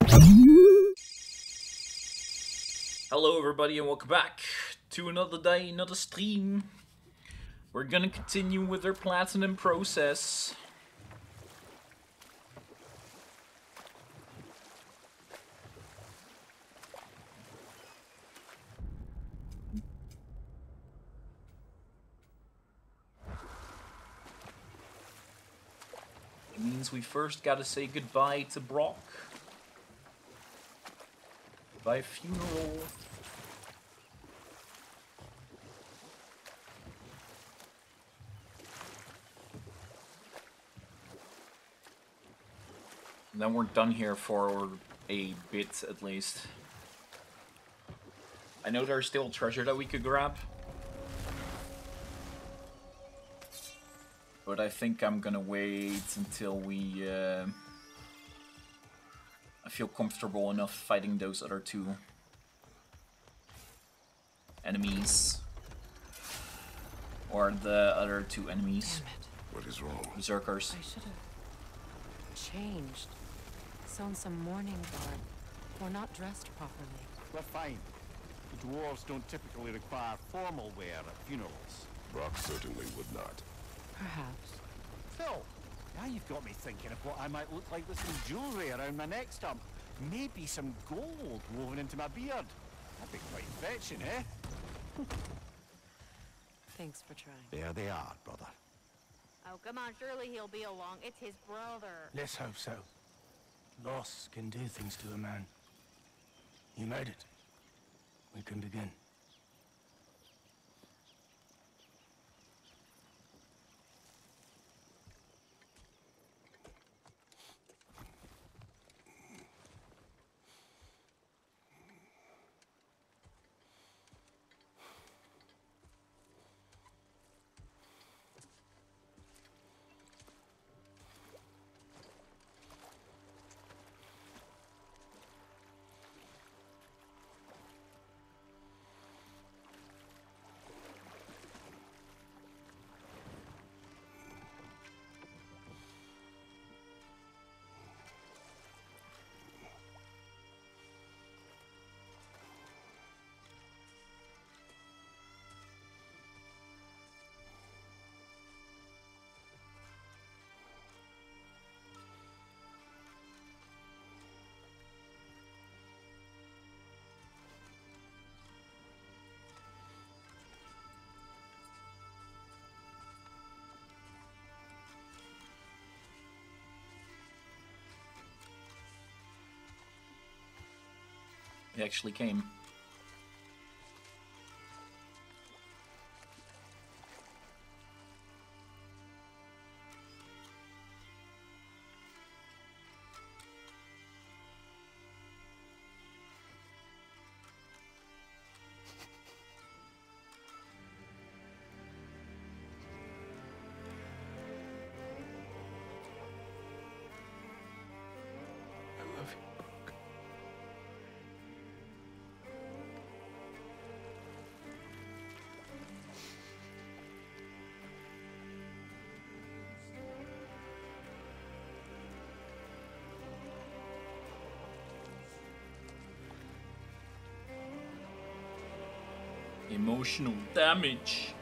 Hello everybody and welcome back to another day, another stream. We're gonna continue with our platinum process. It means we first gotta say goodbye to Brock. By funeral. And then we're done here for a bit, at least. I know there's still treasure that we could grab. But I think I'm gonna wait until we, I feel comfortable enough fighting those other two enemies. Or the other two enemies. Damn it. What is wrong? Berserkers. I should have changed. Sewn some mourning garb. Or not dressed properly. We're fine. The dwarves don't typically require formal wear at funerals. Brock certainly would not. Perhaps. Phil, now you've got me thinking of what I might look like with some jewellery around my neck stump. Maybe some gold woven into my beard. That'd be quite fetching, eh? Thanks for trying. There they are, brother. Oh, come on, surely he'll be along. It's his brother. Let's hope so. Loss can do things to a man. You made it. We can begin. He actually came. I love you. Emotional damage.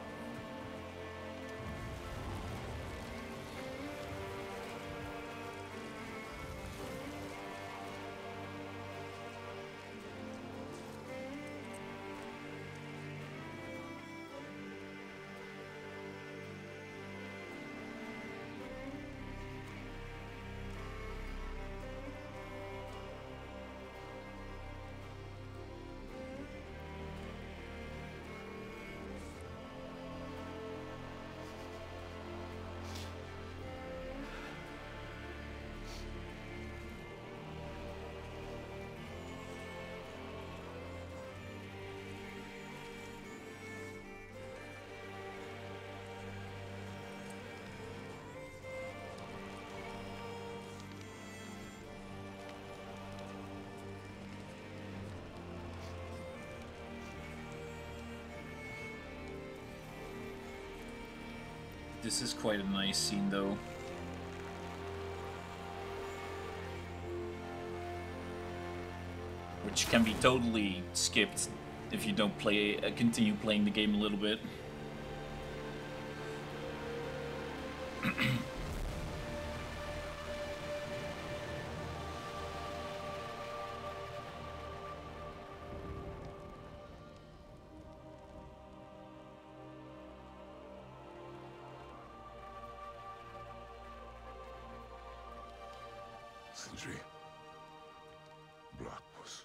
This is quite a nice scene, though. which can be totally skipped if you don't continue playing the game a little bit. Sindri. Blackbus.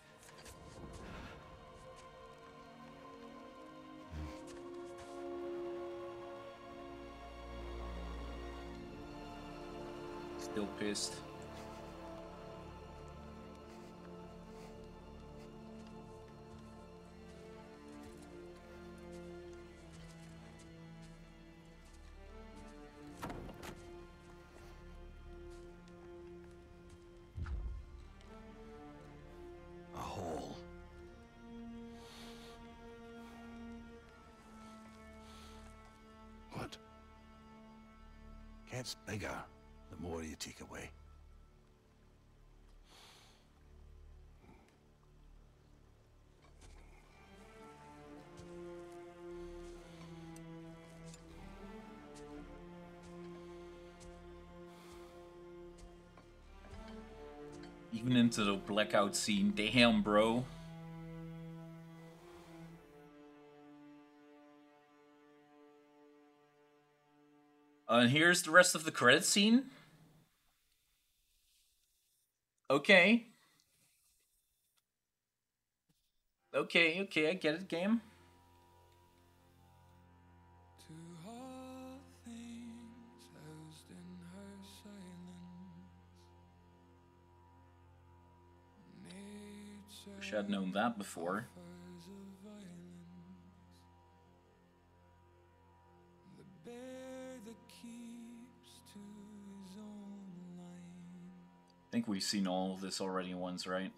Still pissed. A hole. What? Gets bigger the more you take away. Even into the blackout scene. Damn, bro. And here's the rest of the credit scene. Okay. Okay, I get it, game. Wish I'd known that before. I think we've seen all of this already once, right?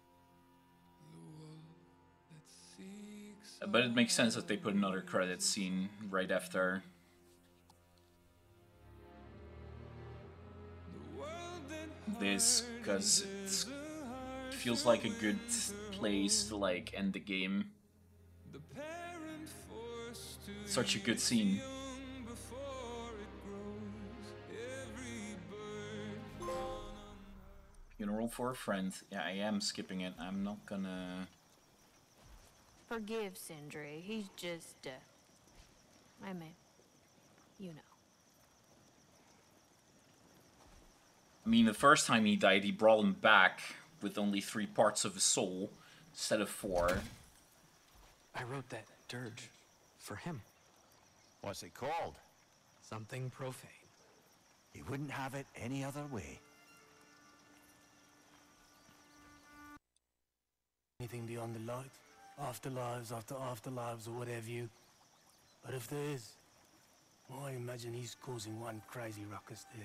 But it makes sense that they put another credit scene right after. This, because it feels like a good place to like end the game. Such a good scene. Funeral for a friend. Yeah, I am skipping it. I'm not gonna... Forgive Sindri. He's just, I mean, you know. I mean, the first time he died, he brought him back with only 3 parts of his soul instead of 4. I wrote that dirge for him. What's it called? Something profane. He wouldn't have it any other way. Anything beyond the light? Afterlives after afterlives or whatever you. But if there is, well, I imagine he's causing one crazy ruckus there.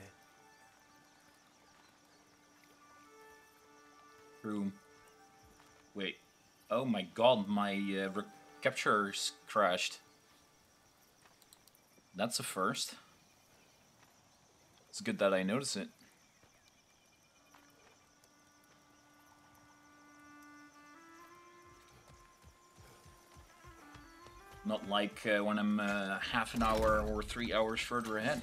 Room. Wait. Oh my god, my capture's crashed. That's a first. It's good that I noticed it. Not like when I'm half an hour or 3 hours further ahead.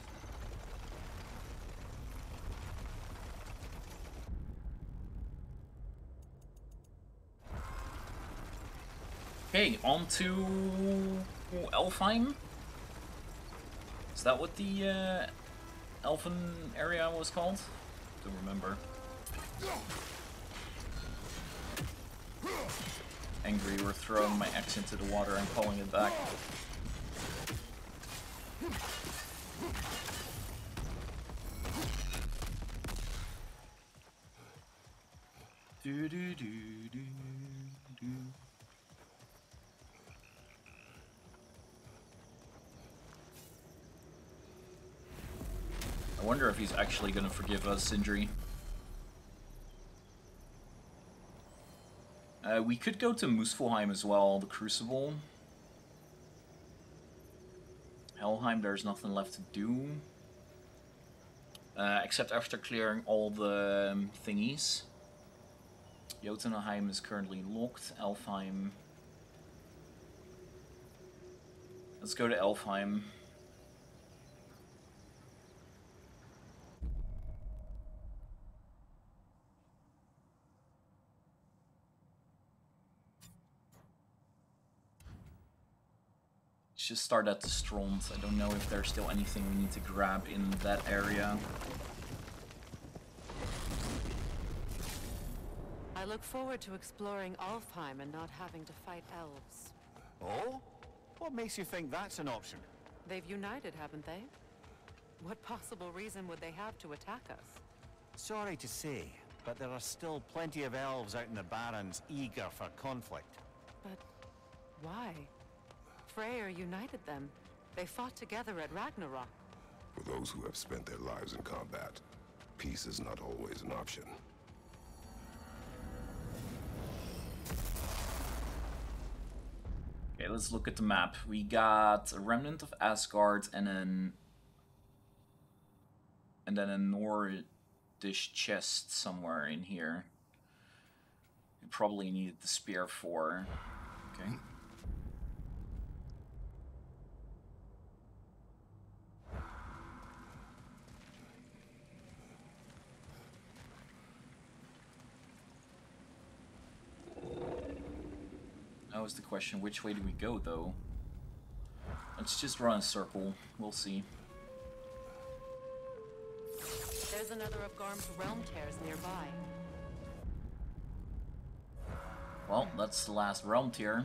Okay, on to Elfheim. Is that what the elfin area was called? Don't remember. Angry, we're throwing my axe into the water and pulling it back. Do do do do do. I wonder if he's actually gonna forgive us, Sindri. We could go to Muspelheim as well, the Crucible. Helheim, there's nothing left to do. Except after clearing all the thingies. Jotunheim is currently locked. Elfheim. Let's go to Elfheim. Let's just start at the Strand. I don't know if there's still anything we need to grab in that area. I look forward to exploring Alfheim and not having to fight elves. Oh? What makes you think that's an option? They've united, haven't they? What possible reason would they have to attack us? Sorry to say, but there are still plenty of elves out in the Barrens eager for conflict. But why? Freyr united them. They fought together at Ragnarok. For those who have spent their lives in combat, peace is not always an option. Okay, let's look at the map. We got a remnant of Asgard and then a Nordish chest somewhere in here. We probably needed the spear for. Okay. That was the question, which way do we go, though? Let's just run a circle. We'll see. There's another of Garm's realm tears nearby. Well, that's the last realm tier.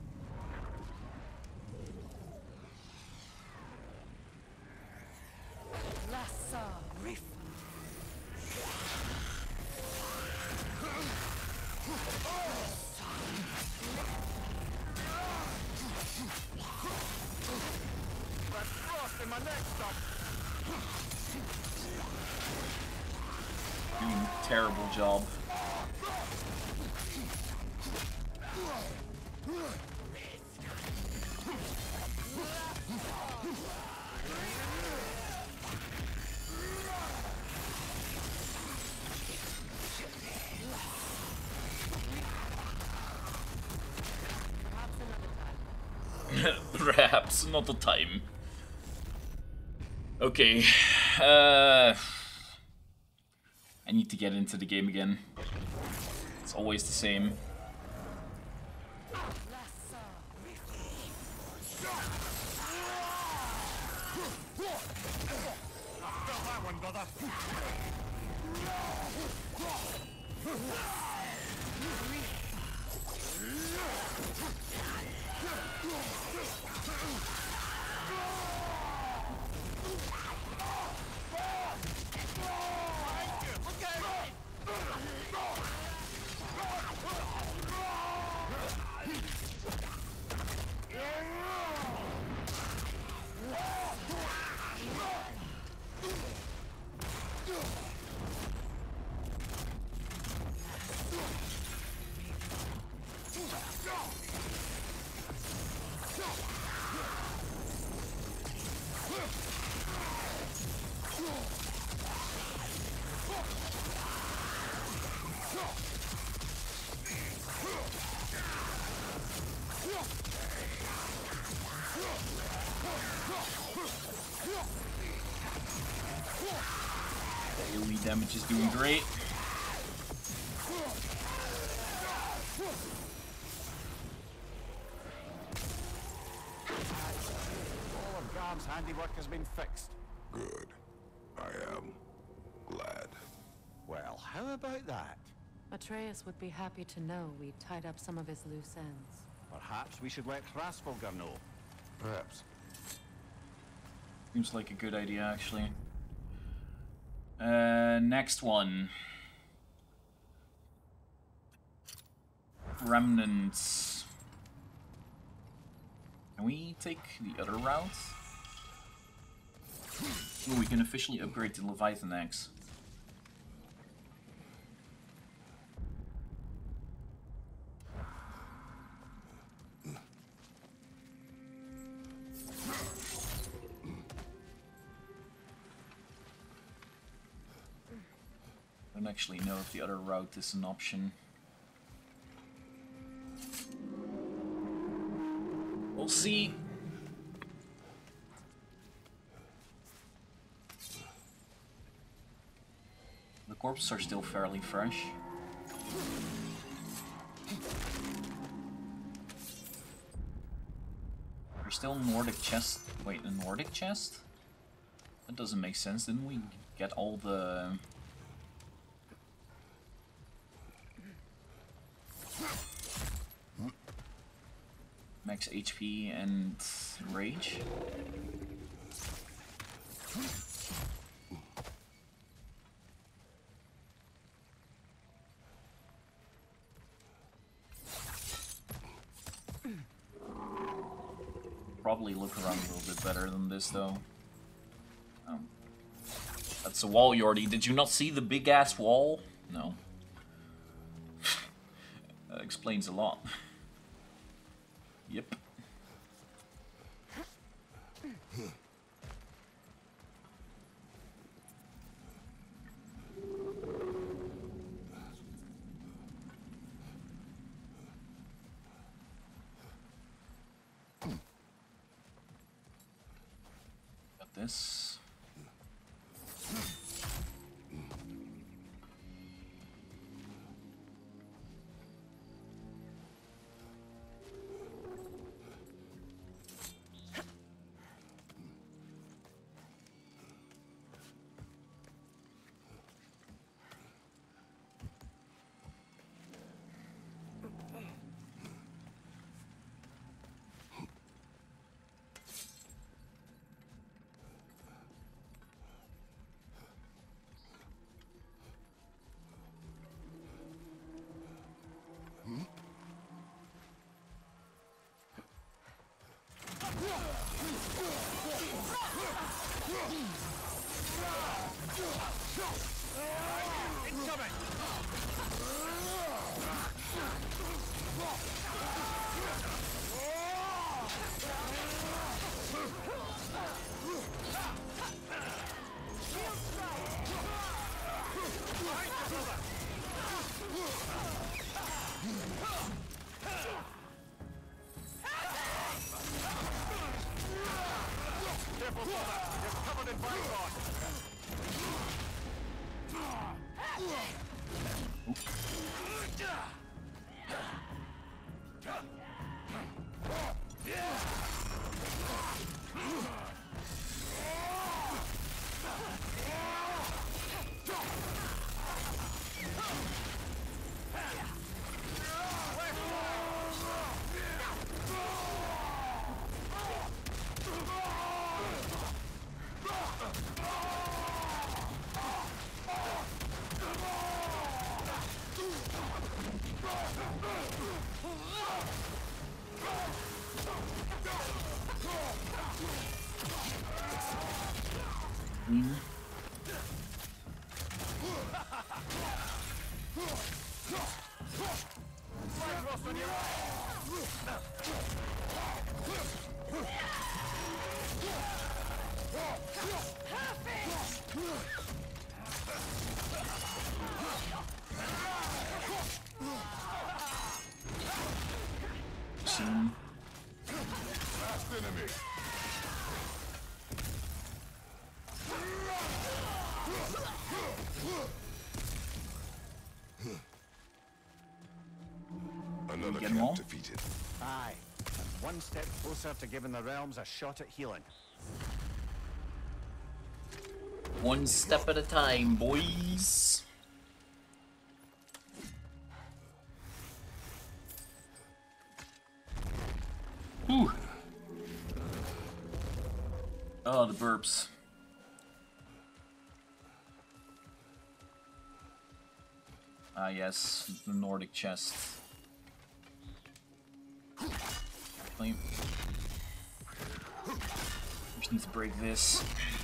Doing a terrible job. Perhaps not the time. Okay. I need to get into the game again. It's always the same. AoE damage is doing great. All of Garm's handiwork has been fixed. Good. I am glad. Well, how about that? Atreus would be happy to know we tied up some of his loose ends. Perhaps we should let Hrasvolgar know. Perhaps. Seems like a good idea, actually. Next one. Remnants. Can we take the other route? Oh, we can officially upgrade the Leviathan axe. I don't actually know if the other route is an option. see. The corpses are still fairly fresh. There's still Nordic chest. Wait, a Nordic chest? That doesn't make sense. Didn't we get all the... max HP and rage? Probably look around a little bit better than this, though. That's a wall, Joordy. Did you not see the big-ass wall? No. That explains a lot. Yep. Got this. Another Get 'em all? cat defeated. Aye, and one step closer to giving the realms a shot at healing. One step at a time, boys. Whew. Oh, the burps. Ah, yes, the Nordic chest. Wait. Just need to break this.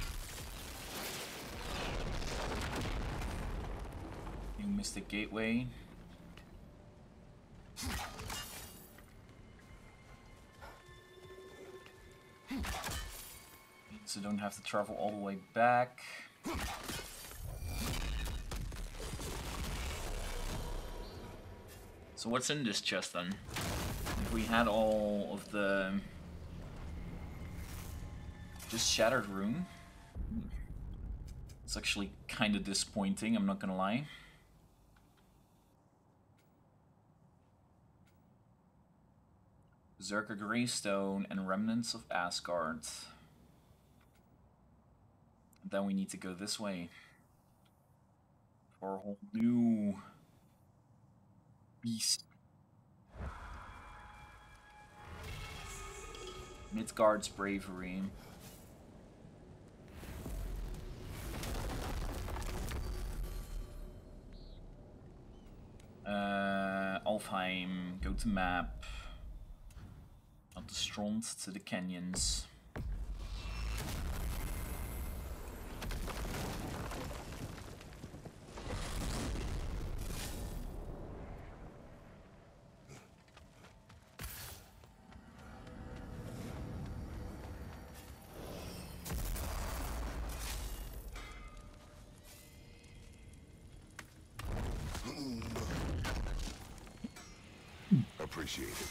You missed the gateway. Means I don't have to travel all the way back. So what's in this chest then? If we had all of the Just Shattered Rune. It's actually kind of disappointing, I'm not gonna lie. Berserker Greystone and Remnants of Asgard. Then we need to go this way for a whole new beast. Midgard's Bravery. Alfheim, go to map. Up the Strand to the canyons. Appreciate it.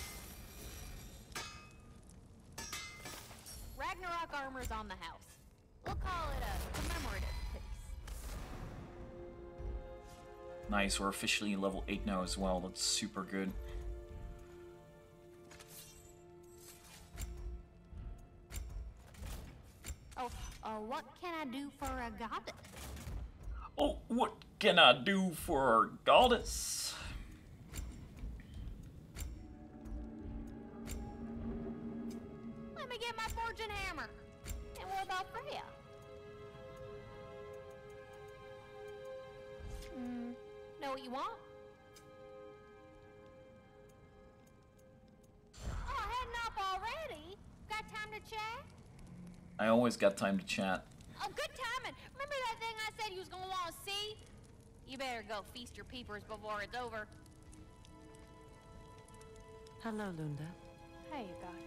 Ragnarok armor's on the house. We'll call it a commemorative piece. Nice, we're officially level 8 now as well. That's super good. Oh, what can I do for a goddess? Oh, what can I do for a goddess? Let me get my fortune hammer. And what about Freya? Know what you want? Oh, heading up already? Got time to chat? I always got time to chat. Oh, good timing. Remember that thing I said you was gonna want to see? You better go feast your peepers before it's over. Hello, Lunda. Hey, you guys.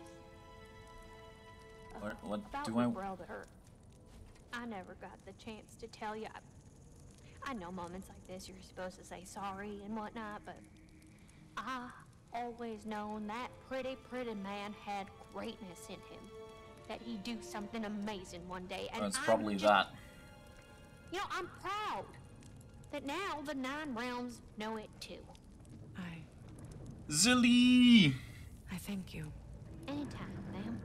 What About do your I... brother. I never got the chance to tell you. I know moments like this you're supposed to say sorry and whatnot, but I always known that pretty man had greatness in him. That he'd do something amazing one day, and It's probably just, that. You know, I'm proud that now the 9 realms know it too. Zilly! I thank you. Anytime, ma'am.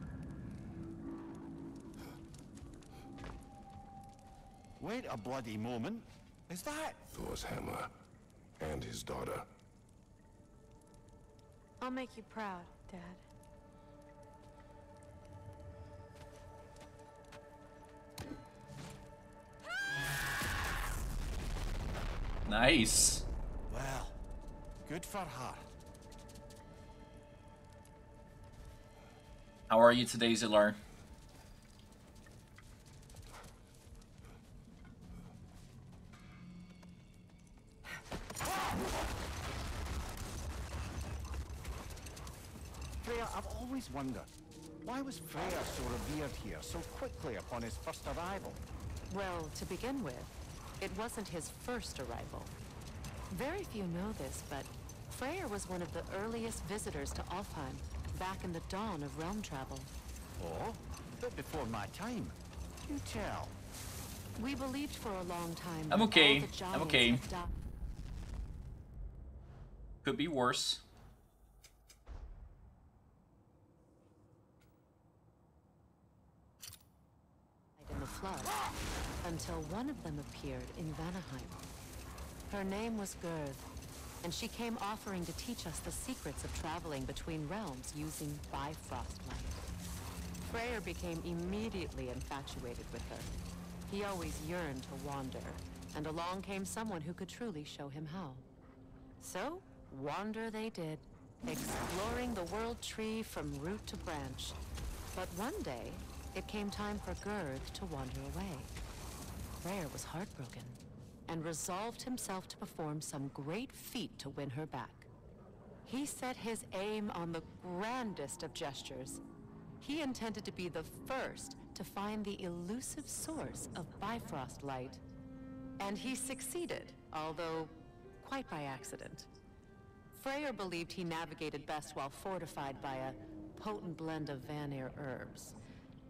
Wait a bloody moment. Is that? Thor's hammer and his daughter. I'll make you proud, Dad. Nice. Well, good for her. How are you today, Zilar? Freya, I've always wondered, why was Freya so revered here so quickly upon his first arrival? Well, to begin with, it wasn't his first arrival. Very few know this, but Freyr was one of the earliest visitors to Alfheim, back in the dawn of realm travel. Oh, a bit before my time. You tell. We believed for a long time I'm that okay. all the giants I'm okay. had died. Could be worse. In the flood, until one of them appeared in Vanaheim. Her name was Gerd, and she came offering to teach us the secrets of traveling between realms using Bifrost light. Freyr became immediately infatuated with her. He always yearned to wander, and along came someone who could truly show him how. So, wander they did, exploring the world tree from root to branch. But one day, it came time for Gerd to wander away. Freyr was heartbroken, and resolved himself to perform some great feat to win her back. He set his aim on the grandest of gestures. He intended to be the first to find the elusive source of Bifrost light. And he succeeded, although quite by accident. Freyr believed he navigated best while fortified by a potent blend of Vanir herbs.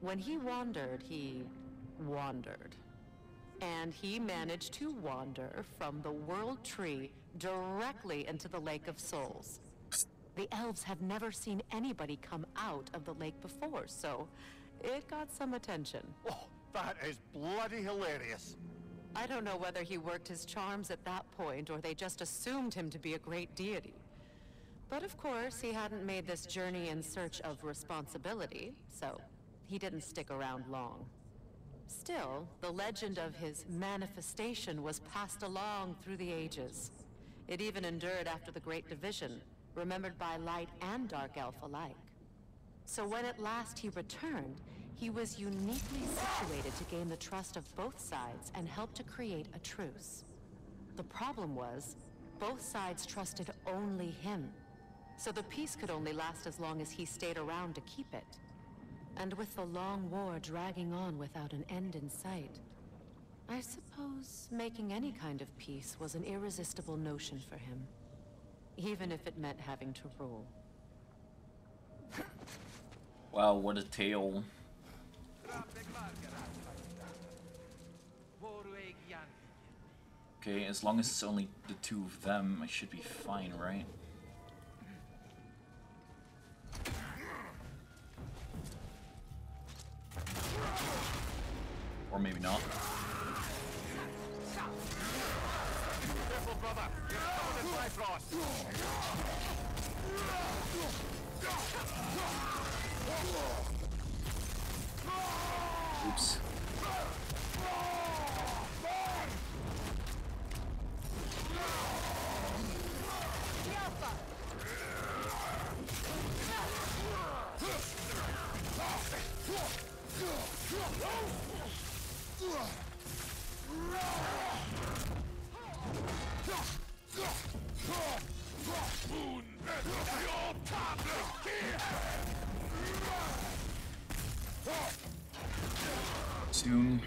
When he wandered, he wandered. And he managed to wander from the World Tree directly into the Lake of Souls. The elves have never seen anybody come out of the lake before, so it got some attention. Oh, that is bloody hilarious. I don't know whether he worked his charms at that point or they just assumed him to be a great deity. But of course, he hadn't made this journey in search of responsibility, so he didn't stick around long. Still, the legend of his manifestation was passed along through the ages. It even endured after the Great Division, remembered by light and dark elf alike. So when at last he returned, he was uniquely situated to gain the trust of both sides and help to create a truce. The problem was, both sides trusted only him. So the peace could only last as long as he stayed around to keep it. And with the long war dragging on without an end in sight, I suppose making any kind of peace was an irresistible notion for him. Even if it meant having to rule. Wow, what a tale. Okay, as long as it's only the two of them, I should be fine, right? Or maybe not. Careful, brother. You're covered in Bifrost. Oops. Soon.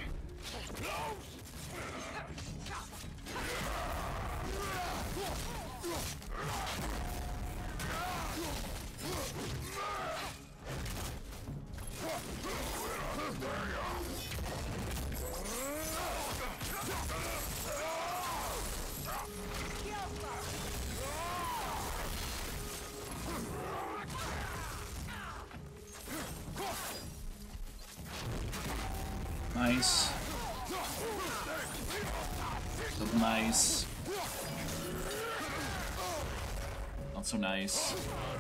Nice. Look nice. Not so nice.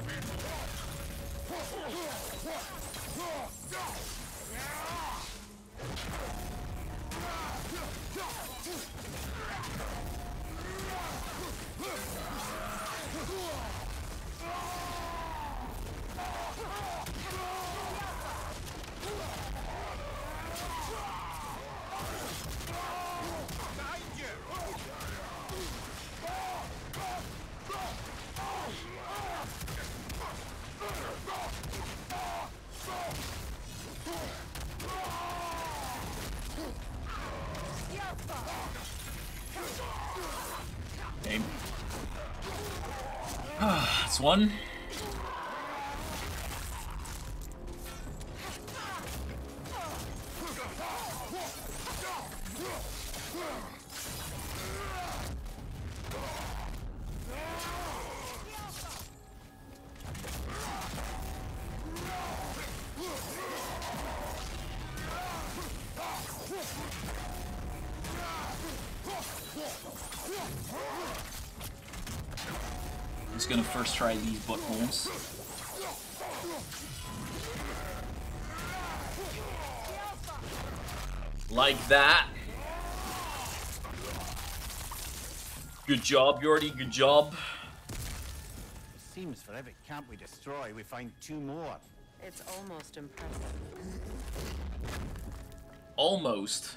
Okay. That's one. I'm just gonna first try these buttholes. Like that. Good job, Joordy, good job. It seems for every camp we destroy, we find two more. It's almost impressive. Almost.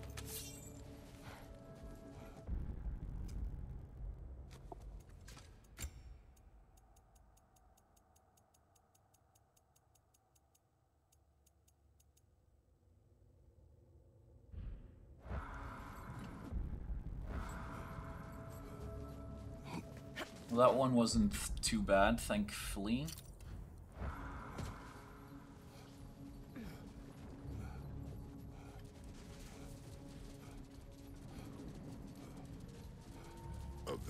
Well, that one wasn't too bad, thankfully.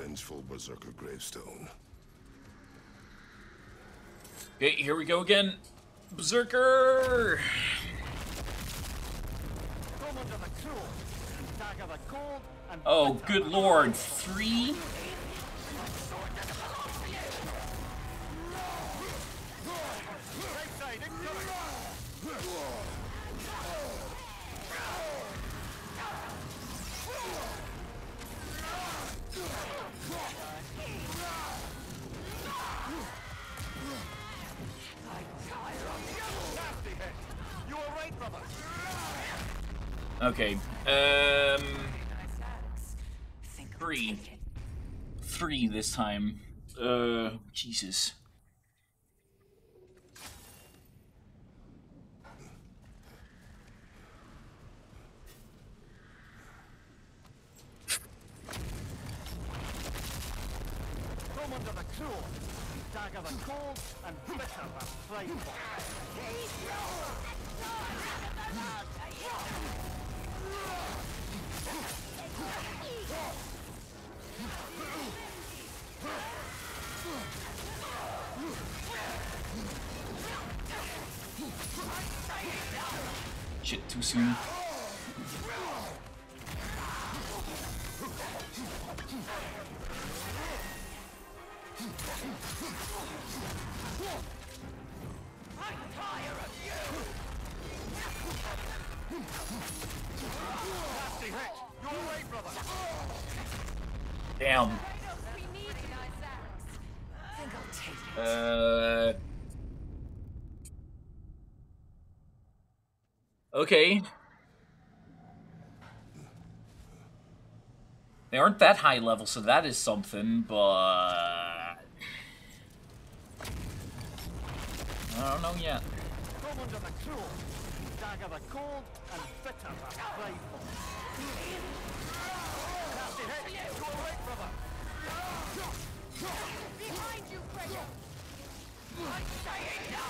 vengeful berserker gravestone. Okay, here we go again. Berserker! Oh, good lord. 3? Okay, 3. 3 this time. Jesus. Come under the cruel, dagger the cold, and bitter the frightful. Shit, too soon. Damn. Okay. They aren't that high level, so that is something, but I don't know yet. Come under the cruel, dagger the cold, and bitter the frightful. Nasty hit, go right, brother. Behind you, Kratos. I'm saying no.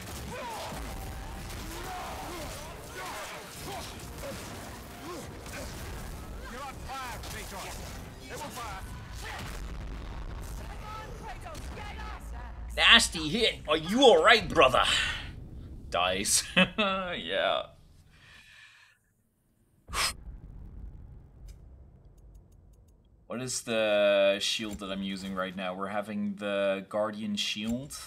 You're on fire, Kratos. It will fire. Come on, Kratos, get up. Nasty hit. Are you alright, brother? Dies. Yeah. What is the shield that I'm using right now? We're having the Guardian Shield.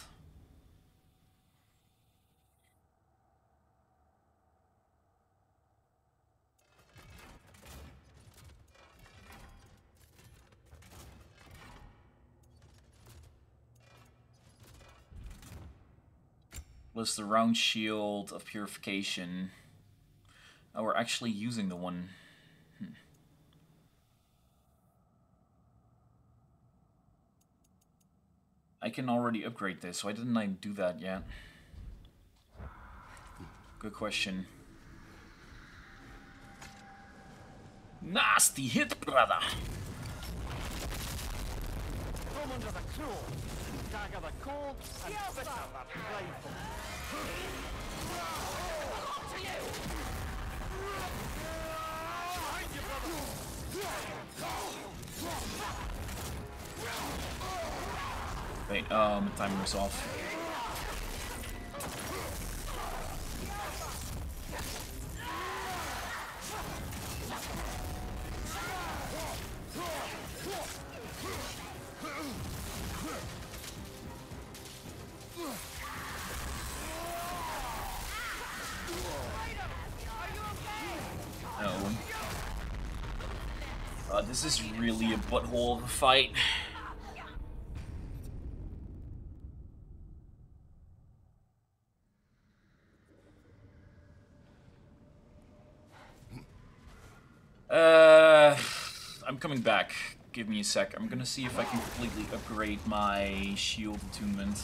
Was the round shield of purification. Oh, we're actually using the one. I can already upgrade this. Why didn't I do that yet? Good question. Nasty hit, brother! Come under the cruel, dagger the cold, and bitter the frightful. Behind you, brother! Wait, timer's off. No. This is really a butthole of a fight. I'm coming back. Give me a sec. I'm gonna see if I can completely upgrade my shield attunement.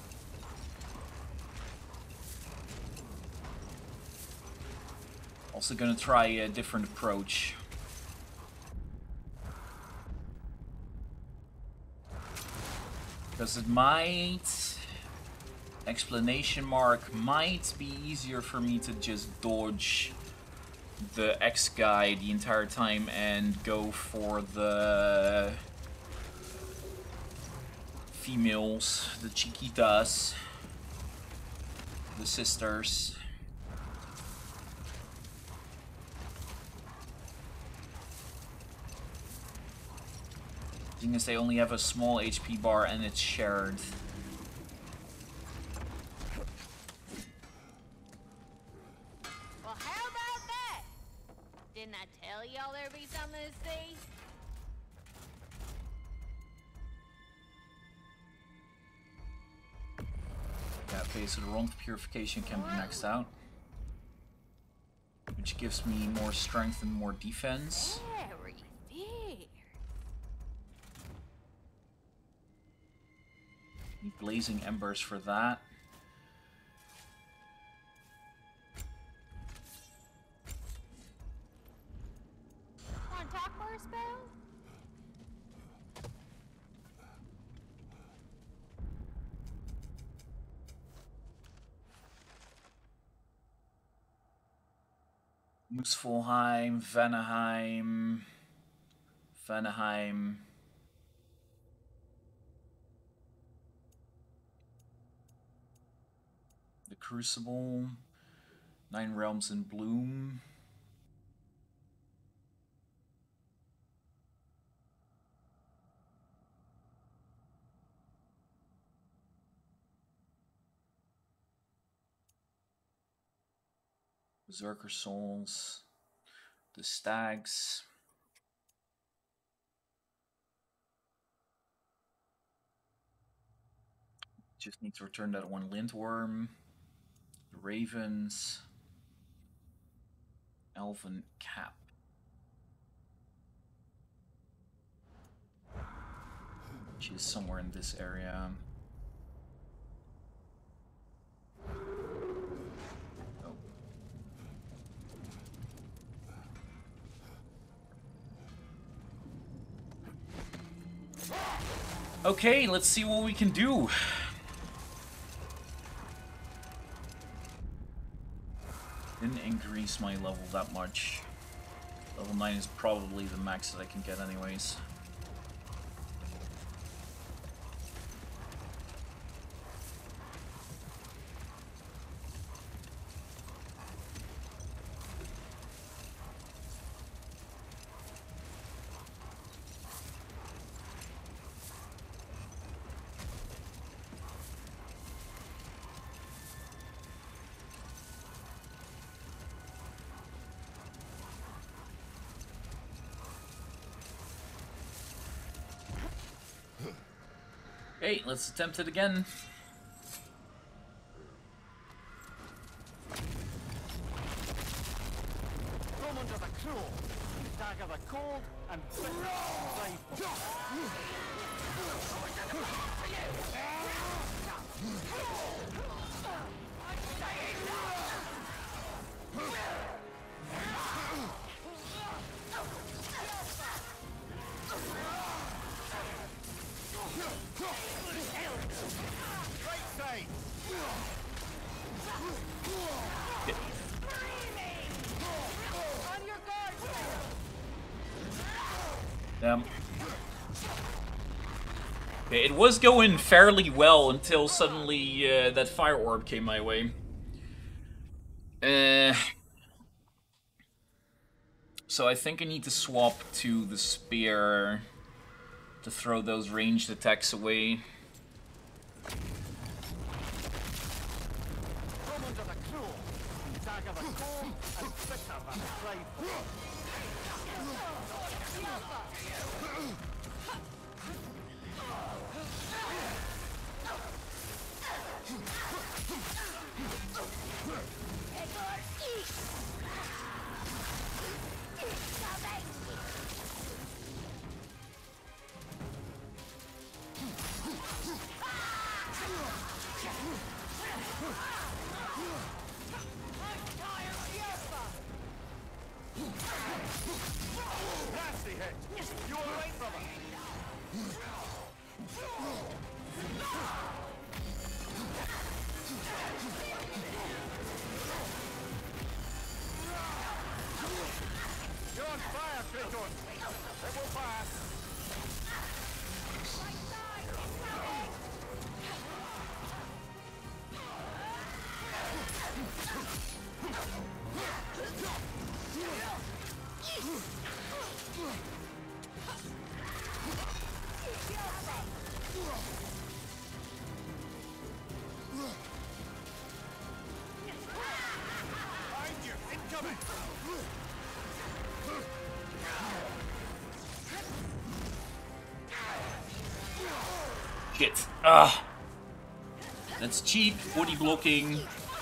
Also gonna try a different approach. Because it might... Explanation mark might be easier for me to just dodge the X guy the entire time and go for the females, the chiquitas, the sisters. Thing is, they only have a small HP bar and it's shared. Well, how about that? Didn't I tell y'all there'd be something to see? Yeah, okay, so the Rond of Purification can be maxed out. Which gives me more strength and more defense. Very fair. Need Blazing Embers for that. Want to talk for a spell? Muspelheim, Vanaheim. The Crucible. 9 Realms in Bloom. Berserker Souls, the Stags, just need to return that one Lindworm, the Ravens, Elven Cap. Which is somewhere in this area. Okay, let's see what we can do. Didn't increase my level that much. Level 9 is probably the max that I can get anyways. Okay, let's attempt it again. Come under the cruel, dagger the cold, and Okay, it was going fairly well until suddenly that fire orb came my way. So I think I need to swap to the spear to throw those ranged attacks away. You're on fire, Kratos! It will pass! Shit. Ah. That's cheap. Body blocking.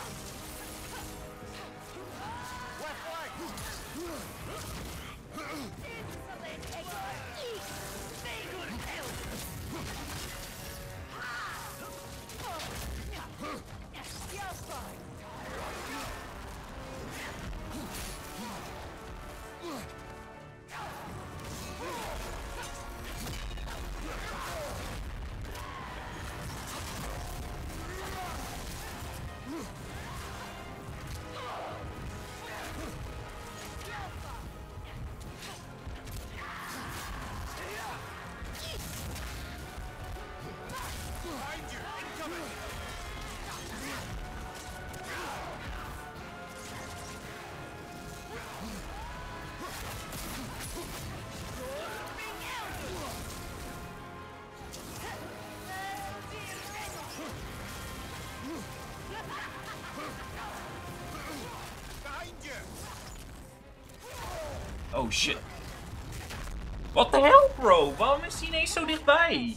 Oh shit. Wat de hel, bro? Waarom is hij ineens zo dichtbij?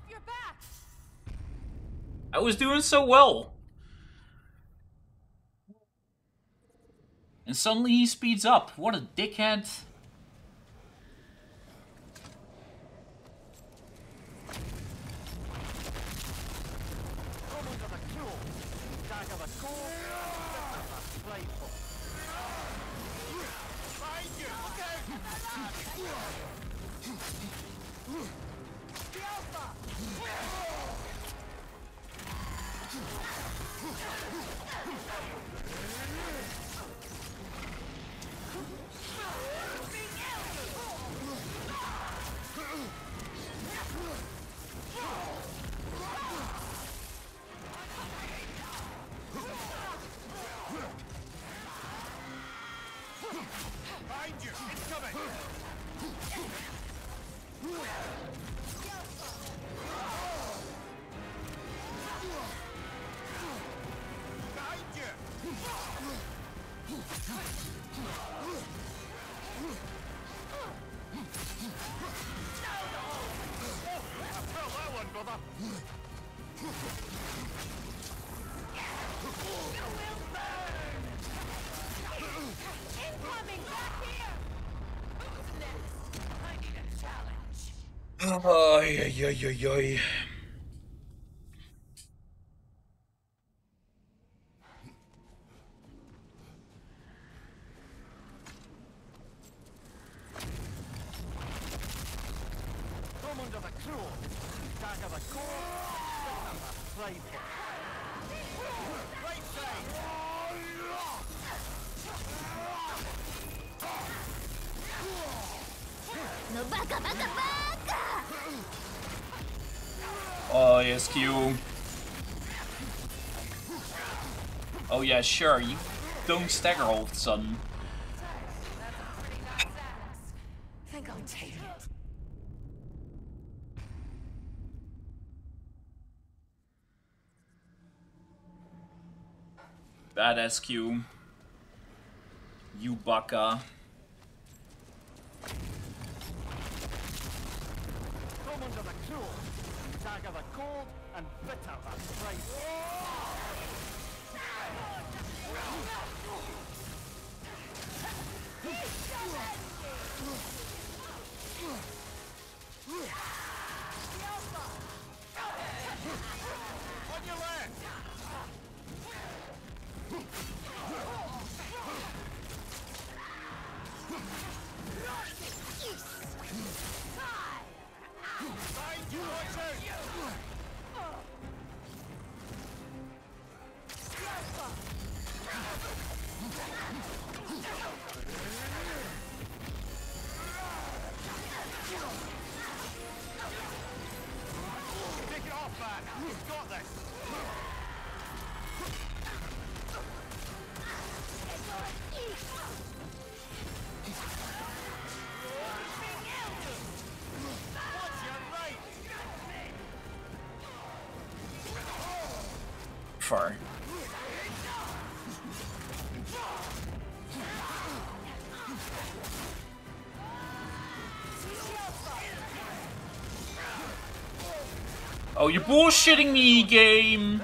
I was doing so well. And suddenly he speeds up. What a dickhead. Ay, ay, ay, ay, ay. Oh, yes, Q. Oh, yeah, sure. You don't stagger all of a sudden. Think I'll take it. Badass Q. You baka. Come under the cruel, dagger the cold, and bitter the strife. On your left! Side you, watch out! far. Oh, you're bullshitting me, game!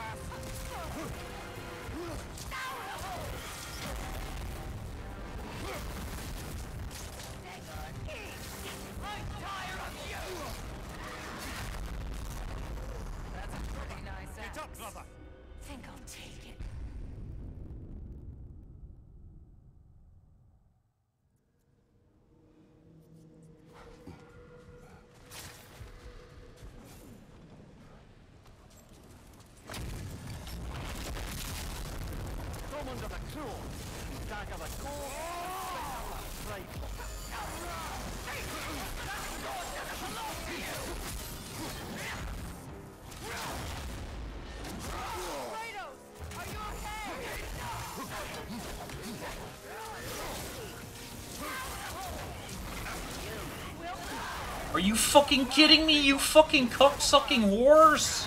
Are you fucking kidding me, you fucking cocksucking whores?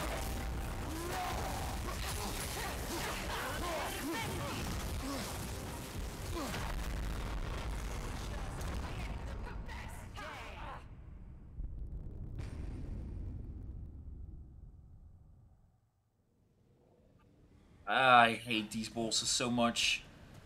I hate these bosses so much.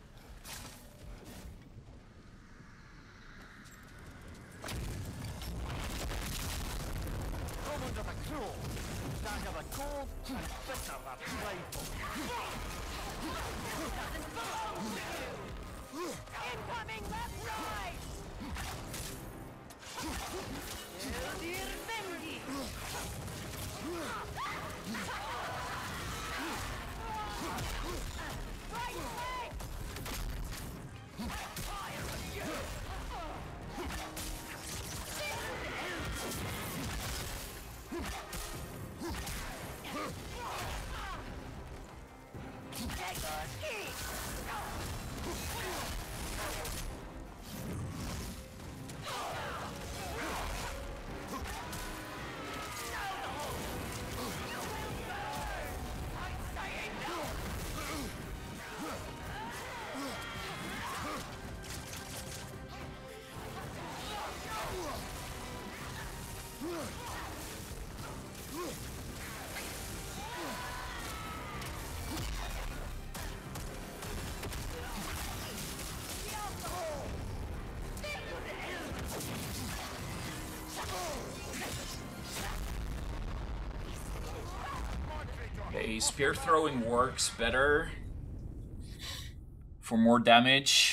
Okay, spear throwing works better for more damage.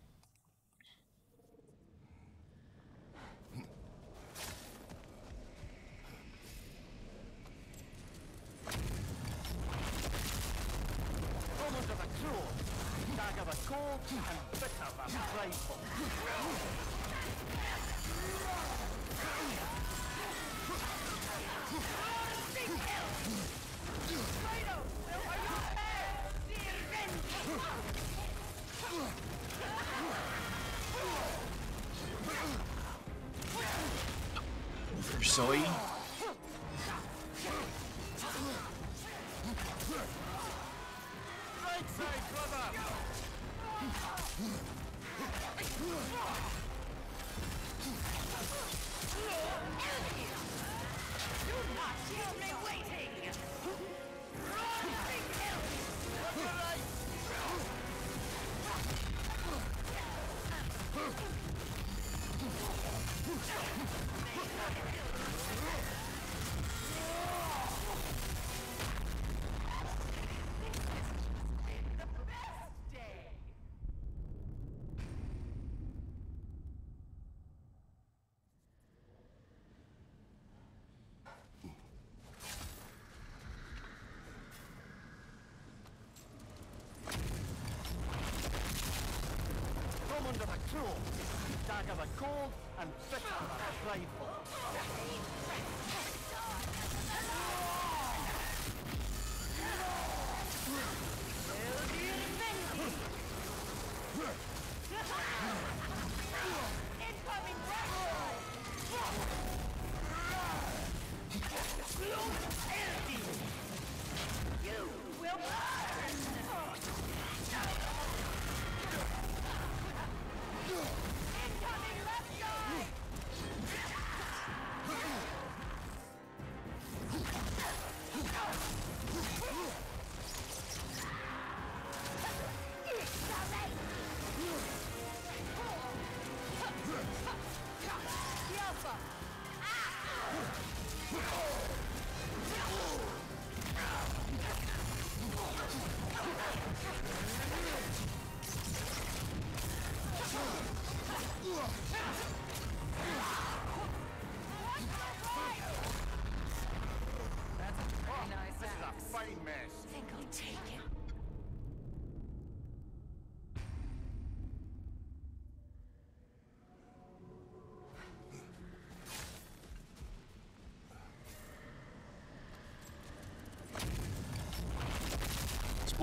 Zoe.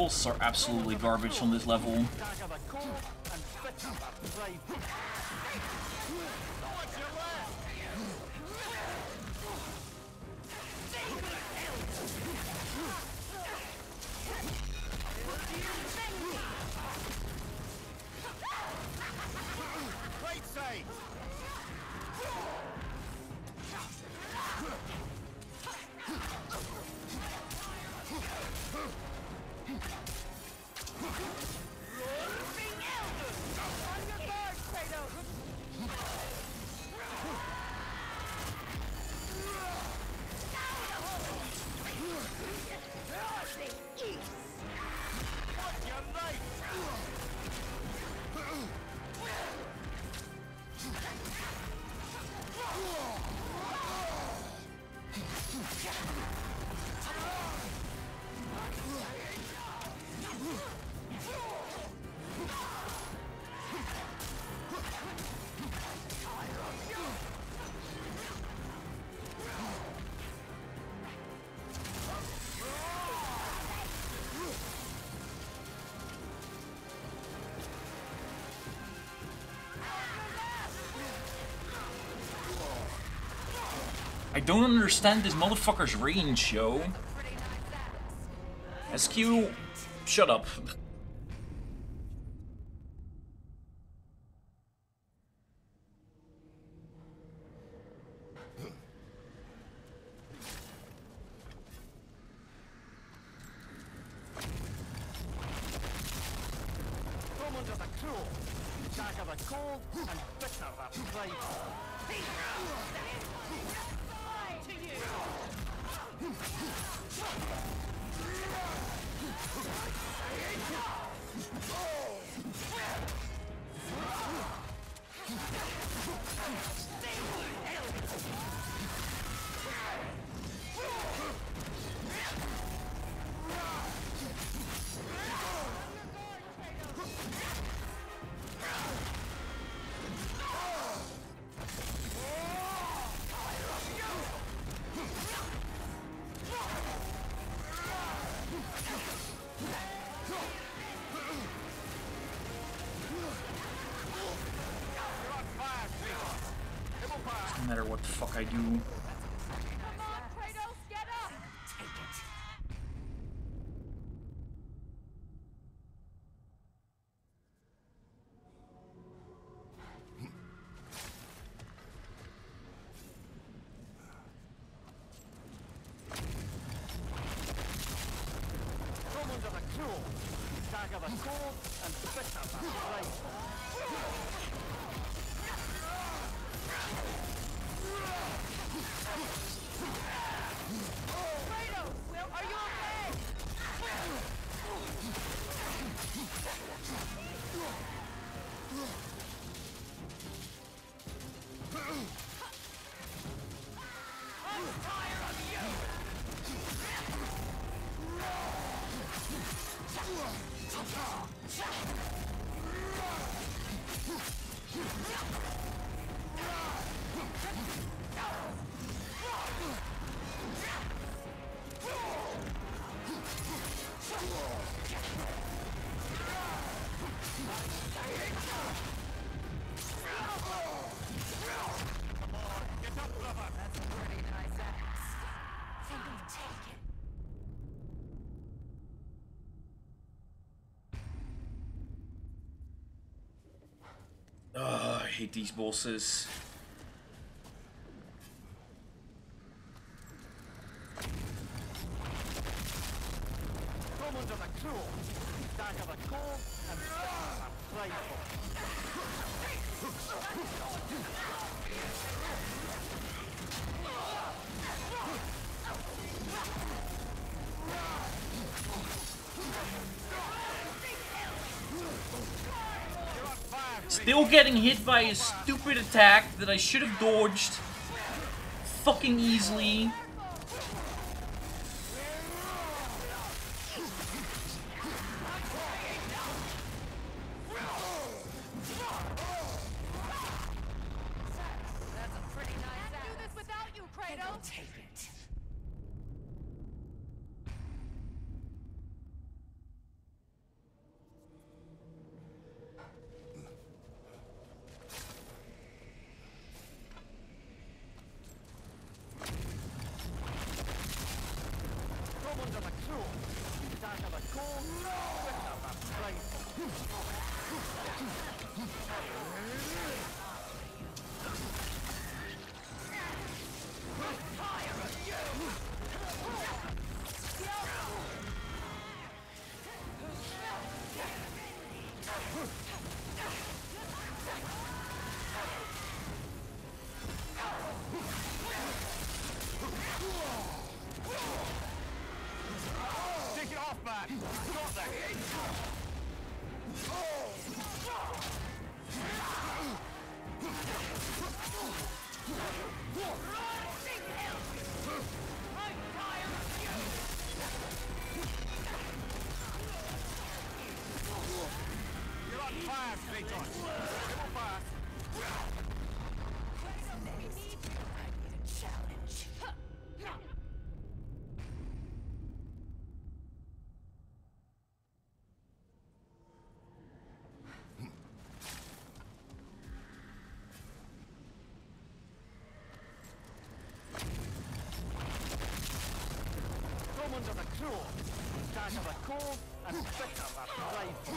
bosses are absolutely garbage on this level. I don't understand this motherfucker's range, yo. SQ, shut up. No matter what the fuck I do. Come on, Kratos, get up! Take it. Come under the cruel, dagger the cold, and bitter the right. Kratos, are you okay? I'm tired of you! Ugh, I hate these bosses. Come under the cruel, dagger the cold, and bitter the frightful. Still getting hit by a stupid attack that I should have dodged fucking easily. That's a pretty nice ass. Do this without you, Kratos. Take it. Take it off, man! Got that! You're on fire, Kratos! Come on, fast! Come under the crow, dash of the coal, and pick up that rifle.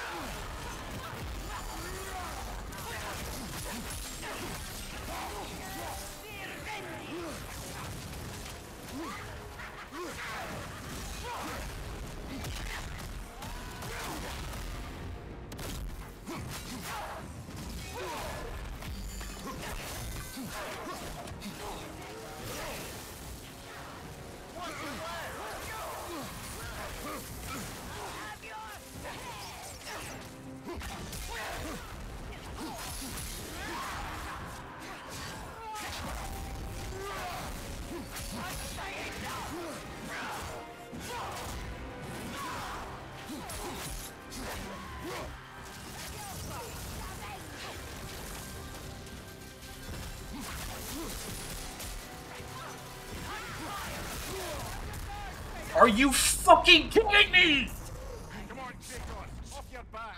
Are you fucking kidding me? Come on, Kratos, off your back!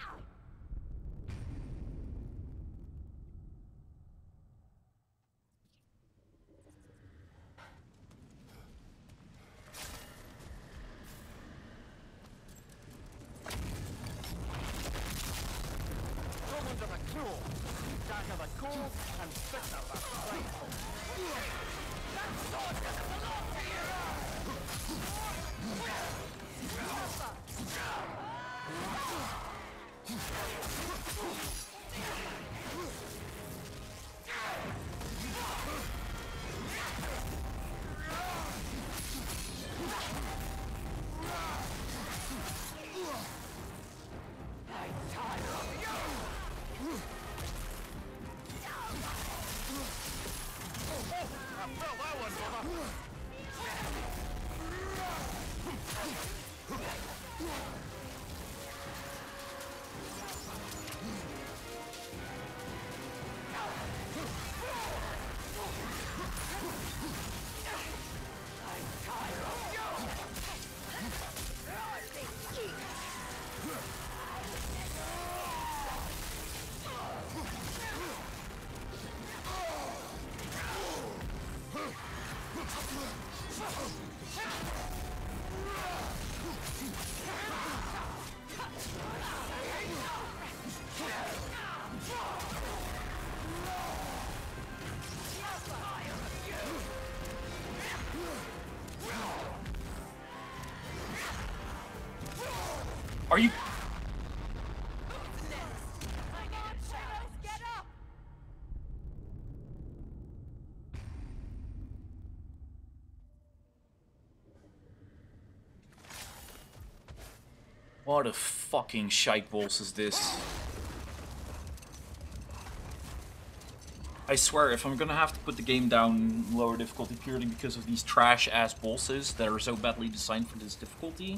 Come under the crow, dash of the coal, and pick up that rifle. That sword doesn't belong to you! Are you? What a fucking shiteballs is this? I swear, if I'm gonna have to put the game down lower difficulty purely because of these trash-ass bosses that are so badly designed for this difficulty,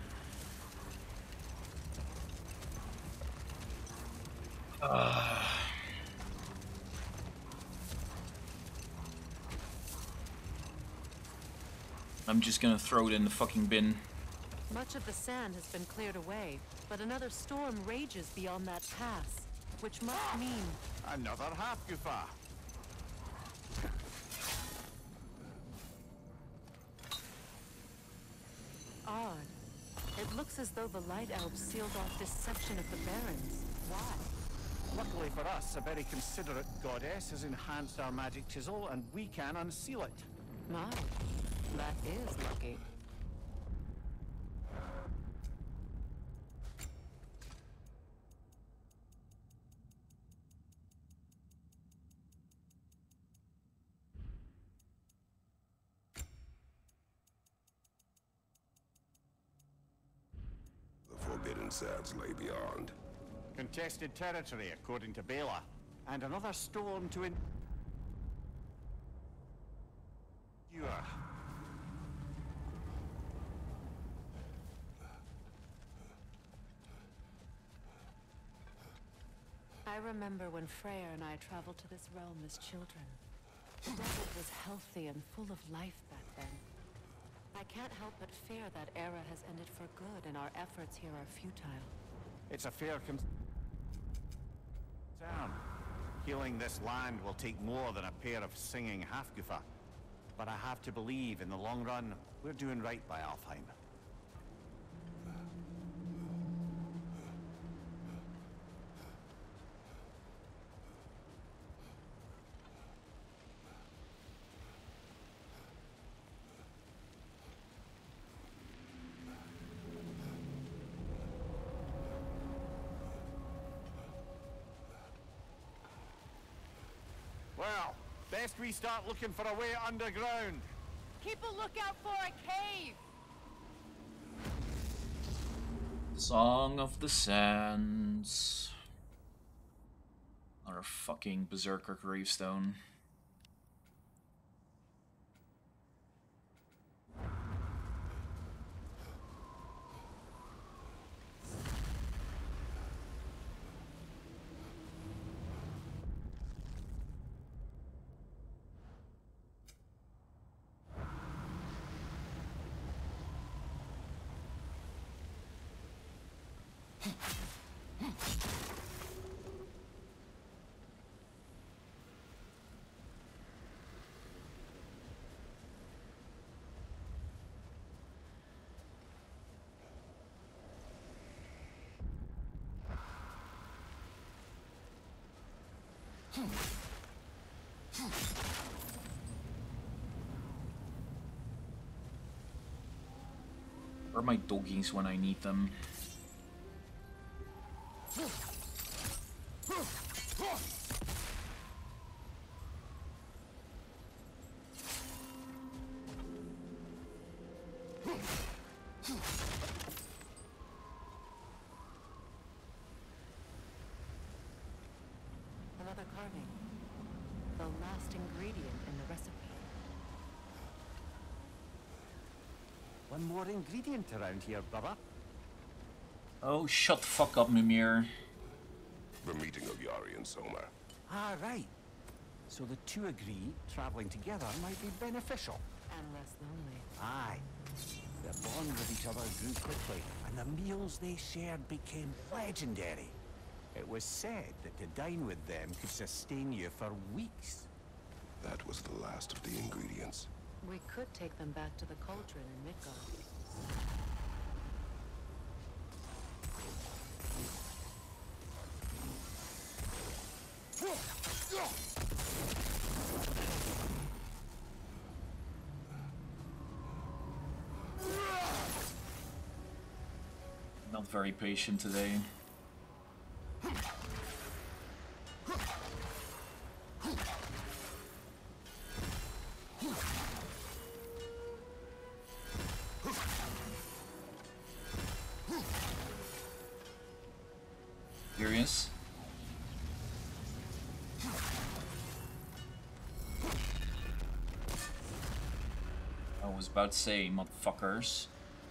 I'm just gonna throw it in the fucking bin. Much of the sand has been cleared away, but another storm rages beyond that pass, which must mean... Another half-goofa. odd. It It looks as though the Light Elves sealed off this section of the Barrens. Why? Luckily for us, a very considerate goddess has enhanced our magic chisel, and we can unseal it. My, that is lucky. The Forbidden Sands lay beyond. Contested territory, according to Bela. And another storm to endure. I remember when Freyr and I traveled to this realm as children. The desert was healthy and full of life back then. I can't help but fear that era has ended for good and our efforts here are futile. It's a fair concern. Healing this land will take more than a pair of singing half-goofa. But I have to believe, in the long run, we're doing right by Alfheim. Well, best we start looking for a way underground. Keep a lookout for a cave! Song of the Sands. Another fucking berserker gravestone. Where are my doggies when I need them? Another carving. The last ingredient in the recipe. One more ingredient around here, brother. Oh, shut the fuck up, Mimir. The meeting of Yari and Soma. Ah, right. So the two agree traveling together might be beneficial. And less lonely. Aye. Their bond with each other grew quickly, and the meals they shared became legendary. It was said that to dine with them could sustain you for weeks. That was the last of the ingredients. We could take them back to the cauldron in Midgard. Not very patient today. Curious. I was about to say, motherfuckers.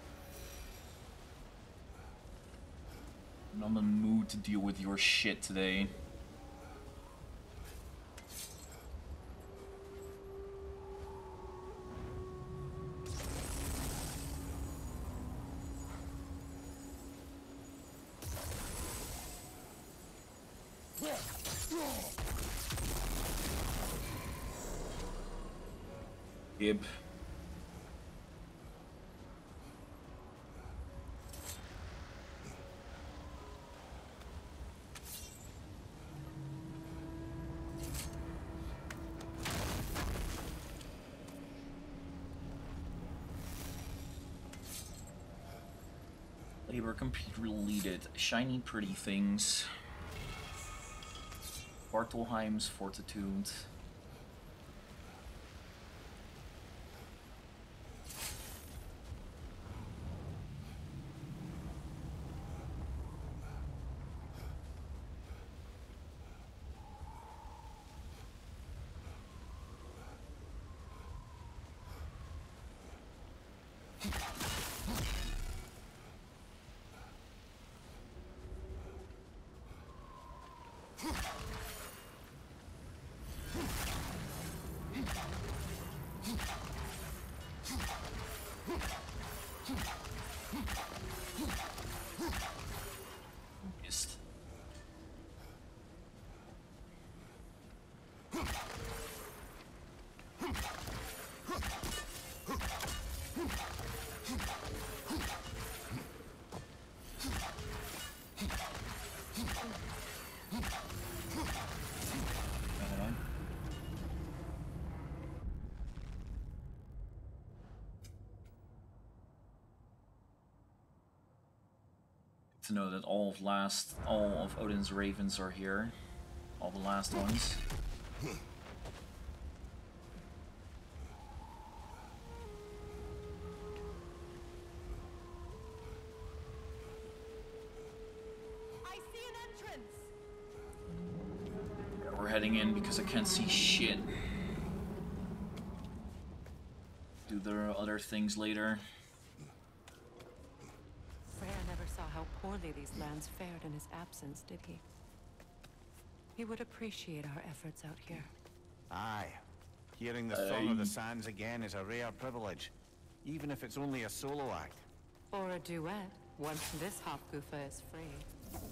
I'm not in the mood to deal with your shit today. Gib. Labor completed. Shiny pretty things. Bartelheim's Fortitude. Missed. To know that all of Odin's ravens are here, all the last ones. I see an entrance. Yeah, we're heading in because I can't see shit. Do the other things later. Freya never saw how poorly these lands fared in his absence, did he? He would appreciate our efforts out here. Aye. Hearing the Song of the Sands again is a rare privilege, even if it's only a solo act. Or a duet, once this Hofgufa is free.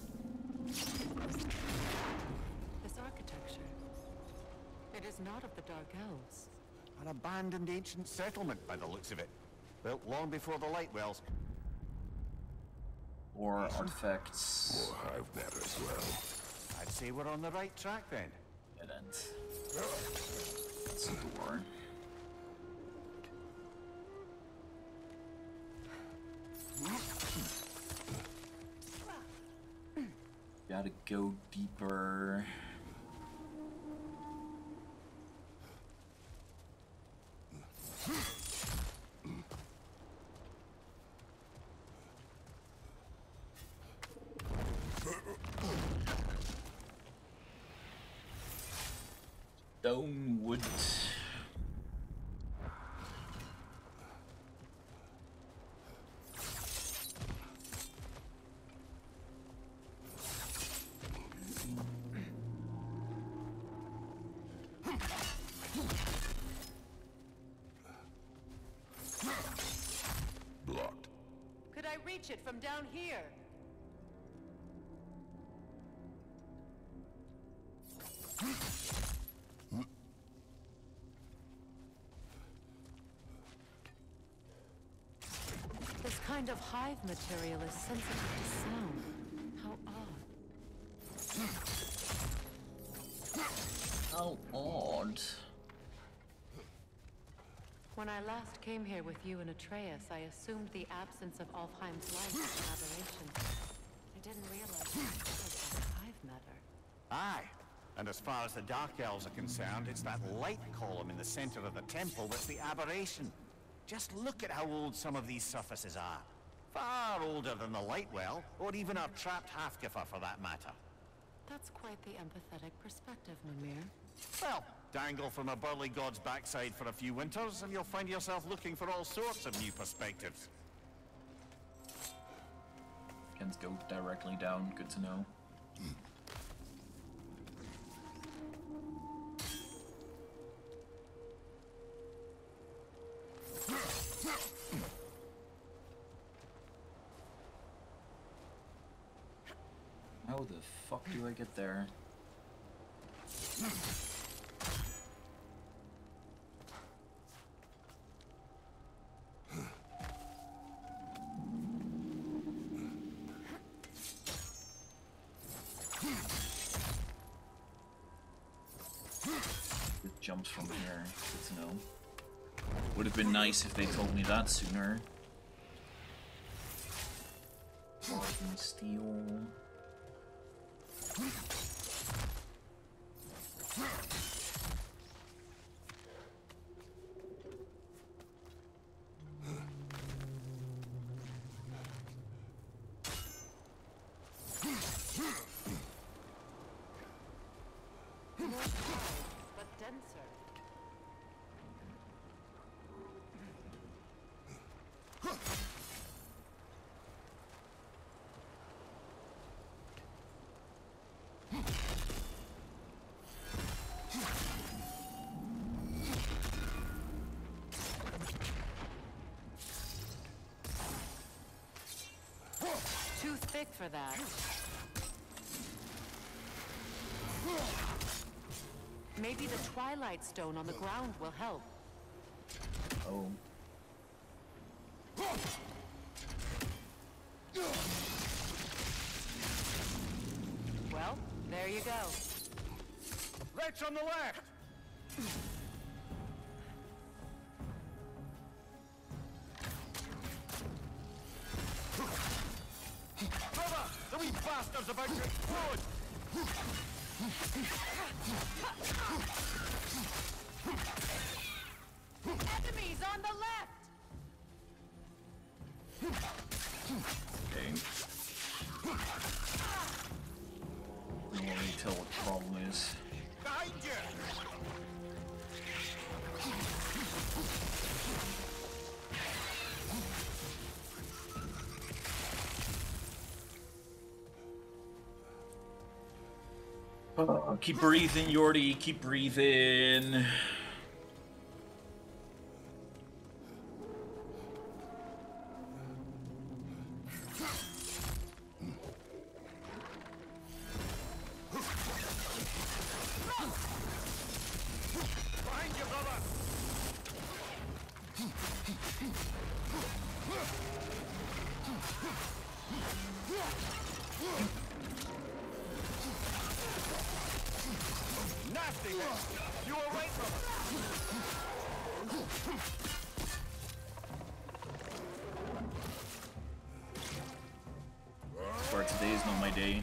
This architecture, it is not of the Dark Elves. An abandoned ancient settlement by the looks of it. Built long before the Lightwells. Or artifacts. More hive matter as well. I'd say we're on the right track then. Dead end. It's a door. Gotta go deeper. Stone wood. Blocked. Could I reach it from down here? This kind of hive material is sensitive to sound. How odd. How odd. When I last came here with you and Atreus, I assumed the absence of Alfheim's light was an aberration. I didn't realize it was like hive matter. Aye. And as far as the Dark Elves are concerned, it's that light column in the center of the temple that's the aberration. Just look at how old some of these surfaces are. Far older than the Lightwell, or even our trapped Hafgifer for that matter. That's quite the empathetic perspective, Mimir. Well, dangle from a burly god's backside for a few winters, and you'll find yourself looking for all sorts of new perspectives. Can't go directly down, good to know. How the fuck do I get there? It jumps from here, good to know. Would have been nice if they told me that sooner. Steel. But denser. Too thick for that. Maybe the Twilight Stone on the ground will help. Oh. Well, there you go. Wretch on the left! Brother! The wee bastard's about to explode! Enemies on the left! Okay. I don't really tell what the problem is. Behind you! Keep breathing, Joordy. Keep breathing. Behind you, brother! Nasty hit! You all right, brother? Sorry, today is not my day.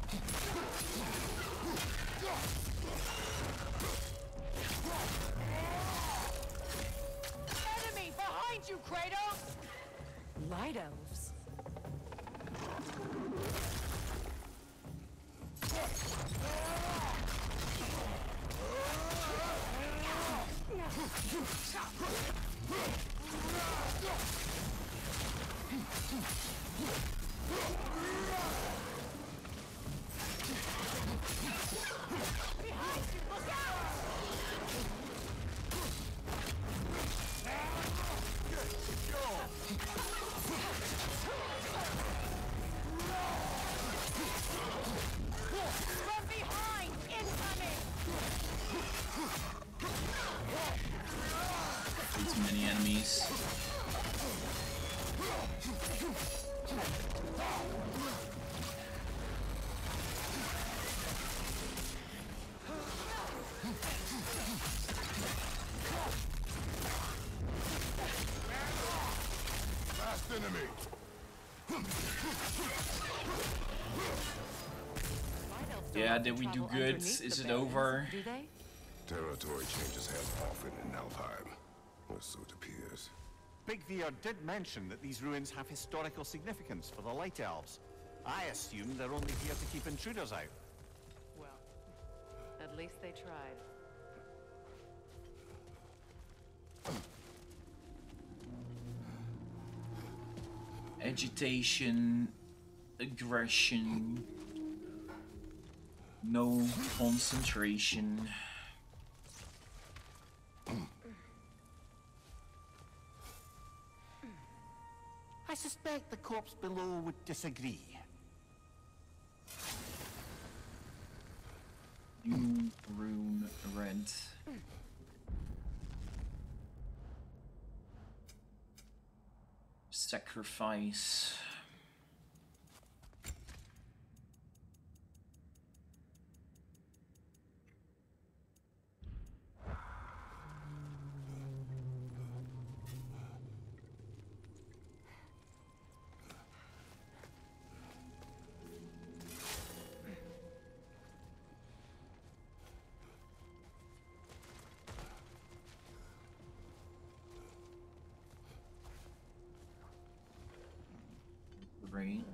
Enemy behind you, Kratos! Light elves. From behind! Incoming! Too many enemies. Last enemy. Yeah, did we do good? Is it over? Do they? Territory changes hands often in Alfheim, or so it appears. Big Veer did mention that these ruins have historical significance for the Light Elves. I assume they're only here to keep intruders out. Well, at least they tried. Agitation, aggression, no concentration. I suspect the corpse below would disagree. New rune red. Sacrifice. great.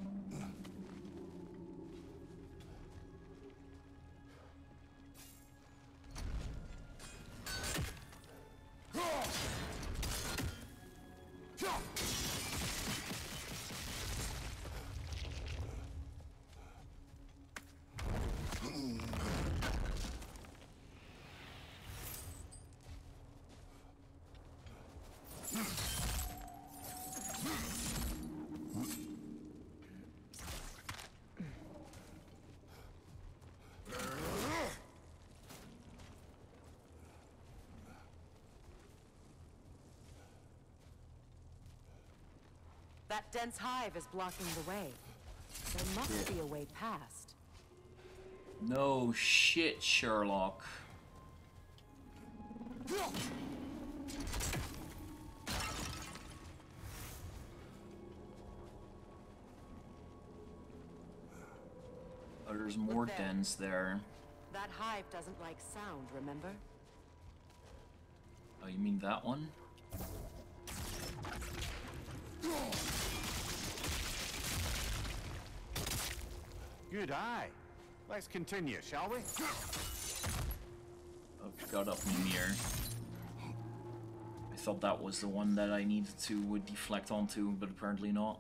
That dense hive is blocking the way. There must be a way past. No shit, Sherlock. Oh, there's more dens there. That hive doesn't like sound, remember? Oh, you mean that one? Good eye. Let's continue, shall we? Oh, got up Mimir. I thought that was the one that I needed to deflect onto, but apparently not.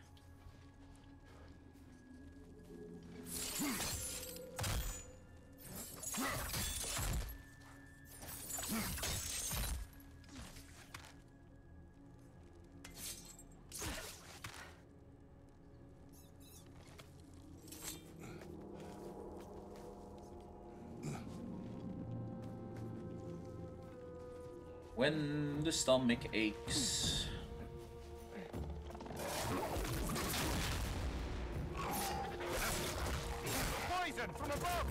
When the stomach aches. Poison from above!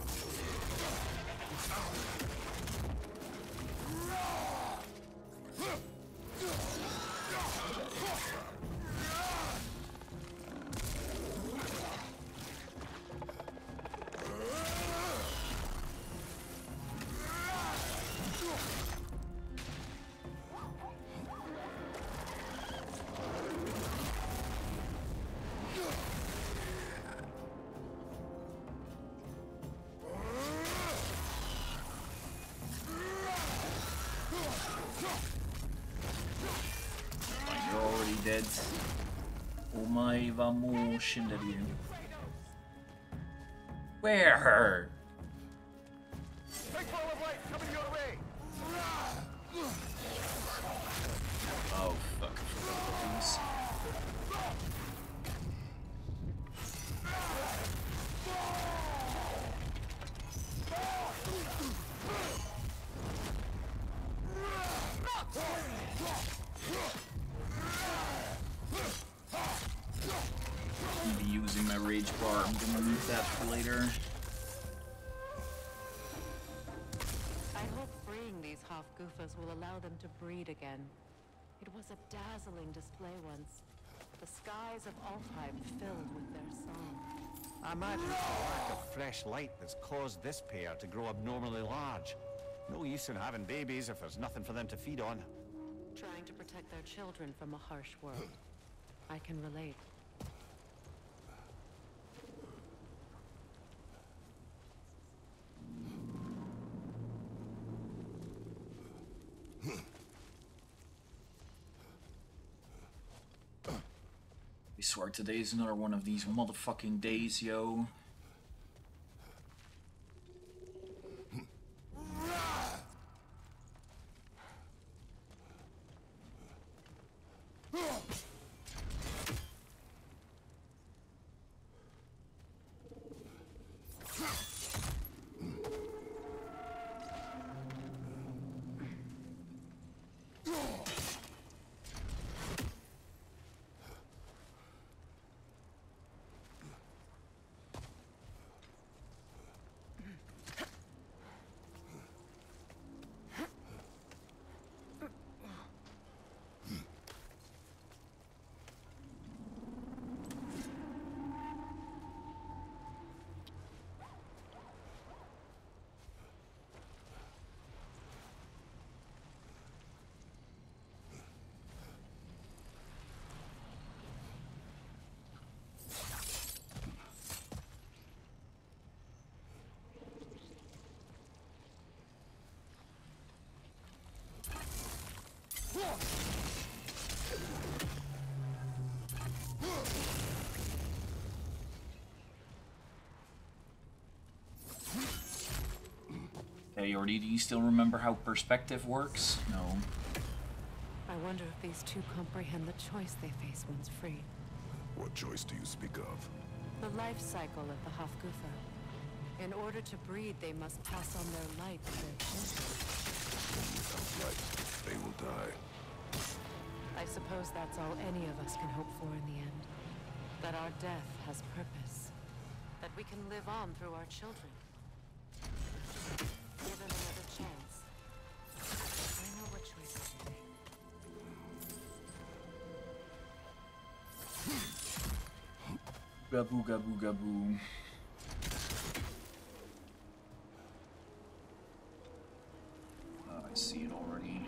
Dead. Omai vamo shinderu. Where? Big ball of light coming your way! Oh fuck, I forgot about these. I'm gonna be using my rage bar. I'm gonna need that for later. I hope freeing these half-goofers will allow them to breed again. It was a dazzling display once. The skies of Alfheim filled with their song. I imagine it's the lack of fresh light that's caused this pair to grow abnormally large. No use in having babies if there's nothing for them to feed on. Trying to protect their children from a harsh world. I can relate. I swear today is another one of these motherfucking days, yo. Okay, Joordy, do you still remember how perspective works? No. I wonder if these two comprehend the choice they face once free. What choice do you speak of? The life cycle of the Hafgufa. In order to breed, they must pass on their light to their children. Without light, they will die. I suppose that's all any of us can hope for in the end. That our death has purpose. That we can live on through our children. Given another chance, I know what choices to make. Gaboo, gaboo, gaboo. Oh, I see it already.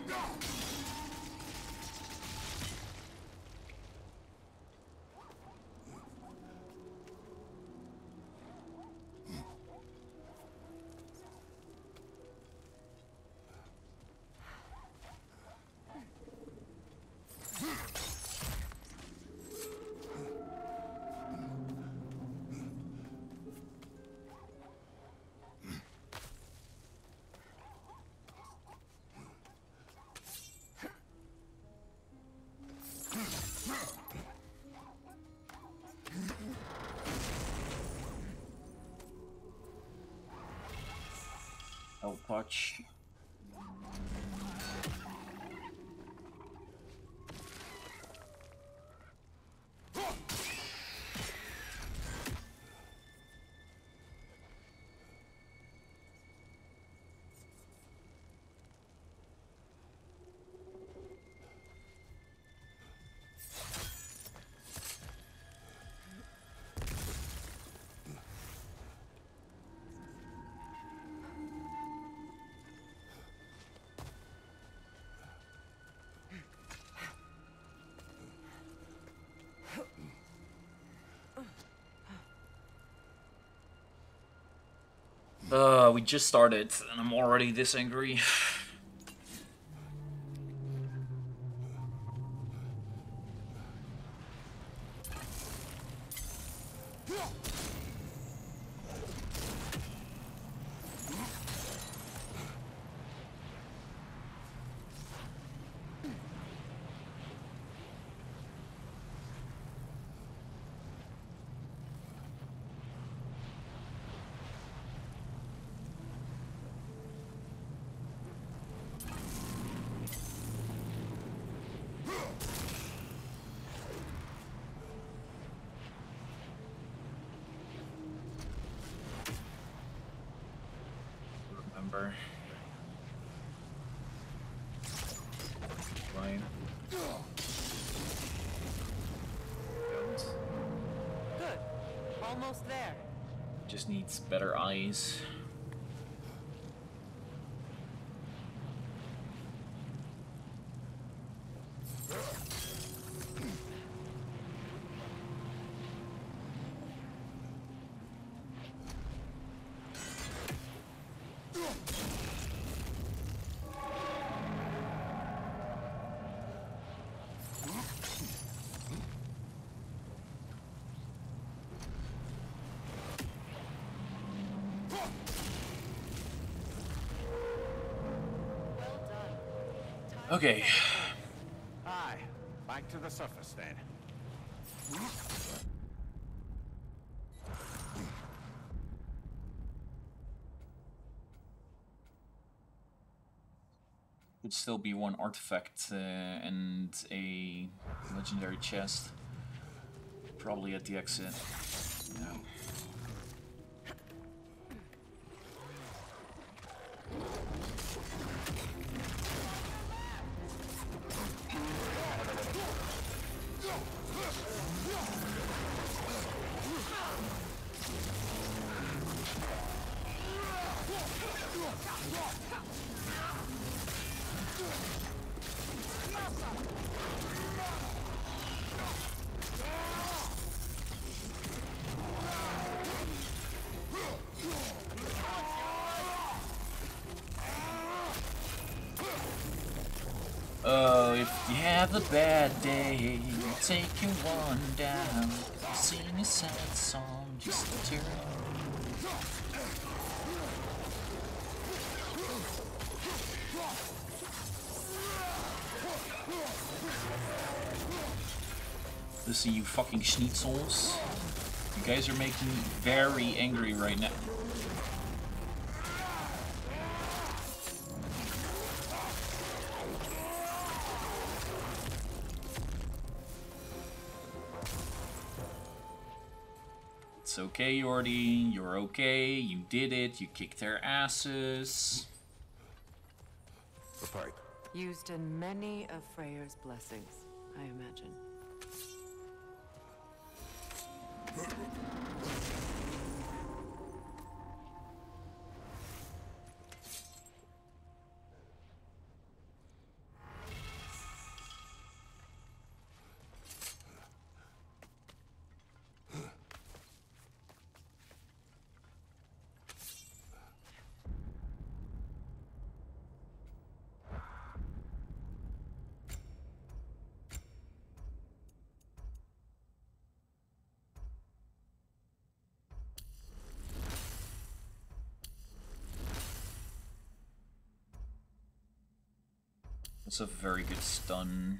Touch. We just started, and I'm already this angry. Fine. Good. Almost there. Just needs better eyes. Okay. Aye. Back to the surface then. Could still be one artifact and a legendary chest. Probably at the exit. No. Oh, if you have a bad day, take your one down. Sing a sad song just to tear it up. Listen, you fucking schnitzels. You guys are making me very angry right now. It's okay, Joordy. You're okay. You did it. You kicked their asses. The pipe. Used in many of Freyr's blessings, I imagine. That's a very good stun.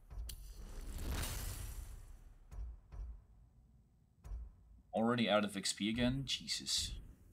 Already out of XP again? Jesus.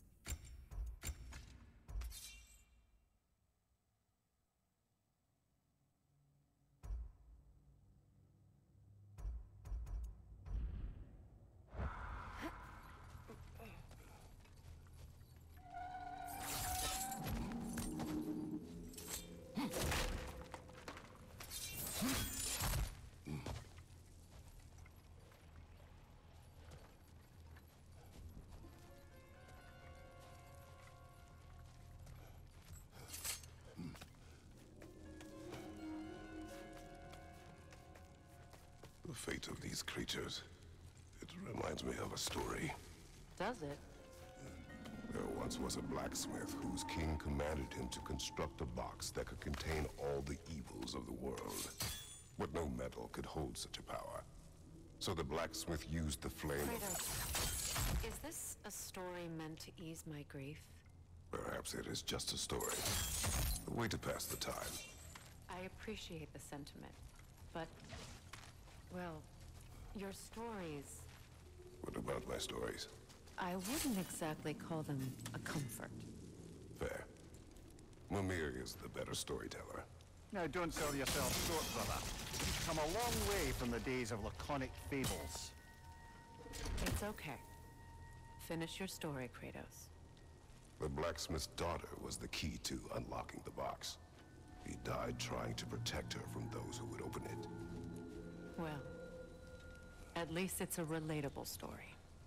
The fate of these creatures. It reminds me of a story. Does it? There once was a blacksmith whose king commanded him to construct a box that could contain all the evils of the world. But no metal could hold such a power. So the blacksmith used the flame Kratos, is this a story meant to ease my grief? Perhaps it is just a story. A way to pass the time. I appreciate the sentiment, but, well, your stories... What about my stories? I wouldn't exactly call them a comfort. Fair. Mimir is the better storyteller. Now, don't sell yourself short, brother. You've come a long way from the days of laconic fables. It's okay. Finish your story, Kratos. The blacksmith's daughter was the key to unlocking the box. He died trying to protect her from those who would open it. Well, at least it's a relatable story.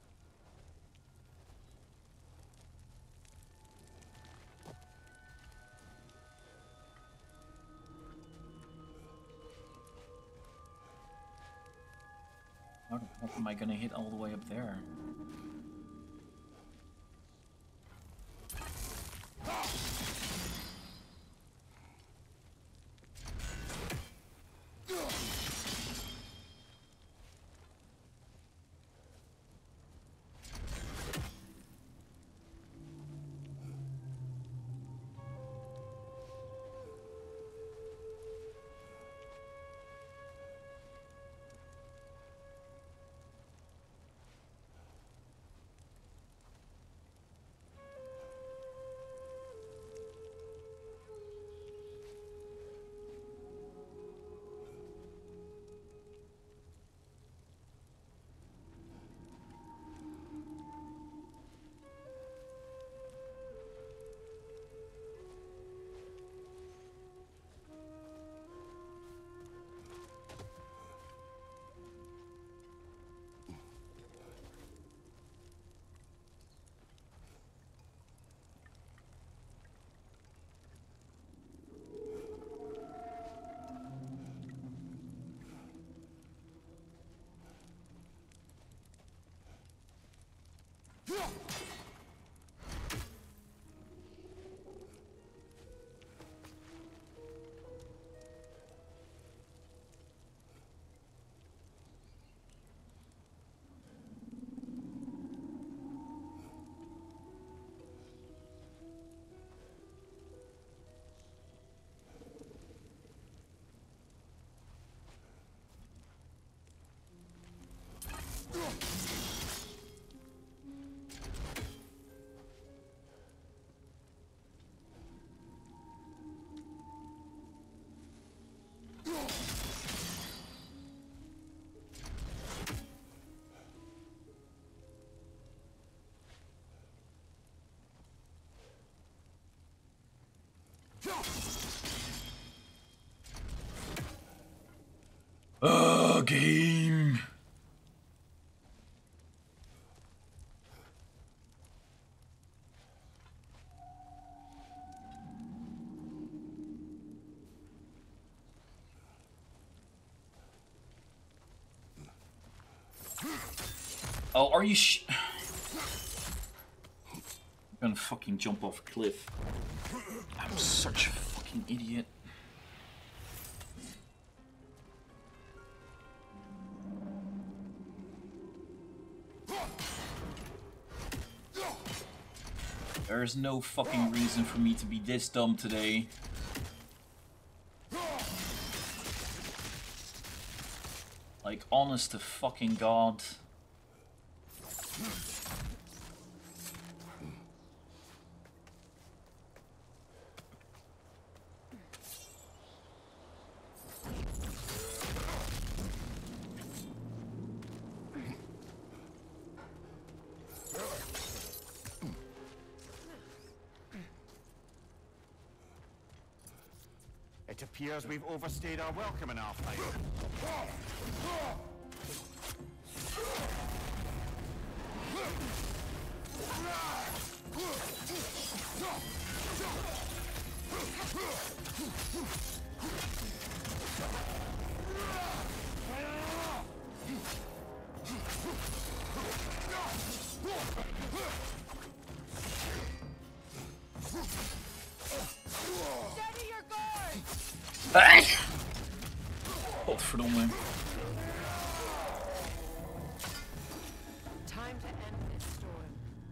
How the fuck am I gonna hit all the way up there? Game. Oh, are you I'm gonna fucking jump off a cliff. I'm such a fucking idiot. There is no fucking reason for me to be this dumb today. Like, honest to fucking God. It appears we've overstayed our welcome in our fight. Steady your guard! Godverdomme. Time to end this storm.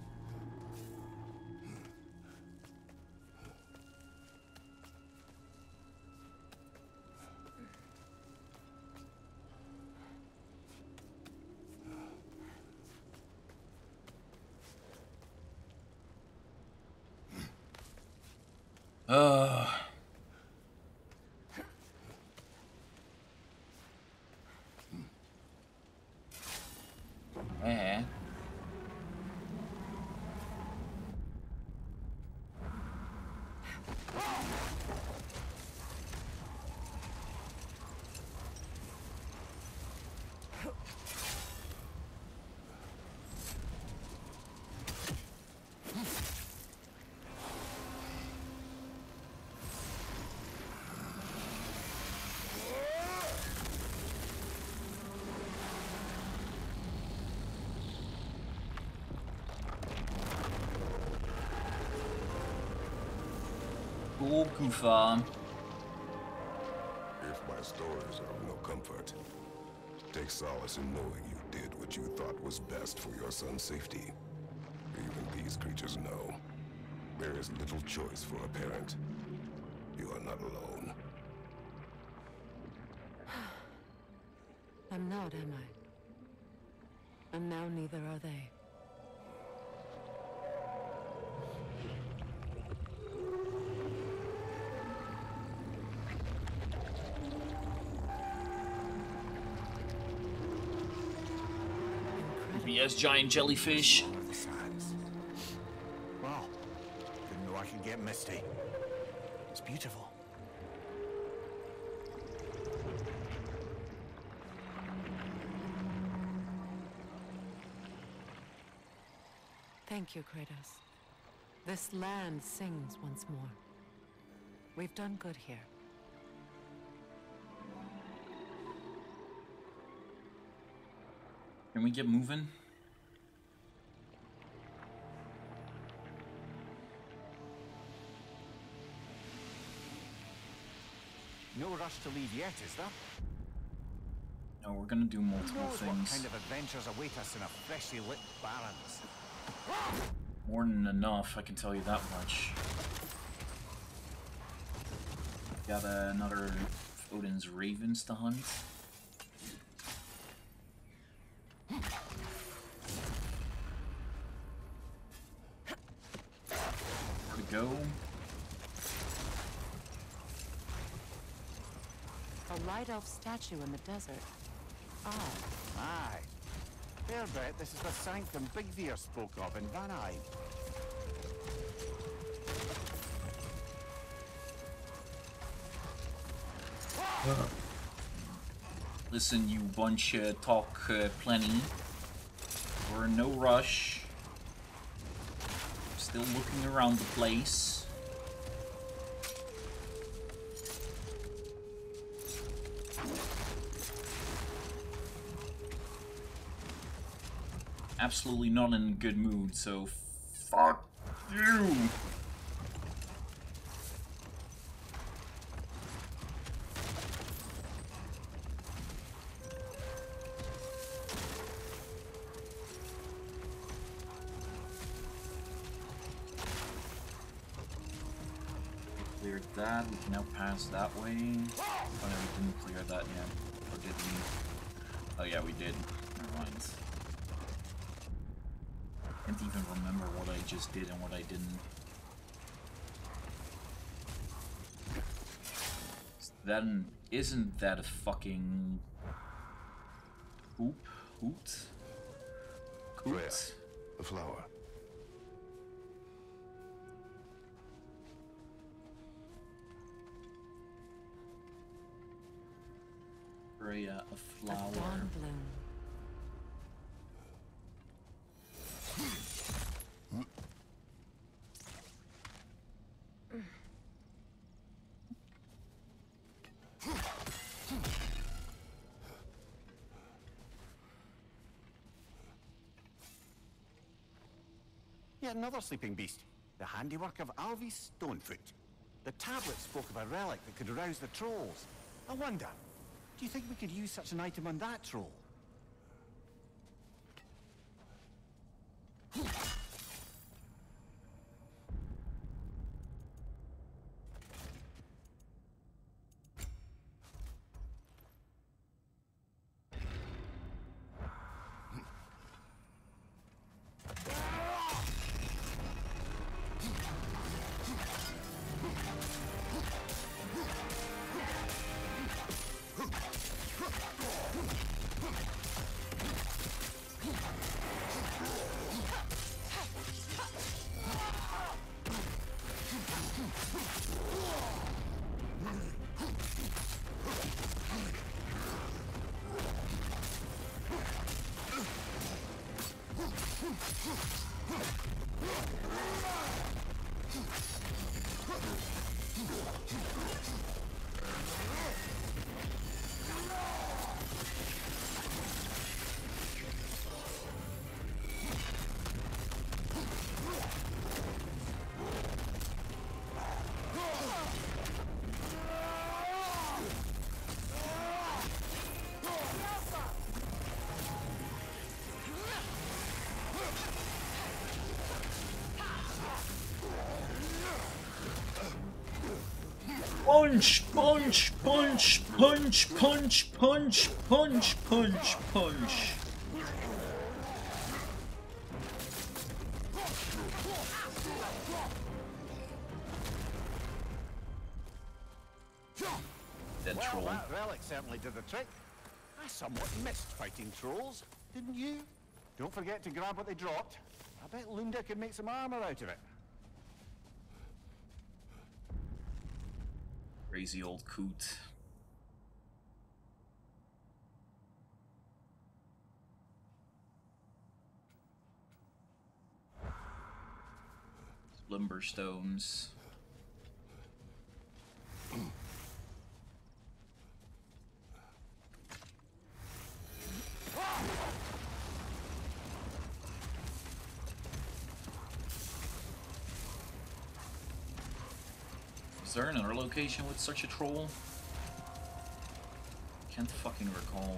Kufa. If my stories are of no comfort, take solace in knowing you did what you thought was best for your son's safety. Even these creatures know. There is little choice for a parent. You are not alone. I'm not, am I? And now neither are they. Yes, giant jellyfish. The sands. Wow. Didn't know I could get misty. It's beautiful. Thank you, Kratos. This land sings once more. We've done good here. Can we get moving? No rush to leave yet, is there? No, we're gonna do multiple What things. kind of adventures await us in a freshly lit barrens? More than enough, I can tell you that much. Got another of Odin's ravens to hunt. Where to go? A light elf statue in the desert. Odd. Aye. Fair bet this is the sanctum Bigvir spoke of in Vanheim. Listen, you bunch talk plenty. We're in no rush. Still looking around the place. Absolutely not in a good mood, so fuck you! Cleared that, we can now pass that way. Oh no, we didn't clear that yet. Or did we? Oh yeah, we did. Never mind. Can't even remember what I just did and what I didn't. Then isn't that a fucking hoot? Freya, the flower. Freya, a flower. A dawn bloom. Yet another sleeping beast. The handiwork of Alvis Stonefoot. The tablet spoke of a relic that could arouse the trolls. I wonder, do you think we could use such an item on that troll? Punch, punch, punch, punch, punch, punch, punch, punch, punch. Dead troll. Well, that relic certainly did the trick. I somewhat missed fighting trolls, didn't you? Don't forget to grab what they dropped. I bet Lunda could make some armor out of it. Crazy old coot. Lumberstones. Is there another location with such a troll? Can't fucking recall.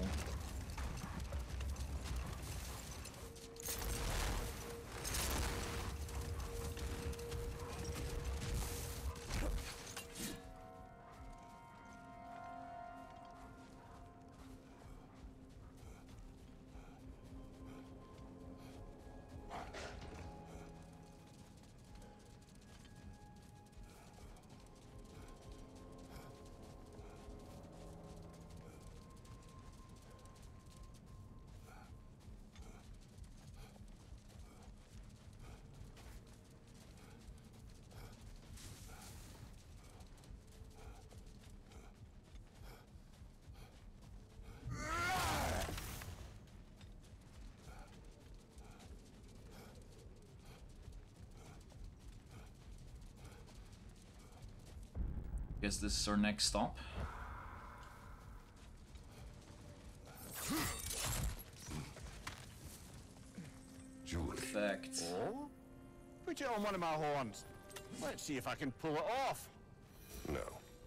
Guess this is our next stop. Joordy. Perfect. Oh? Put it on one of my horns. Let's see if I can pull it off. No.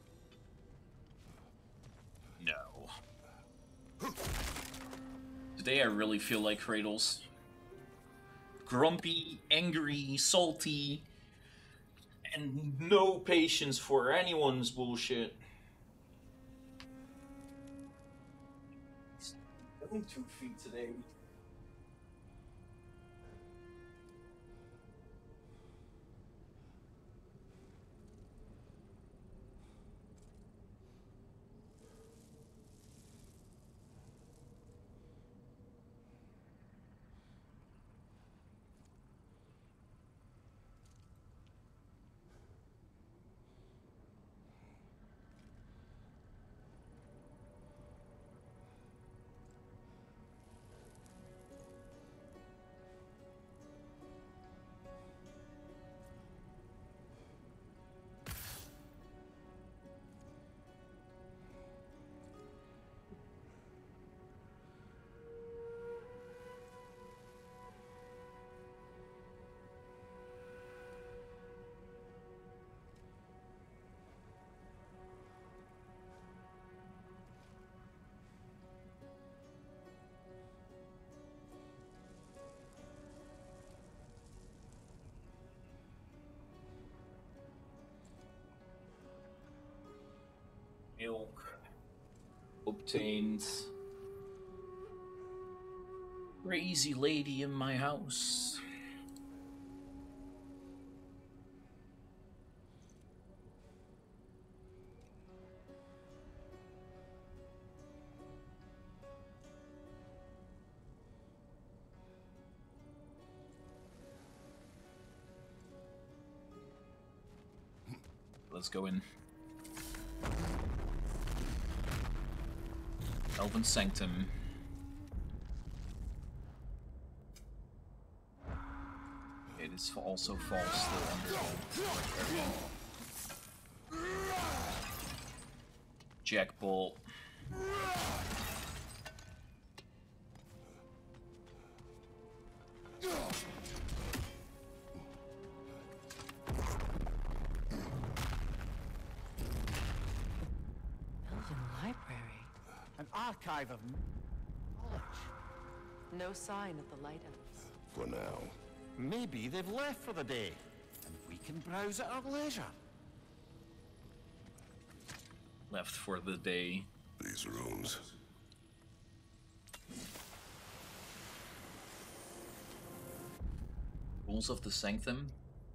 No. Today I really feel like Kratos. Grumpy, angry, salty, and no patience for anyone's bullshit. He's going 2 feet today. Milk obtained. Crazy lady in my house. Let's go in. Elven Sanctum. It is also false still under Jack Bolt. Archive of knowledge. No sign of the Light Elves. For now. Maybe they've left for the day, and we can browse at our leisure. Left for the day. These rooms. Rules of the Sanctum.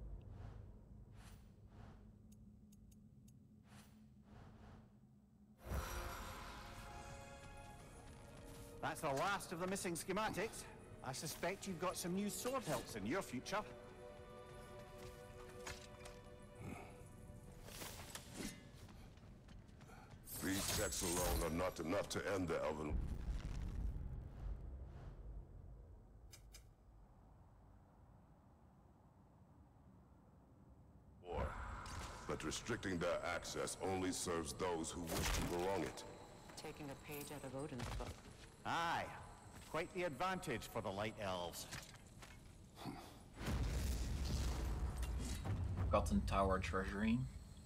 That's the last of the missing schematics. I suspect you've got some new sword hilts in your future. These texts alone are not enough to end the Elven War. But restricting their access only serves those who wish to prolong it. Taking a page out of Odin's book. Aye. Quite the advantage for the Light Elves. Forgotten Tower Treasury.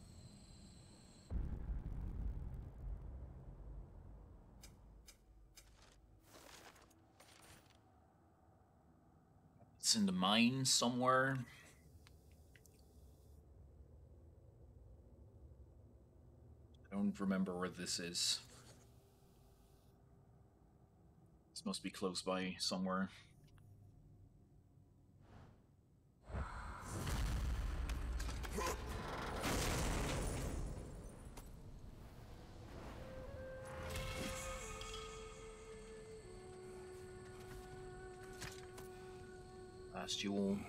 It's in the mine somewhere. I don't remember where this is. This must be close by somewhere. Last Jewel.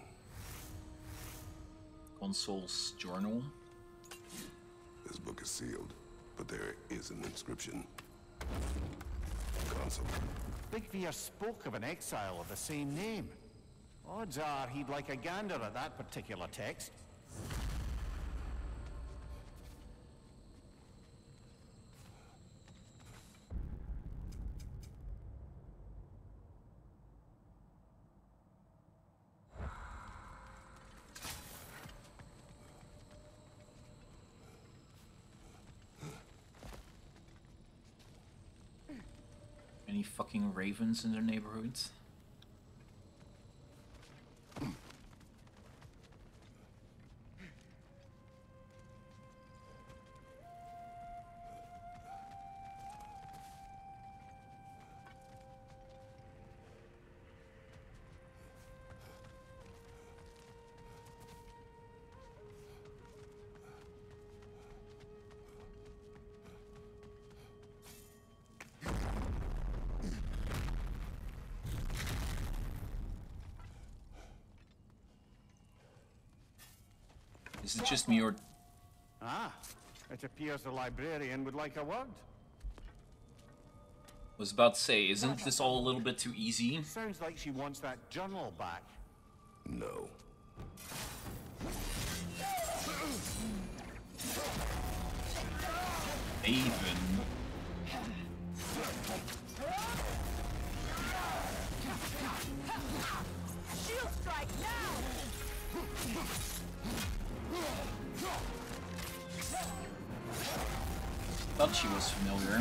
Consul's journal. This book is sealed, but there is an inscription. Consul. Big Veer spoke of an exile of the same name. Odds are he'd like a gander at that particular text. Any fucking ravens in their neighborhoods? Is it just me or... Ah, it appears the librarian would like a word. Was about to say, isn't this all a little bit too easy? Sounds like she wants that journal back. No. Haven. Shield strike now! Thought she was familiar.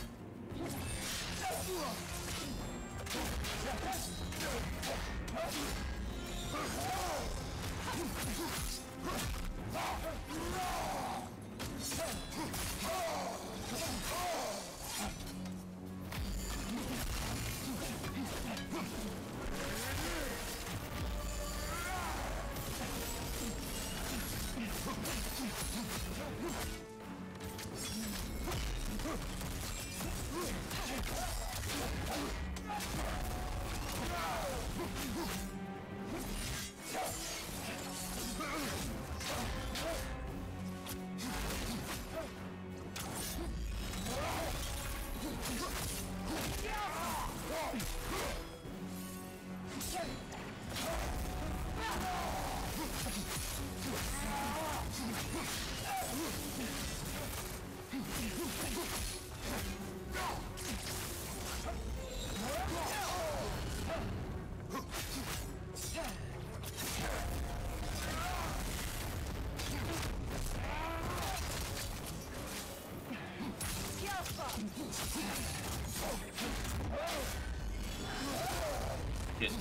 Hit.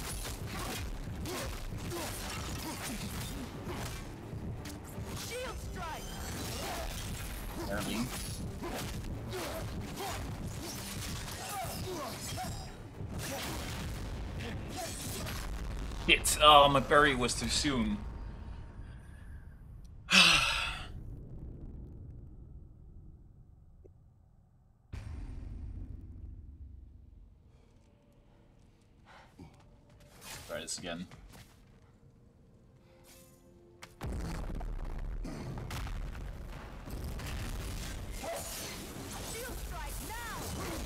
Shield strike! Barely. Hit. Oh, my berry was too soon. Try this again. Shield strike now!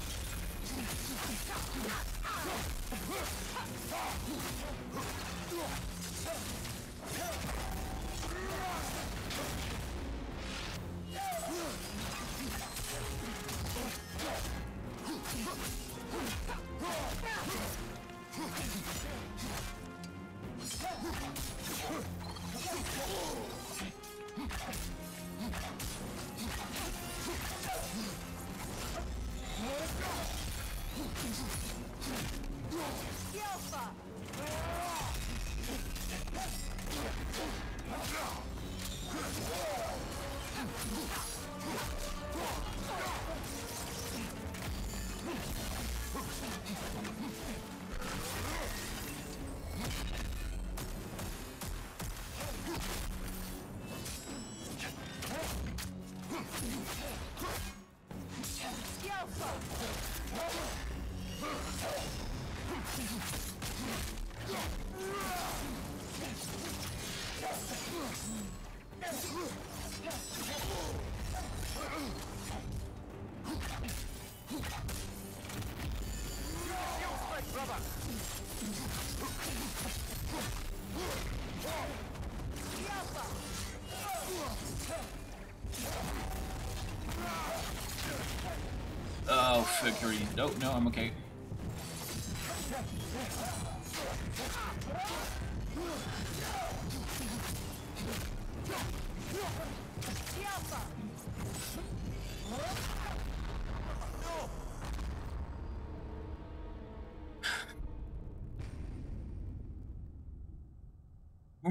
Oh, Figure. No, no, I'm okay.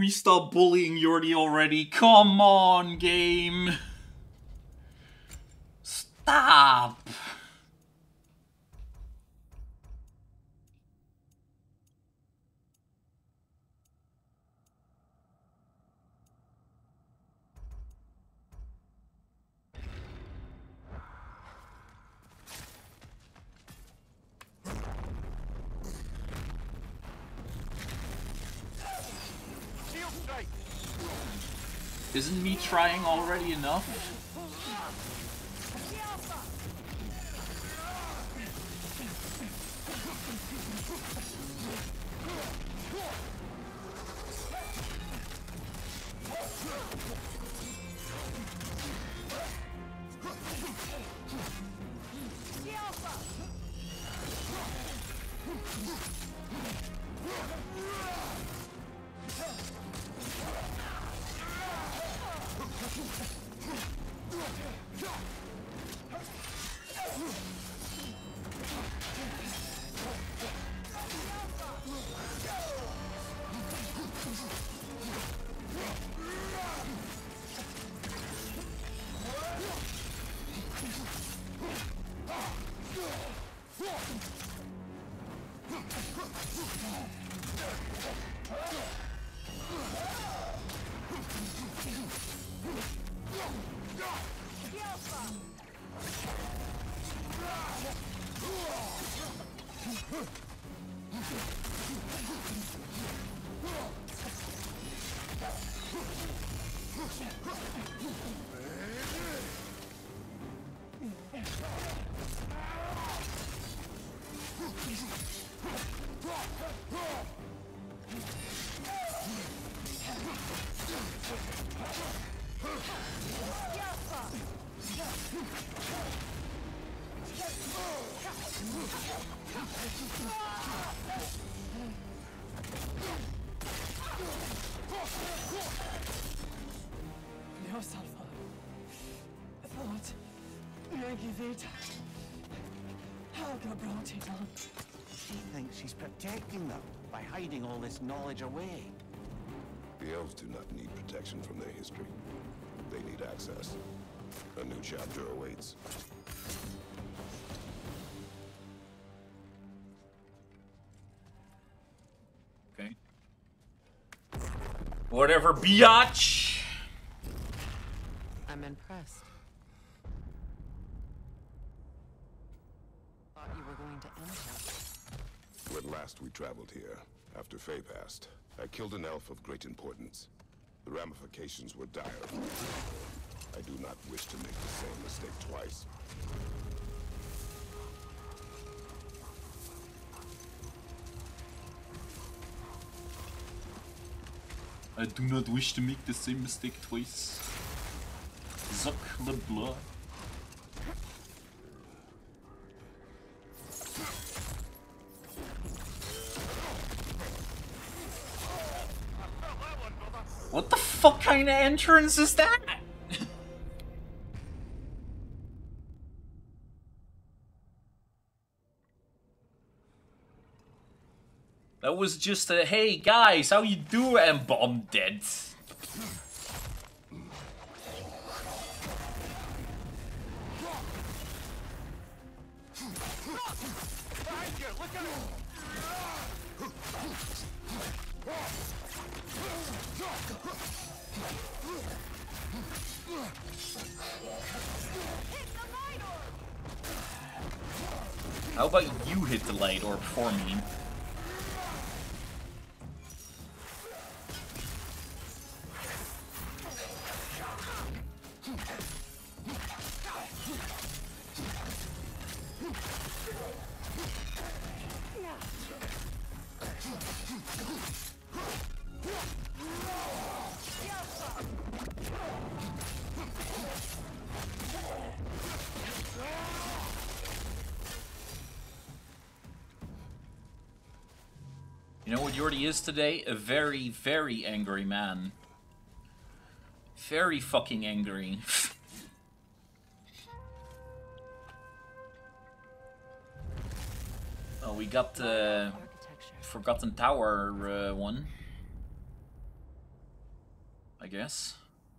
we stop bullying Joordy already? Come on, game. Stop. Isn't me trying already enough? She thinks she's protecting them by hiding all this knowledge away. The elves do not need protection from their history. They need access. A new chapter awaits. Okay. Whatever, biatch! I'm impressed. Thought you were going to end here. When last we traveled here, after Faye passed, I killed an elf of great importance. The ramifications were dire. I do not wish to make the same mistake twice. I do not wish to make the same mistake twice. Zuck le blood. What the fuck kind of entrance is that? That was just a, hey guys, how you do? And bomb dead. How about you hit the light orb for me? You know what Joordy is today? A very, very angry man. Very fucking angry. Oh, we got the Forgotten Tower one. guess.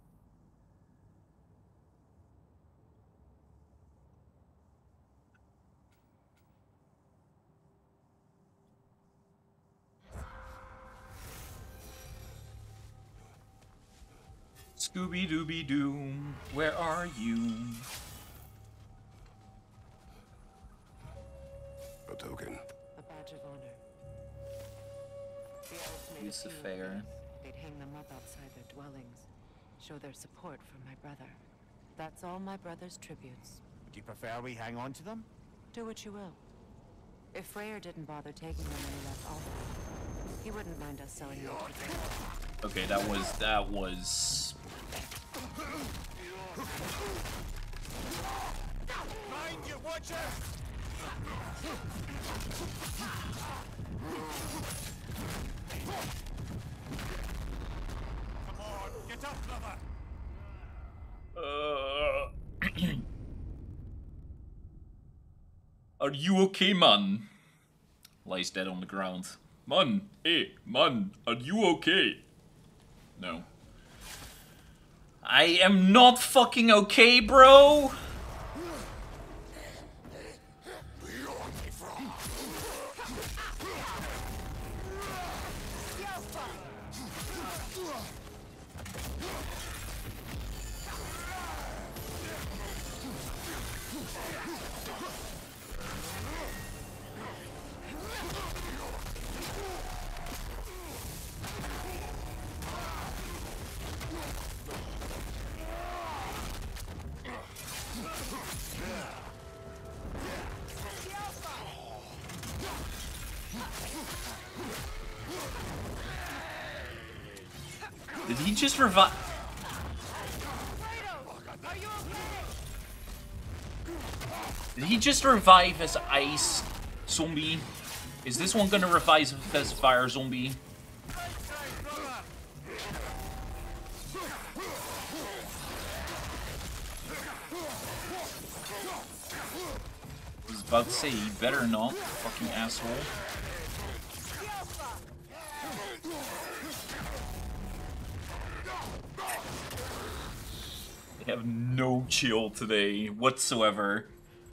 Scooby-Dooby-Doo, where are you? A token. A badge of honor. The elves made a Use the few of fair. these. They'd hang them up outside their dwellings. Show their support for my brother. That's all my brother's tributes. Do you prefer we hang on to them? Do what you will. If Freyr didn't bother taking them when he left Alba, he wouldn't mind us selling them to the Okay, that was... Mind you, watch it! Come on, get up, brother! Are you okay, man? Lies dead on the ground. Man, hey, man, are you okay? No. I am not fucking okay, bro! Did he just revive? Are you okay? Did he just revive as ice zombie? Is this one gonna revive as fire zombie? I was about to say, he better not, fucking asshole. They have no chill today whatsoever.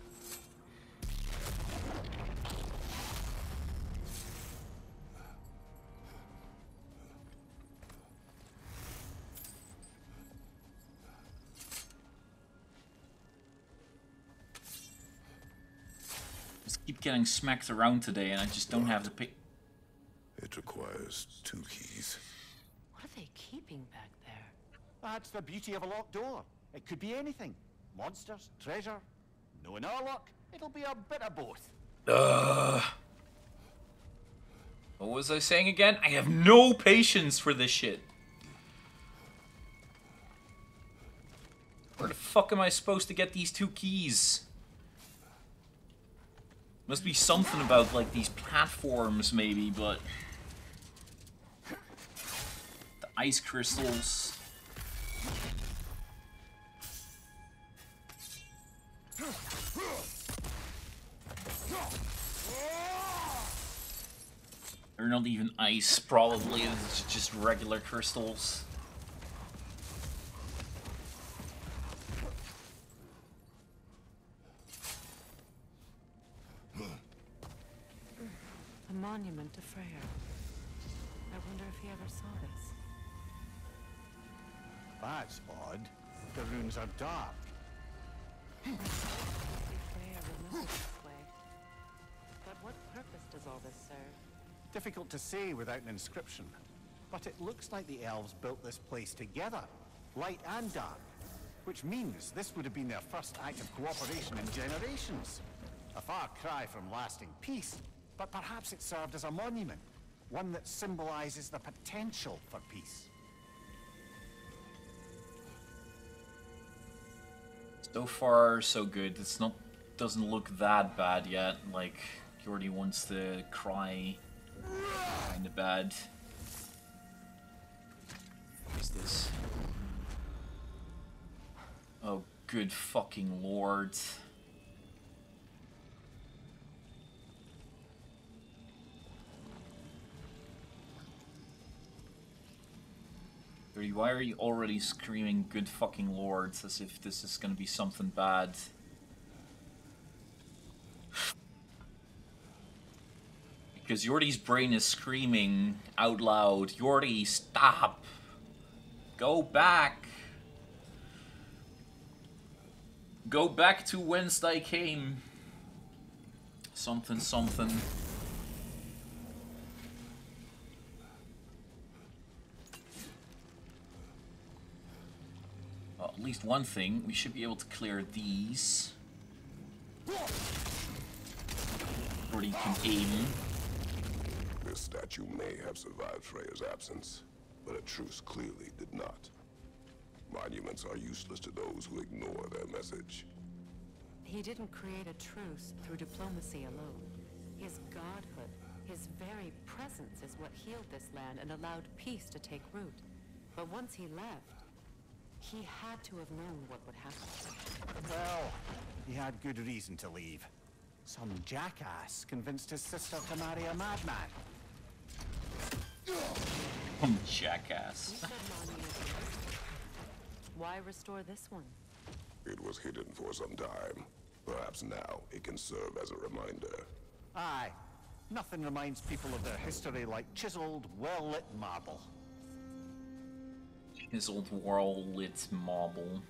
Just keep getting smacked around today, and I just don't have the pick. It requires 2 keys. What are they keeping back there? That's the beauty of a locked door. It could be anything. Monsters, treasure. Knowing our luck, it'll be a bit of both. What was I saying again? I have no patience for this shit. Where the fuck am I supposed to get these 2 keys? Must be something about, like, these platforms, maybe, but... The ice crystals... They're not even ice, probably. It's just regular crystals. A monument to Freyr. I wonder if he ever saw this. That's odd. The runes are dark. Freyr remembered this way. But what purpose does all this serve? Difficult to say without an inscription. But it looks like the elves built this place together, light and dark. Which means this would have been their first act of cooperation in generations. A far cry from lasting peace, but perhaps it served as a monument. One that symbolizes the potential for peace. So far, so good. Doesn't look that bad yet. Like, Joordy wants to cry. Kinda bad. What is this? Oh, good fucking lord. Joordy, why are you already screaming good fucking lords as if this is gonna be something bad? Because Joordy's brain is screaming out loud, Joordy, stop! Go back! Go back to whence thy came. Something, something. Well, at least one thing, we should be able to clear these. Joordy can aim. This statue may have survived Freya's absence, but Atreus clearly did not. Monuments are useless to those who ignore their message. He didn't create a truce through diplomacy alone. His godhood, his very presence is what healed this land and allowed peace to take root. But once he left, he had to have known what would happen. Well, he had good reason to leave. Some jackass convinced his sister to marry a madman. Jackass. You said monument. Why restore this one? It was hidden for some time. Perhaps now it can serve as a reminder. Aye. Nothing reminds people of their history like chiseled, well-lit marble. His old well-lit marble.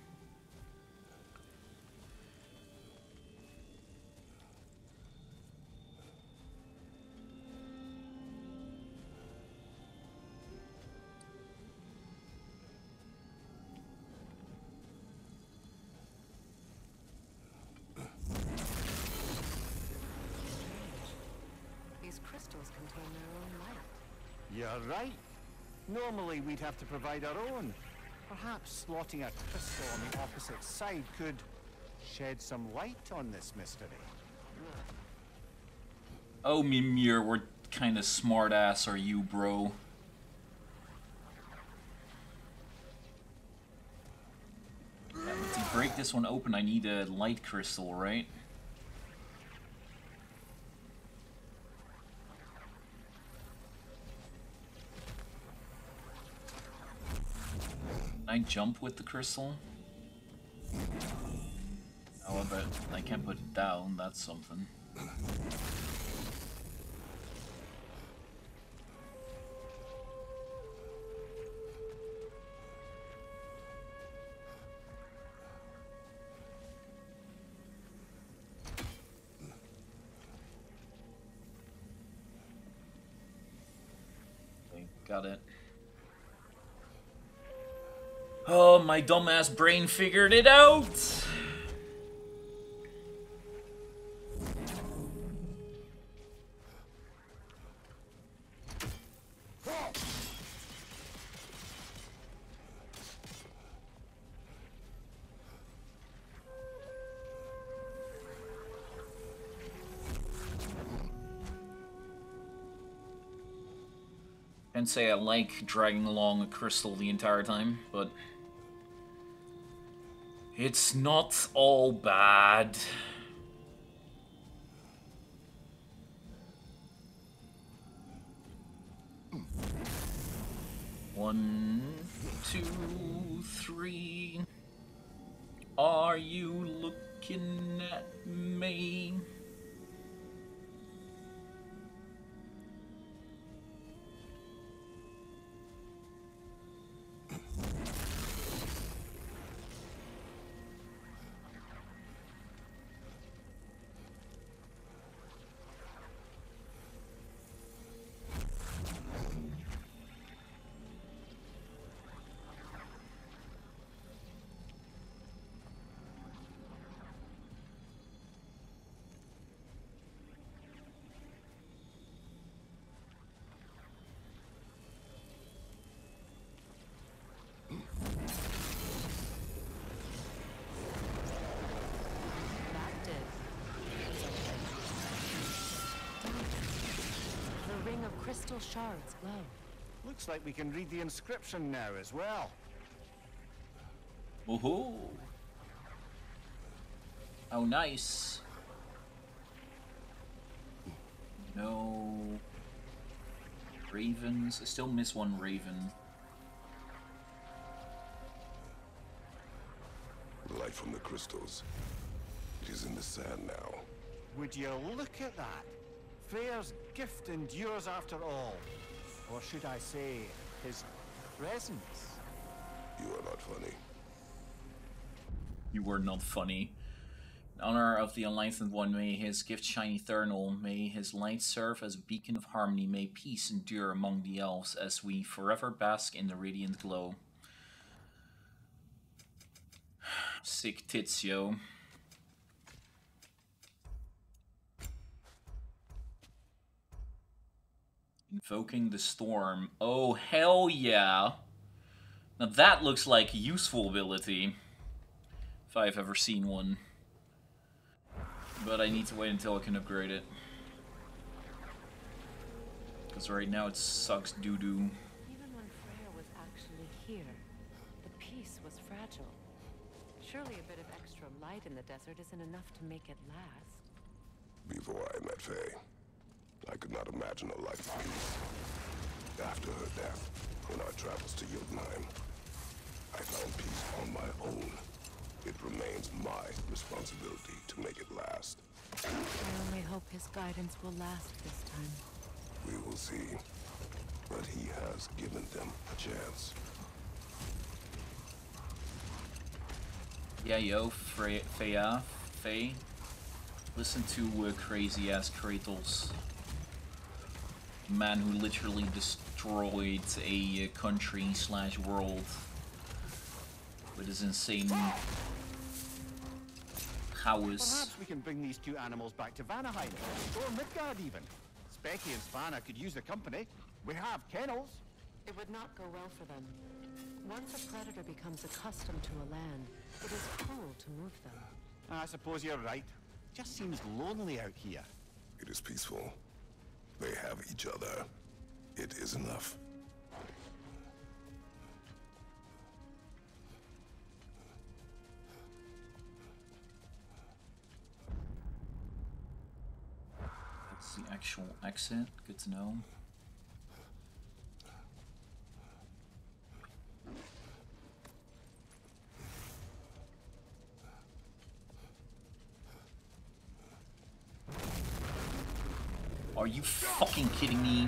Contain their own light. You're right. Normally we'd have to provide our own. Perhaps slotting a crystal on the opposite side could shed some light on this mystery. Oh, Mimir, what kind of smartass are you, bro? Yeah, but to break this one open, I need a light crystal, right? Can I jump with the crystal? Oh, but I can't put it down, that's something. Okay, got it. Oh, my dumbass brain figured it out! Can't say I like dragging along a crystal the entire time, but it's not all bad. One, two, three. Are you looking at me? Crystal shards glow. Looks like we can read the inscription now as well. Woohoo! Oh, nice. No ravens. I still miss one raven. crystals. It is in the sand now. Would you look at that? Freyr's gift endures after all. Or should I say, his presence? You are not funny. You were not funny. In honor of the Enlightened One, may his gift shine eternal. May his light serve as a beacon of harmony. May peace endure among the elves as we forever bask in the radiant glow. Sick tits, yo. Invoking the storm. Oh, hell yeah. Now that looks like a useful ability. If I've ever seen one. But I need to wait until I can upgrade it. Because right now it sucks doo-doo. Even when Freya was actually here, the peace was fragile. Surely a bit of extra light in the desert isn't enough to make it last. Before I met Faye, I could not imagine a life of peace. After her death, in our travels to Jotunheim, I found peace on my own. It remains my responsibility to make it last. I only hope his guidance will last this time. We will see. But he has given them a chance. Yeah, yo, Faye. Listen to crazy-ass Kratos. Man who literally destroyed a country/world with his insane prowess. Perhaps we can bring these two animals back to Vanaheim, or Midgard even. Specky and Svanna could use the company. We have kennels. It would not go well for them. Once a predator becomes accustomed to a land, it is cruel to move them. I suppose you're right. Just seems lonely out here. It is peaceful. They have each other. It is enough. That's the actual exit. Good to know. Are you fucking kidding me?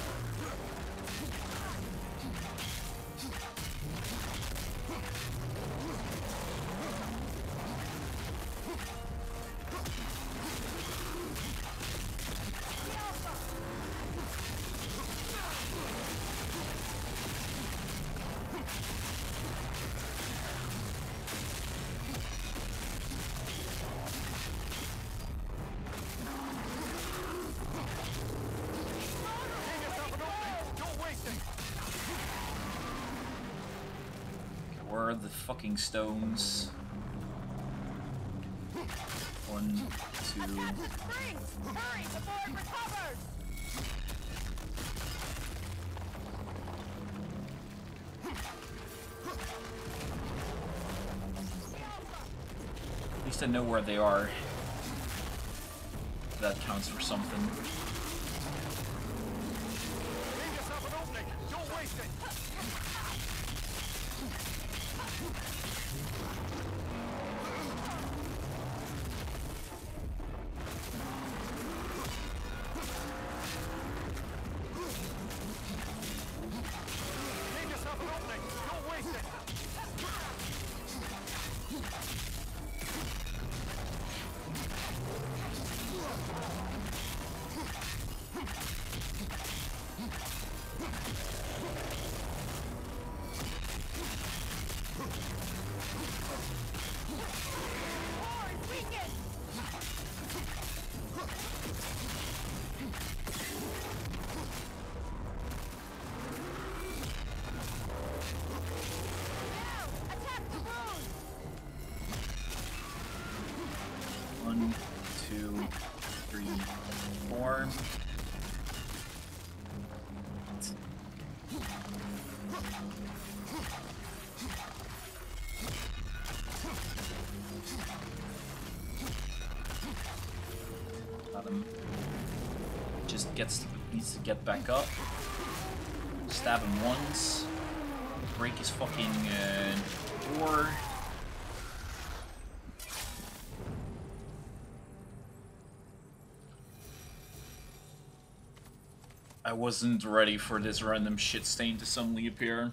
Where are the fucking stones? 1, 2. Hurry before it recovers! At least I know where they are. That counts for something. Leave yourself an opening. Don't waste it. Leave yourself an opening. Don't waste it. One, 2, 3, 4. Got him. Just needs to get back up. Stab him once. Break his fucking door. I wasn't ready for this random shit stain to suddenly appear.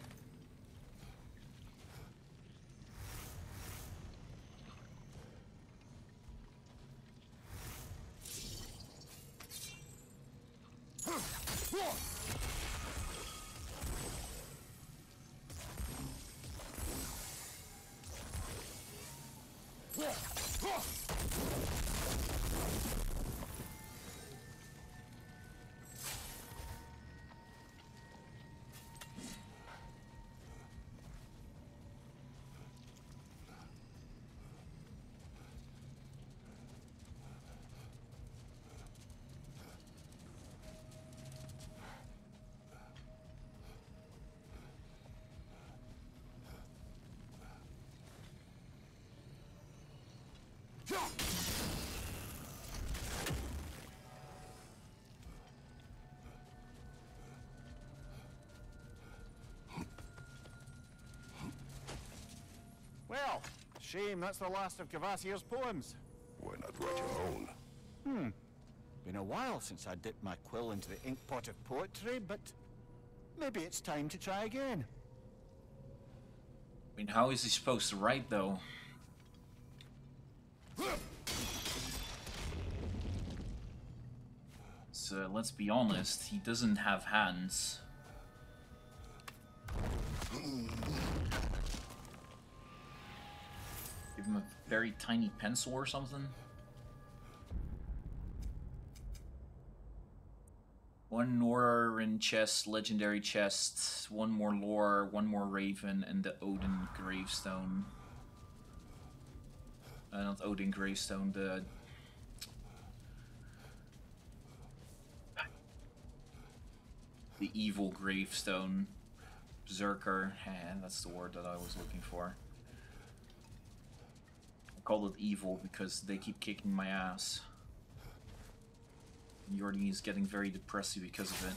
Well, shame that's the last of Kvasir's poems. Why not write your own? Been a while since I dipped my quill into the ink pot of poetry, but maybe it's time to try again. I mean, how is he supposed to write, though? So, let's be honest, he doesn't have hands. Give him a very tiny pencil or something? One Norrøn chest, legendary chest, one more lore, one more raven, and the Odin gravestone. Not Odin gravestone, the... the evil gravestone. Berserker, that's the word that I was looking for. I call it evil because they keep kicking my ass. Joordy is getting very depressive because of it.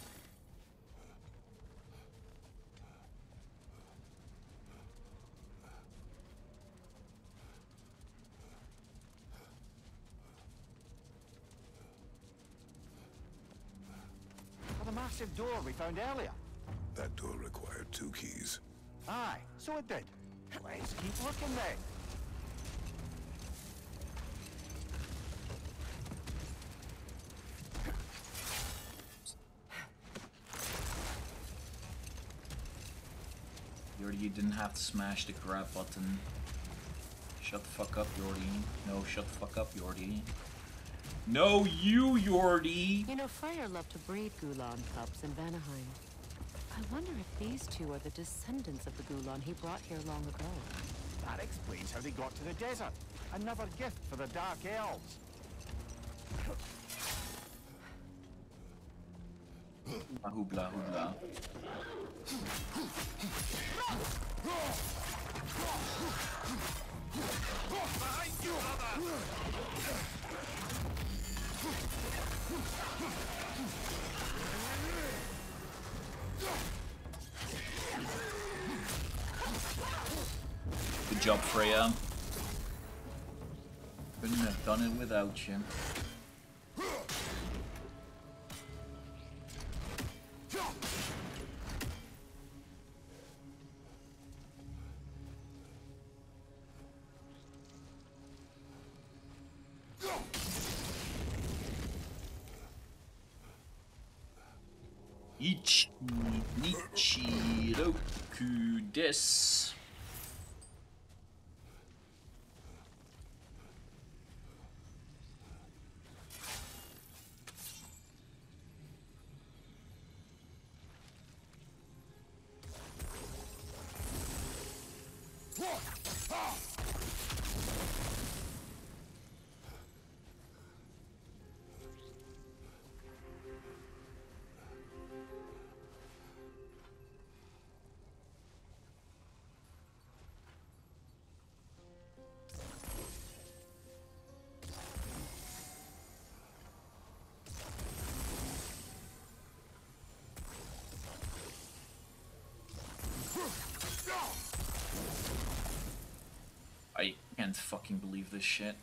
For the massive door we found earlier. That door required 2 keys. Aye, so it did. Let's keep looking then. Joordy, you didn't have to smash the grab button. Shut the fuck up, Joordy. No, shut the fuck up, Joordy. No, you, Joordy! You know, Freyr loved to breed Gulan pups in Vanaheim. I wonder if these two are the descendants of the Gulan he brought here long ago. That explains how they got to the desert. Another gift for the Dark Elves. Hoobla, hoobla. Behind you, brother! Good job, Freya. Couldn't have done it without you. Ichi Nichi Roku des. I can't fucking believe this shit.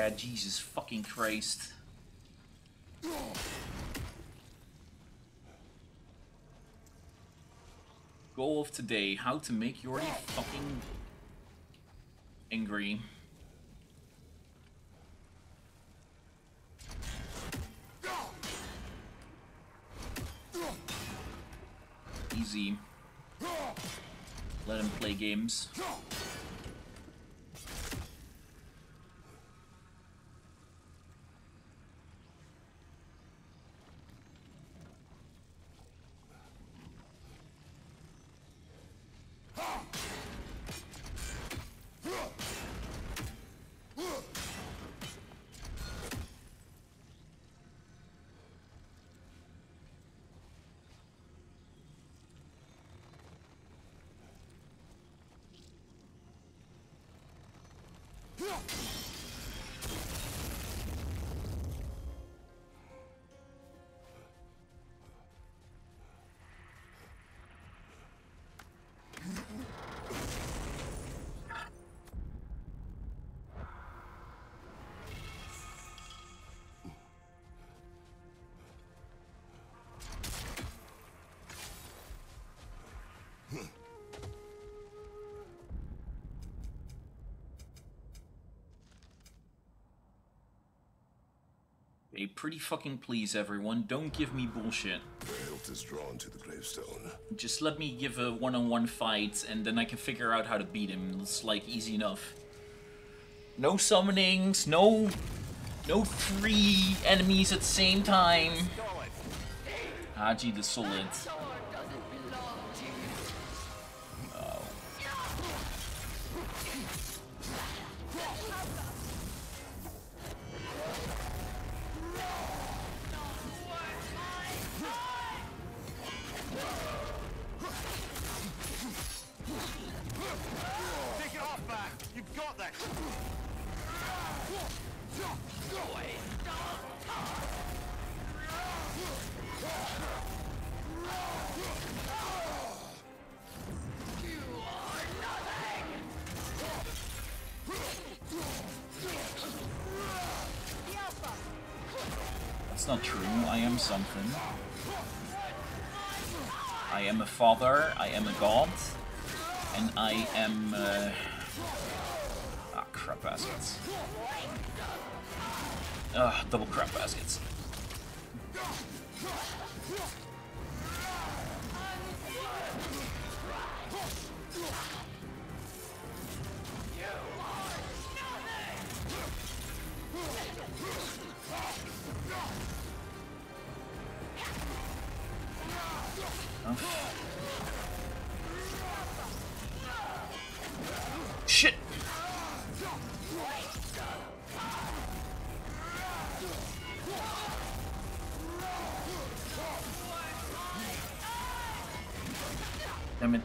Yeah, Jesus fucking Christ. Goal of today, how to make Joordy fucking angry. Easy. Let him play games. Okay, pretty fucking please, everyone. Don't give me bullshit. The hilt is drawn to the gravestone. Just let me give a one-on-one fight, and then I can figure out how to beat him. It's, like, easy enough. No summonings, no 3 enemies at the same time. Haji the Solid. Oh. Take it off, back. You've got that. That's not true. I am something. I am a father, I am a god, and I am, ah, crap baskets. Ugh, double crap baskets. Oh. Shit! Damn it.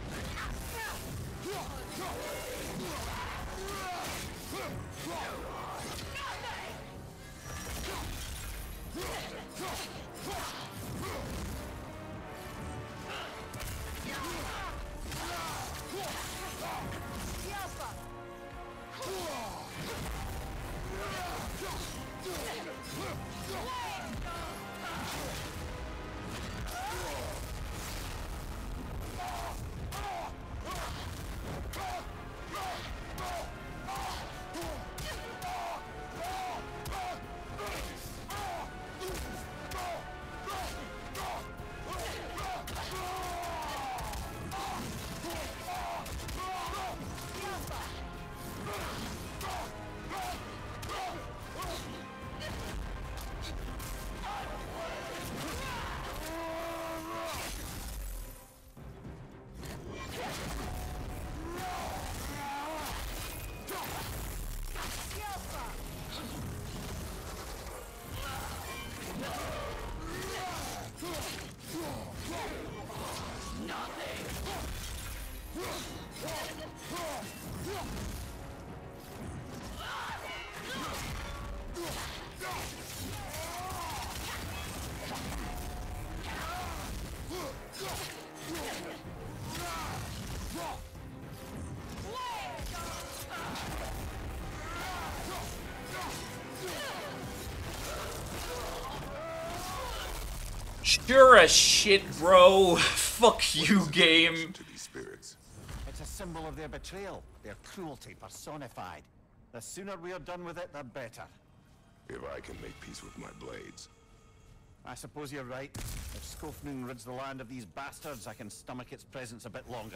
Sure as shit, bro. Fuck you, game. To these spirits. It's a symbol of their betrayal, their cruelty personified. The sooner we're done with it, the better. If I can make peace with my blades. I suppose you're right. If Skofnung rids the land of these bastards, I can stomach its presence a bit longer.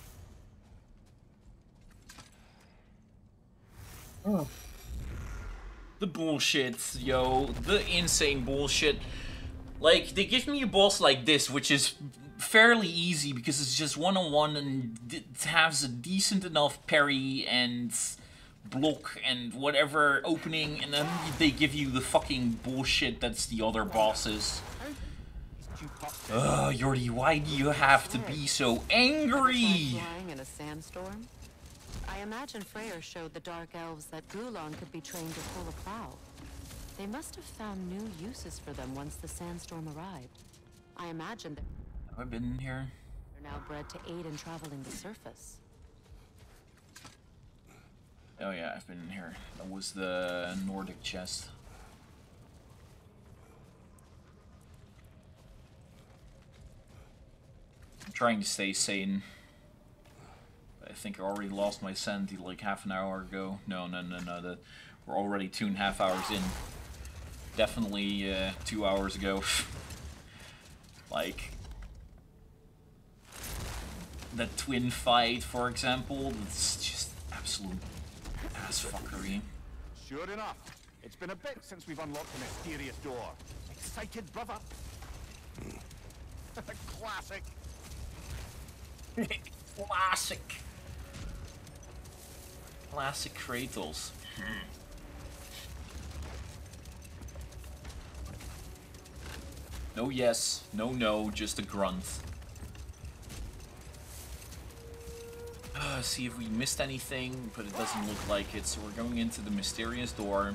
The bullshit, yo. The insane bullshit. Like, they give me a boss like this, which is fairly easy because it's just one-on-one and it has a decent enough parry and block and whatever opening, and then they give you the fucking bullshit that's the other bosses. Ugh, Joordy, why do you have to be so angry? Flying in a sandstorm? I imagine Freyr showed the Dark Elves that Gulon could be trained to pull a plow. They must have found new uses for them once the sandstorm arrived. I imagine that Have I been here? they're now bred to aid in traveling the surface. Oh yeah, I've been in here. That was the Nordic chest. I'm trying to stay sane. I think I already lost my sanity like half an hour ago. No. We're already 2.5 hours in. Definitely 2 hours ago. Like that twin fight, for example, that's just absolute ass fuckery. Sure enough. It's been a bit since we've unlocked the mysterious door. Excited, brother? Classic. Classic. Classic Kratos. No yes, no, just a grunt. See if we missed anything, but it doesn't look like it, so we're going into the mysterious door.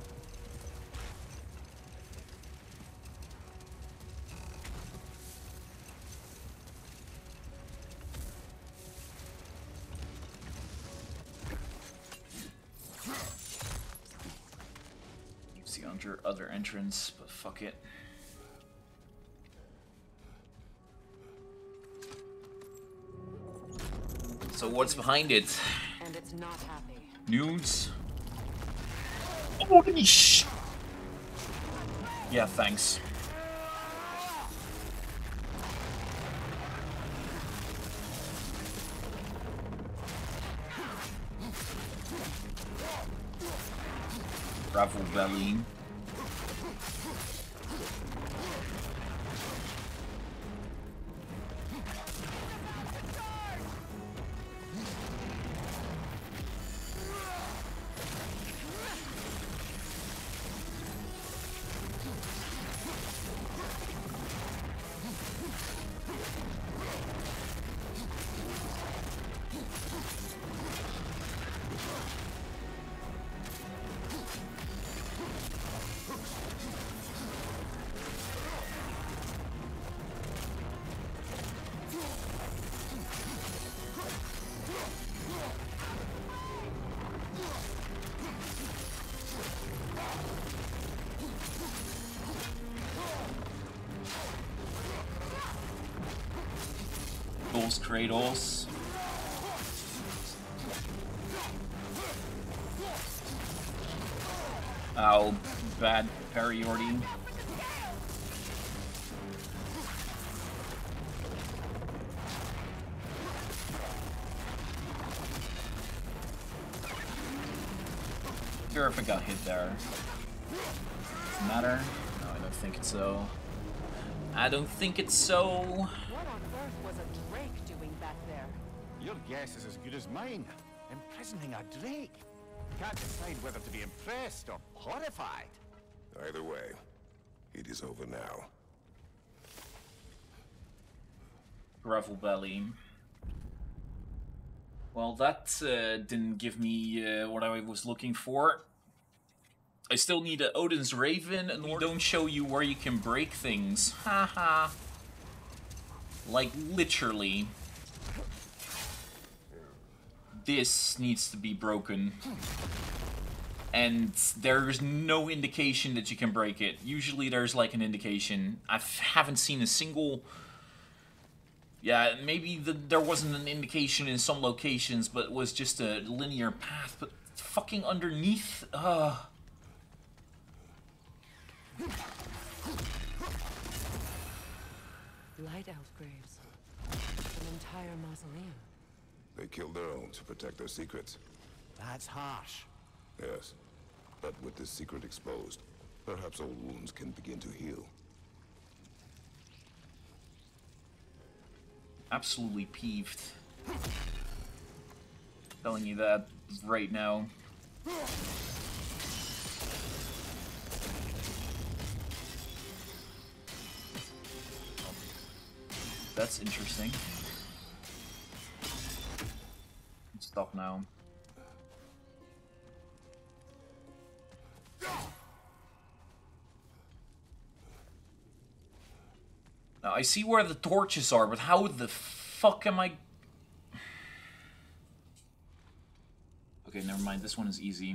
Use the other entrance, but fuck it. So what's behind it? And it's not happy. Nudes? Holy sh! Yeah, thanks. Bravo, Belly. Kratos. Ow, bad parry, Joordy. Sure if I got hit there. Doesn't matter. No, I don't think it's so. I don't think it's so. Your guess is as good as mine. Imprisoning a drake. Can't decide whether to be impressed or horrified. Either way, it is over now. Gravel belly. Well, that didn't give me what I was looking for. I still need an Odin's Raven, and we don't show you where you can break things. Haha. Like, literally. This needs to be broken. and there's no indication that you can break it. Usually there's like an indication. I haven't seen a single... Yeah, maybe there wasn't an indication in some locations, but it was just a linear path. But fucking underneath... Lighthouse graves. An entire mausoleum. They killed their own to protect their secrets. That's harsh. Yes. But with this secret exposed, perhaps old wounds can begin to heal. Absolutely peeved. Telling you that right now. That's interesting. Stop now. Now, I see where the torches are, but how the fuck am I... Okay, never mind. This one is easy.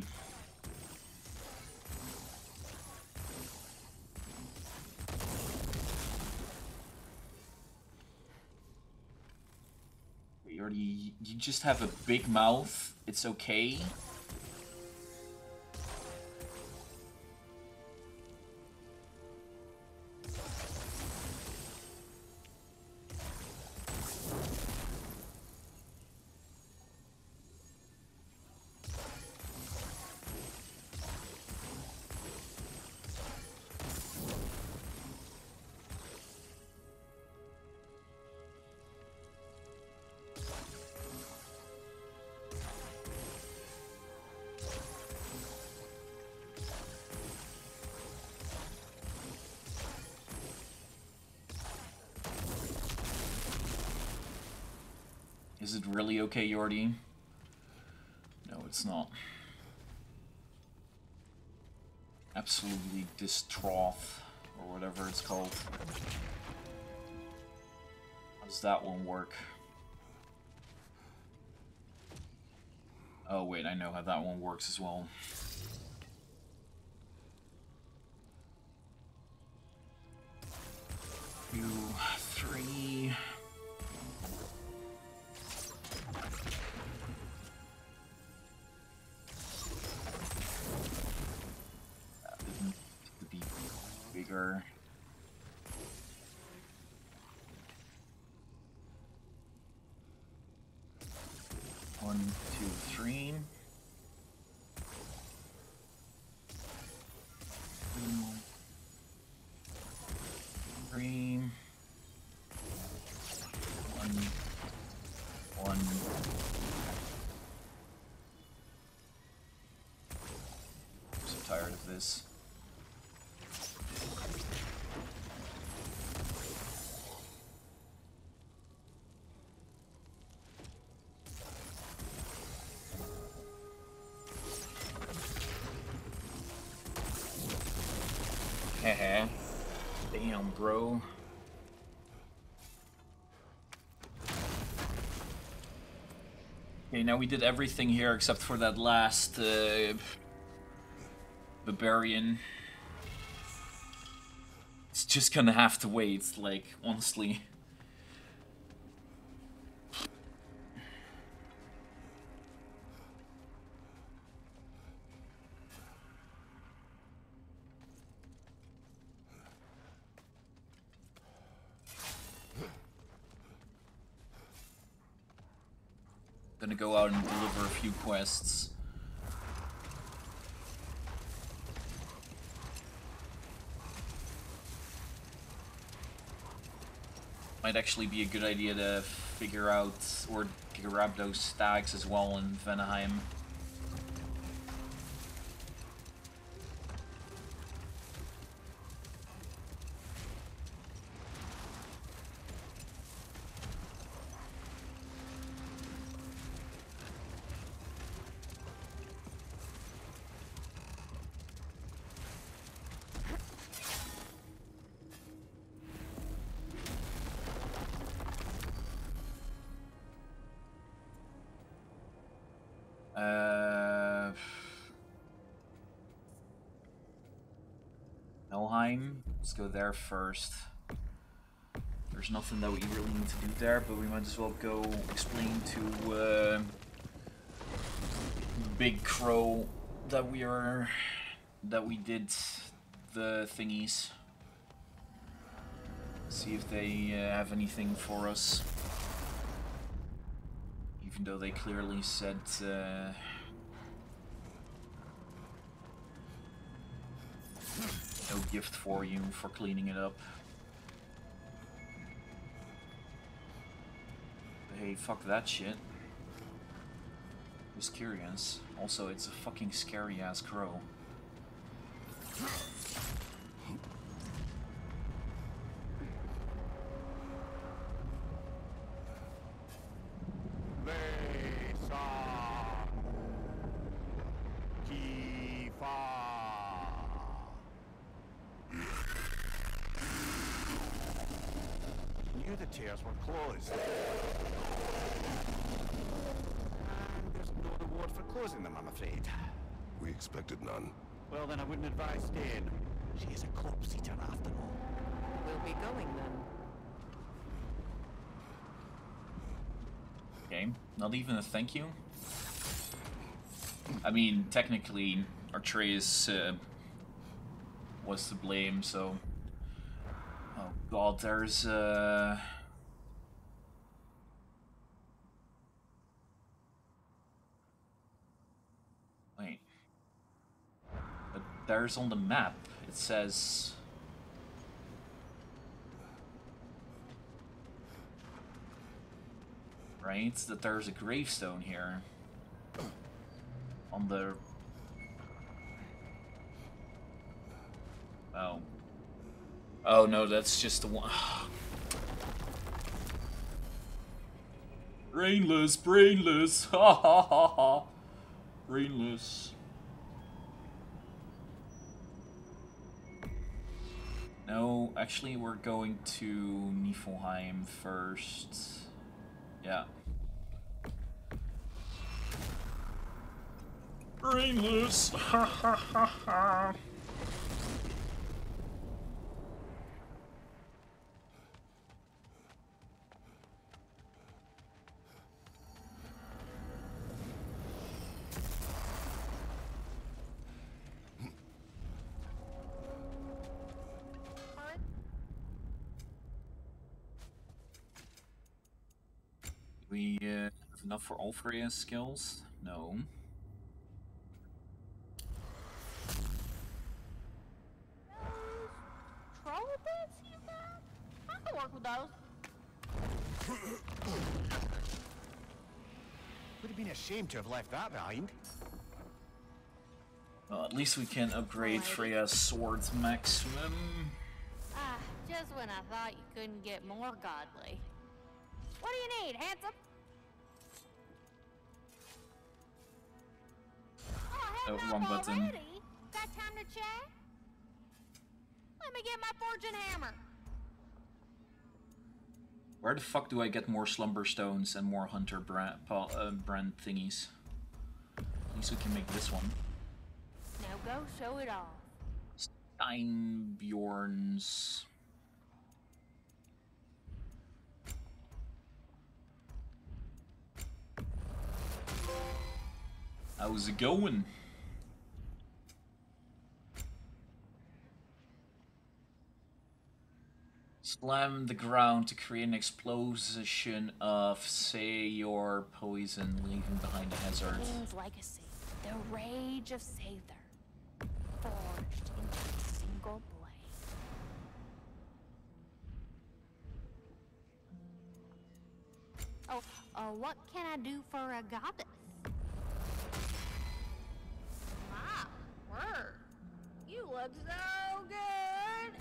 You just have a big mouth. It's okay. Is it really okay, Joordy? No, it's not. Absolutely distraught, or whatever it's called. How does that one work? Oh wait, I know how that one works as well. 2, 3... Bigger. One, two, three. 2, 3. 1, 1. I'm so tired of this. Haha. Damn, bro. Okay, now we did everything here except for that last barbarian. It's just gonna have to wait, like, honestly. Gonna go out and deliver a few quests. Might actually be a good idea to figure out or grab those stags as well in Vanaheim. Helheim. Let's go there first. There's nothing that we really need to do there, but we might as well go explain to Big Crow that we did the thingies. See if they have anything for us. Even though they clearly said no gift for you for cleaning it up. But hey, fuck that shit. Just curious. Also, it's a fucking scary ass crow. Tears were closed. And there's no reward for closing them, I'm afraid. We expected none. Well, then I wouldn't advise staying. She is a corpse eater after all. We'll be going then. Okay, not even a thank you. I mean, technically, Atreus was to blame, so... Oh god, there's Wait. But there's on the map, it says... Right? That there's a gravestone here. On the... Oh. Oh no, that's just the one. Brainless, brainless, ha ha ha ha. Brainless. No, actually we're going to Niflheim first. Yeah. Brainless, ha ha ha ha. We have enough for all three skills? No. Troll bits you got? I can work with those. Would have been a shame to have left that behind. Well, at least we can upgrade Freya's sword's maximum. Ah, just when I thought you couldn't get more godly. What do you need, handsome? Oh, wrong button. Already? Got time to chat? Let me get my fortune hammer. Where the fuck do I get more slumber stones and more hunter brand thingies? At least we can make this one. Now go show it off. Steinbjorn's. How's it going? Slam the ground to create an explosion of, say, your poison, leaving behind a hazard. King's legacy, the rage of Aesir, forged into a single blade. Oh, what can I do for a goddess? My word, you look so good.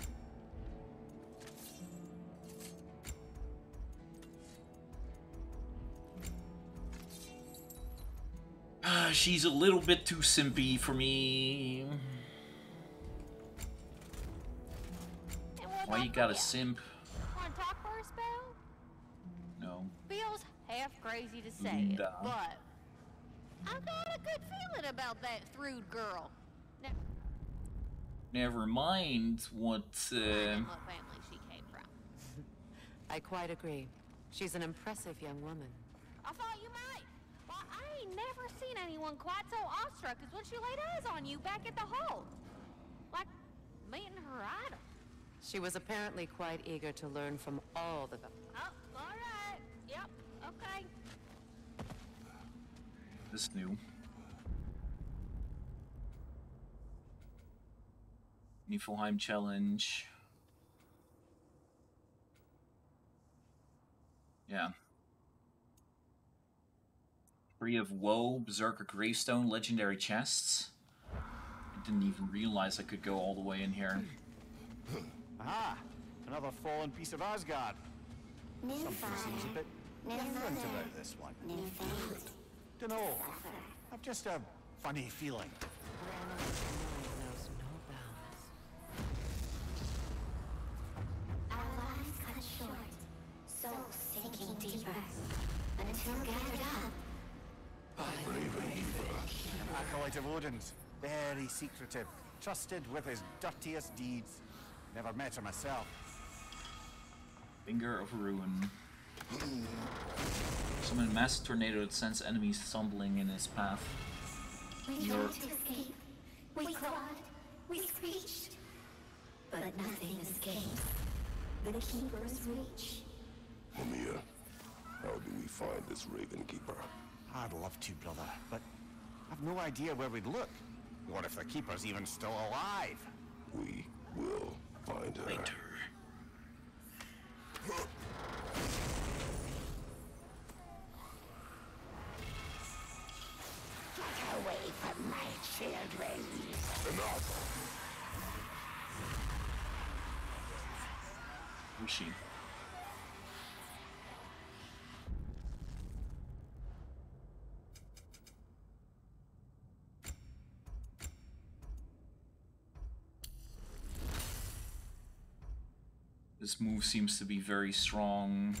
She's a little bit too simpy for me. Why you gotta simp? Wanna talk for a spell? No. Feels half crazy to say it, but I've got a good feeling about that Thrud girl. Now, Never mind what, I know what family she came from. I quite agree. She's an impressive young woman. I thought you might. Well, I ain't never seen anyone quite so awestruck as when she laid eyes on you back at the hole. Like, meeting her idol. She was apparently quite eager to learn from all the... Oh, alright. Yep, okay. This new. Niflheim challenge. Yeah. Tree of Woe, Berserker Gravestone, Legendary Chests. I didn't even realize I could go all the way in here. Aha! Another fallen piece of Asgard. Something seems a bit different about this one. Dunno. I've just a funny feeling. knows no bounds. Our lives cut short, souls sinking deeper, until gathered up. An acolyte of Odin's, very secretive, trusted with his dirtiest deeds. Never met her myself. Finger of Ruin. Summon a massive tornado that sends enemies stumbling in his path. We tried to escape. We clawed. We screeched. But nothing escapes. The Keeper's reach. Mimir, how do we find this Raven Keeper? I'd love to, brother, but I've no idea where we'd look. What if the Keeper's even still alive? We will find her. Later. Get away from my children. Enough! Who's she? This move seems to be very strong.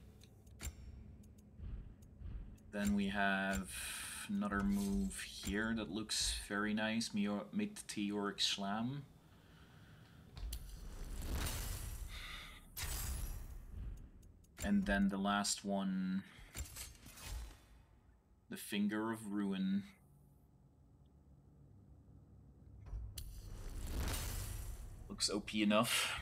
Then we have another move here that looks very nice. Meteoric Slam. And then the last one, the Finger of Ruin. Looks OP enough.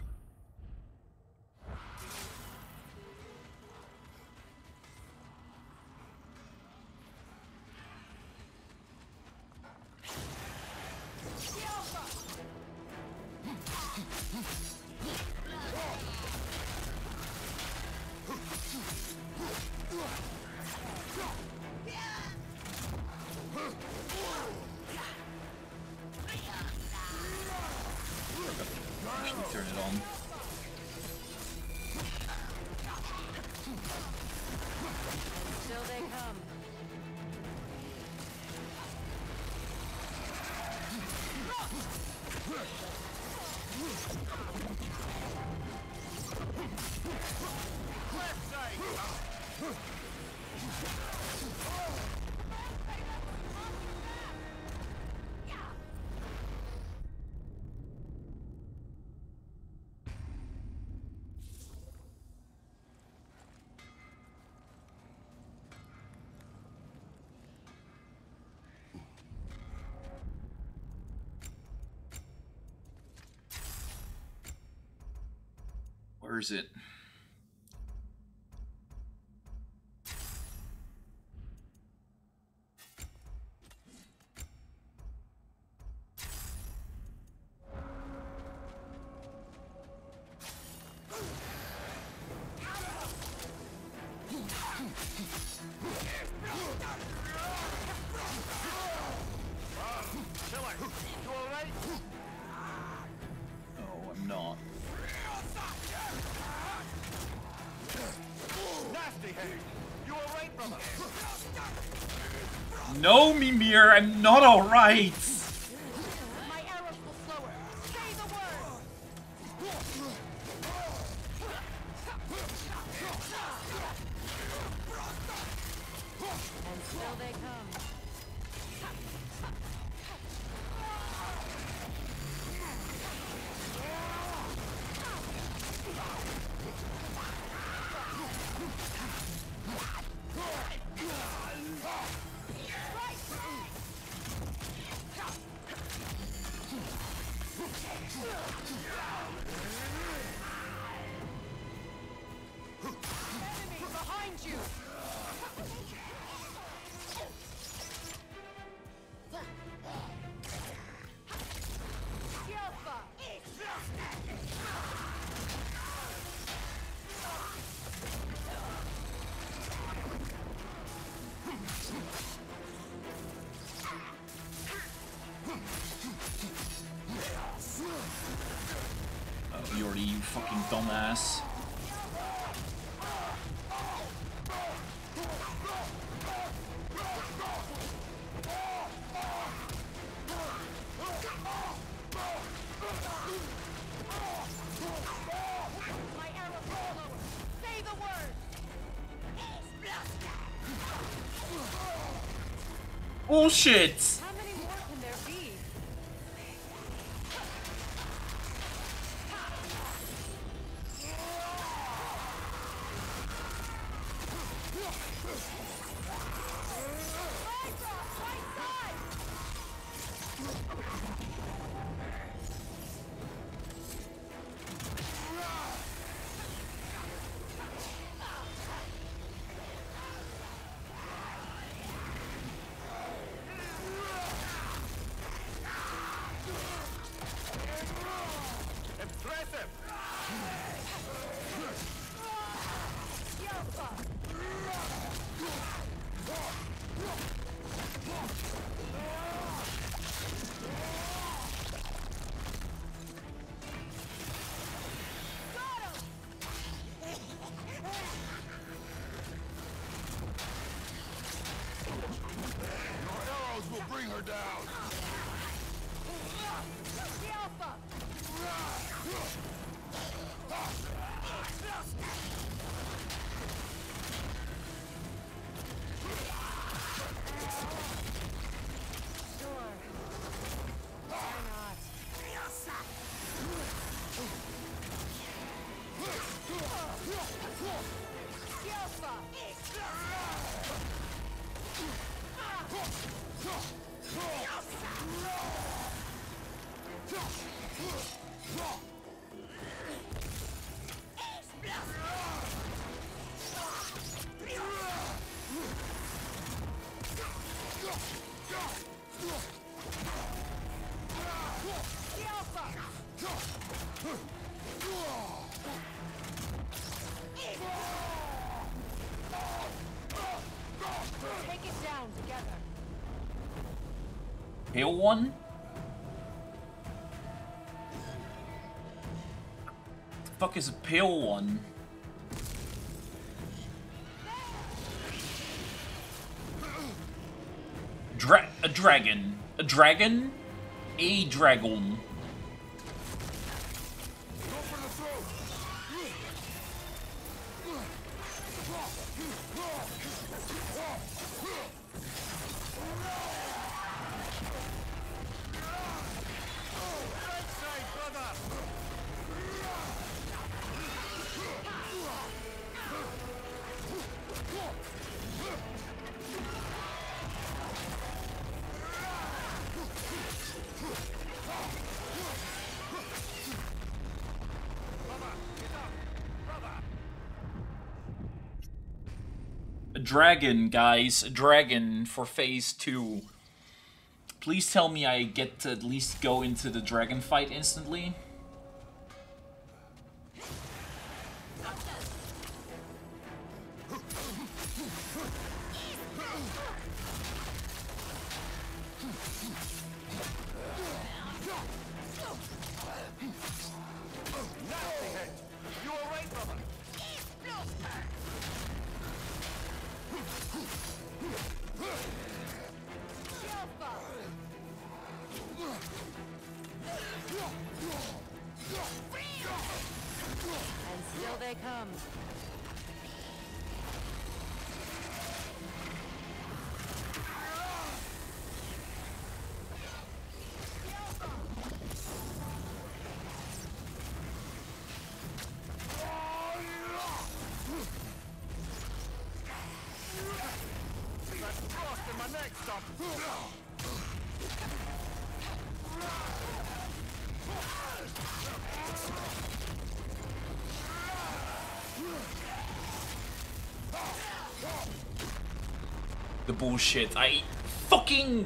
Actually turn it on. Till they come. Where is it? Oh, I'm not. You alright, brother? No, Mimir, I'm not alright! My arrows will slow her. Say the word! And still they come. Joordy, you fucking dumbass. Bullshit! How many more can there be? Take it down together. Pale one? The fuck is a pale one? A dragon. A dragon? A dragon. Dragon, guys. A dragon for phase 2. Please tell me I get to at least go into the dragon fight instantly. The bullshit. I fucking...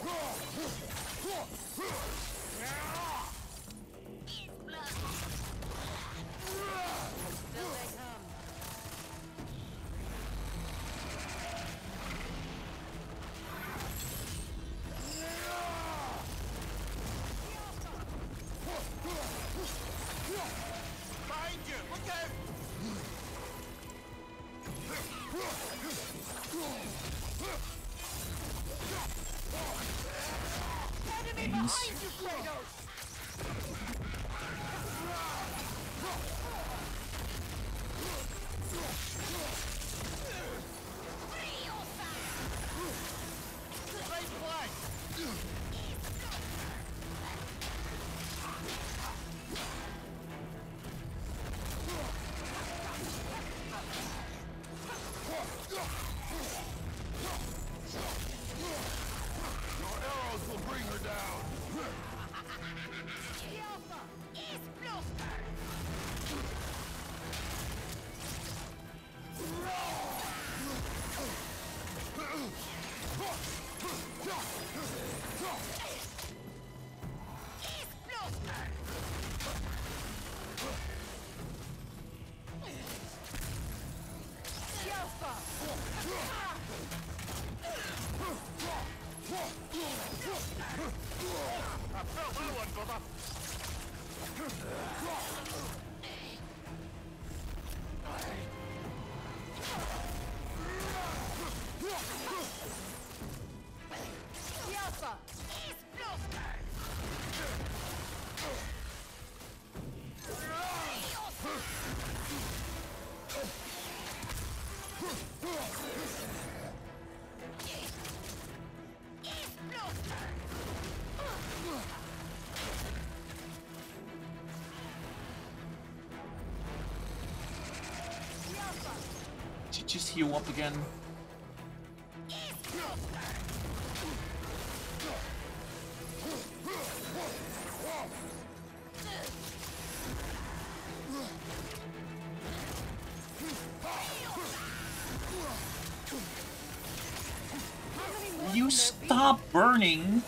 Just heal up again. You stop burning.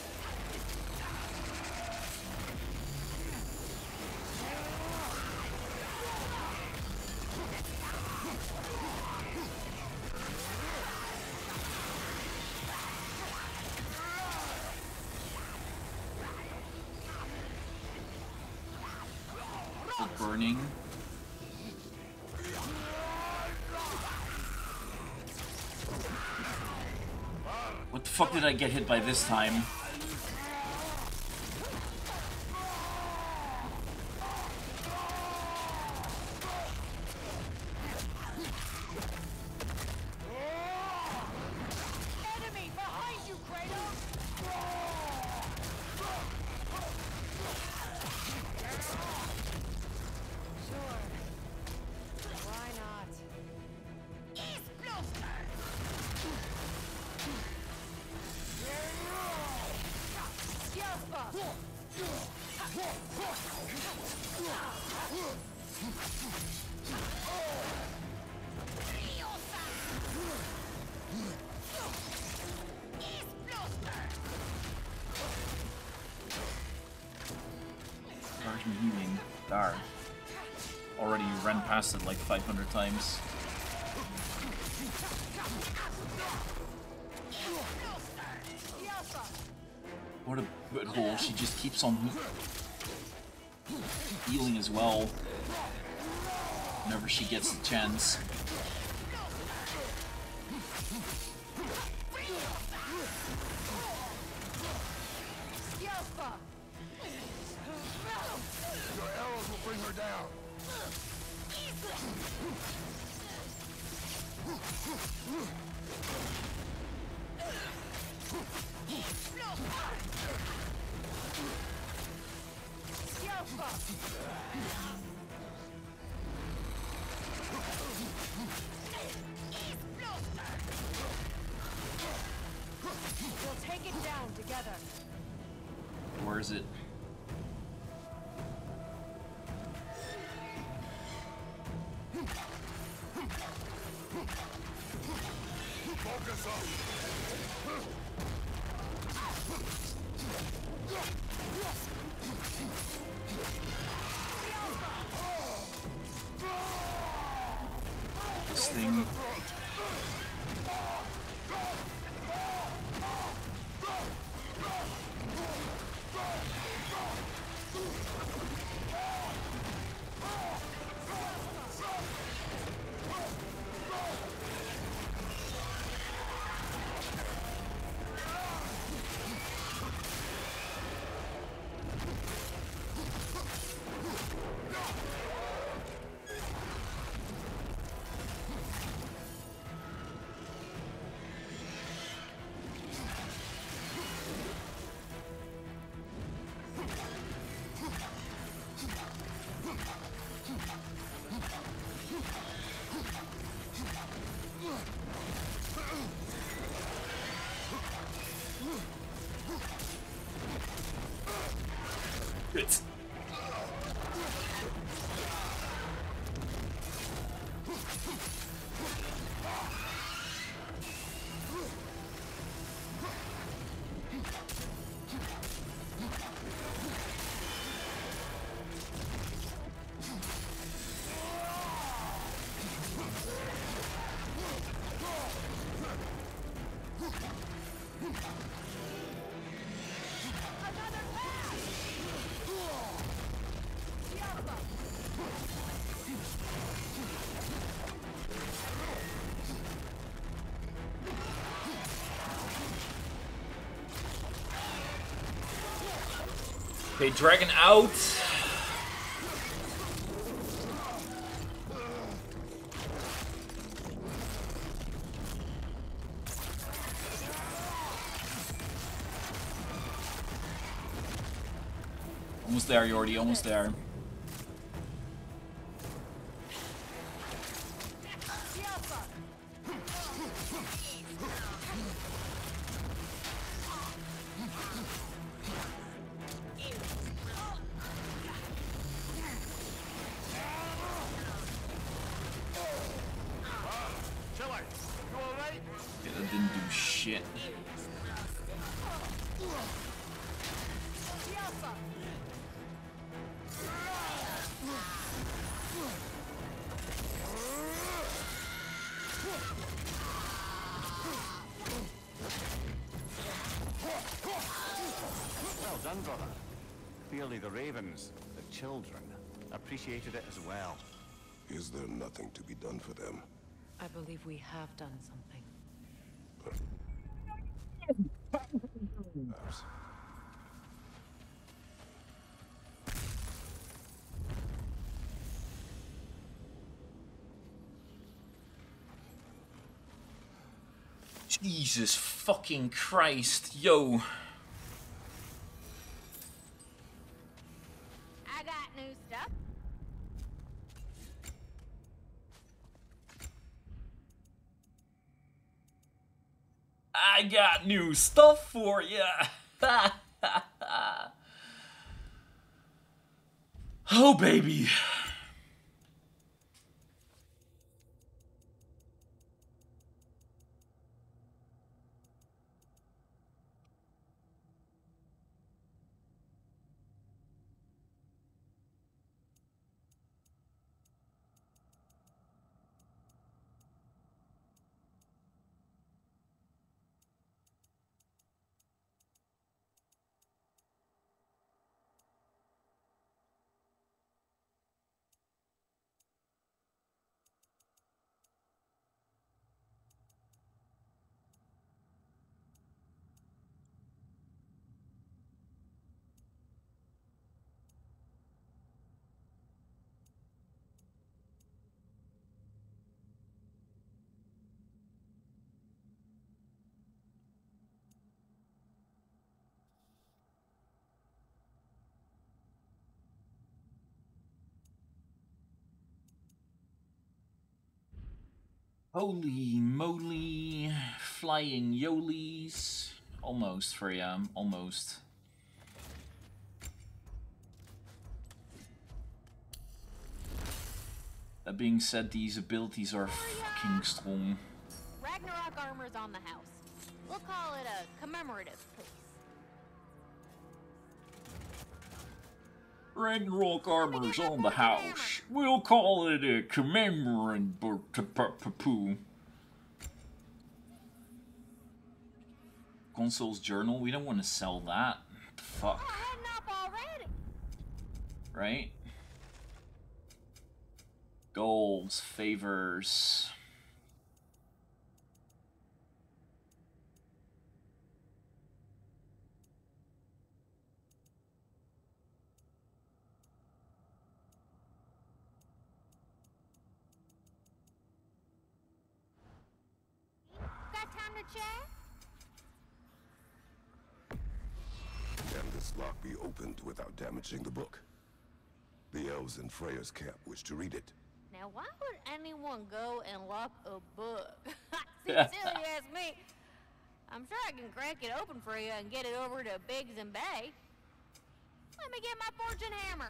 Burning. What the fuck did I get hit by this time? Enemy behind you, Kratos! Healing. Dar. Already ran past it like 500 times. What a butthole. She just keeps on healing as well whenever she gets the chance. We'll take it down together. Where is it? Focus up. it. Okay, dragon out. Almost there, Joordy, almost there. Yeah, that didn't do shit. Well done, brother. Clearly the ravens, the children, appreciated it as well. Is there nothing to be done for them? I believe we have done something. Perhaps. Jesus fucking Christ, yo. I got new stuff. I got new stuff for ya. Oh, baby. Holy moly, flying yolies. Almost, Freya, almost. That being said, these abilities are fucking strong. Ragnarok armor's on the house. We'll call it a commemorative piece. Ragnarok armor's on the house. We'll call it a commemorative poo. Console's journal? We don't want to sell that. What the fuck? Heading up already. Right? Golds, favors. Got time to chat? Can this lock be opened without damaging the book? The elves in Freya's camp wish to read it. Now, why would anyone go and lock a book? Sincerely, ask me. I'm sure I can crack it open for you and get it over to Biggs and Bay. Let me get my fortune hammer.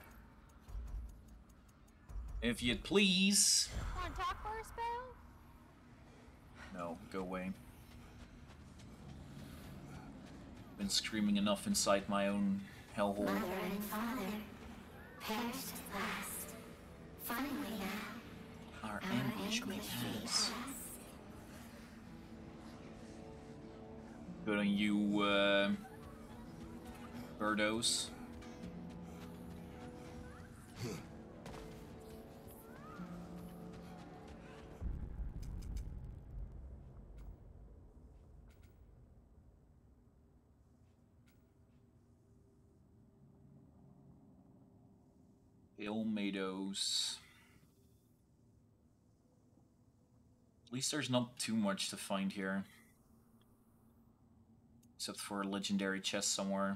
If you'd please. Want to talk for a spell? No, go away. Been screaming enough inside my own hellhole. Mother and father perished at last. Finally now, Our anguish may pass. Good on you, birdos. Meadows. At least there's not too much to find here. Except for a legendary chest somewhere.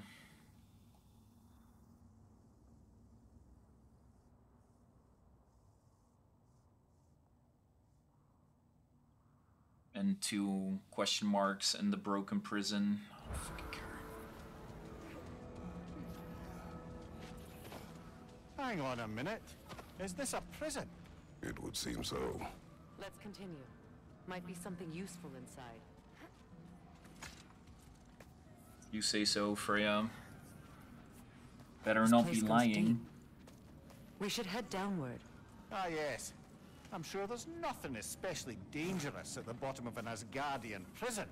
And 2 question marks and the broken prison. I don't fucking care. Hang on a minute. Is this a prison? It would seem so. Let's continue. Might be something useful inside. You say so, Freya. Better This not place be goes lying. deep. We should head downward. Ah, yes. I'm sure there's nothing especially dangerous at the bottom of an Asgardian prison.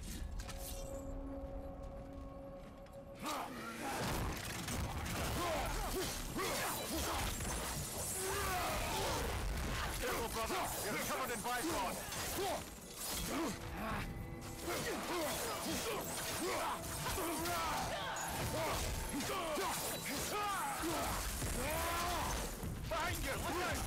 Careful, brother! You're covered in bifrost! Behind you! Look out!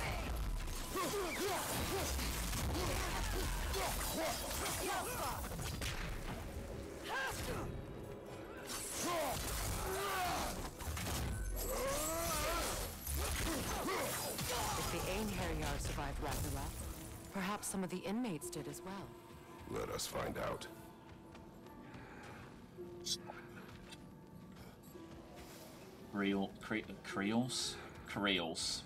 If the Einherjar survived Ragnarok, perhaps some of the inmates did as well. Let us find out. Creoles.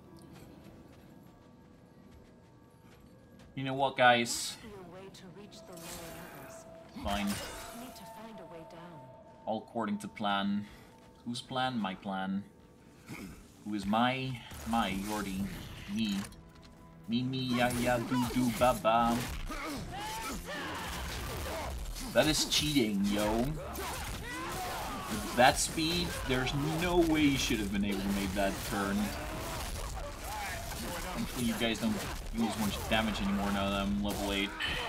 You know what, guys? Be a way to reach the lower levels. Fine. We need to find a way down. All according to plan. Whose plan? My plan. Who is my Joordy? Me. Me, ya, ya, do, ba, ba. That is cheating, yo. With that speed, there's no way you should have been able to make that turn. Hopefully you guys don't use much damage anymore now that I'm level 8.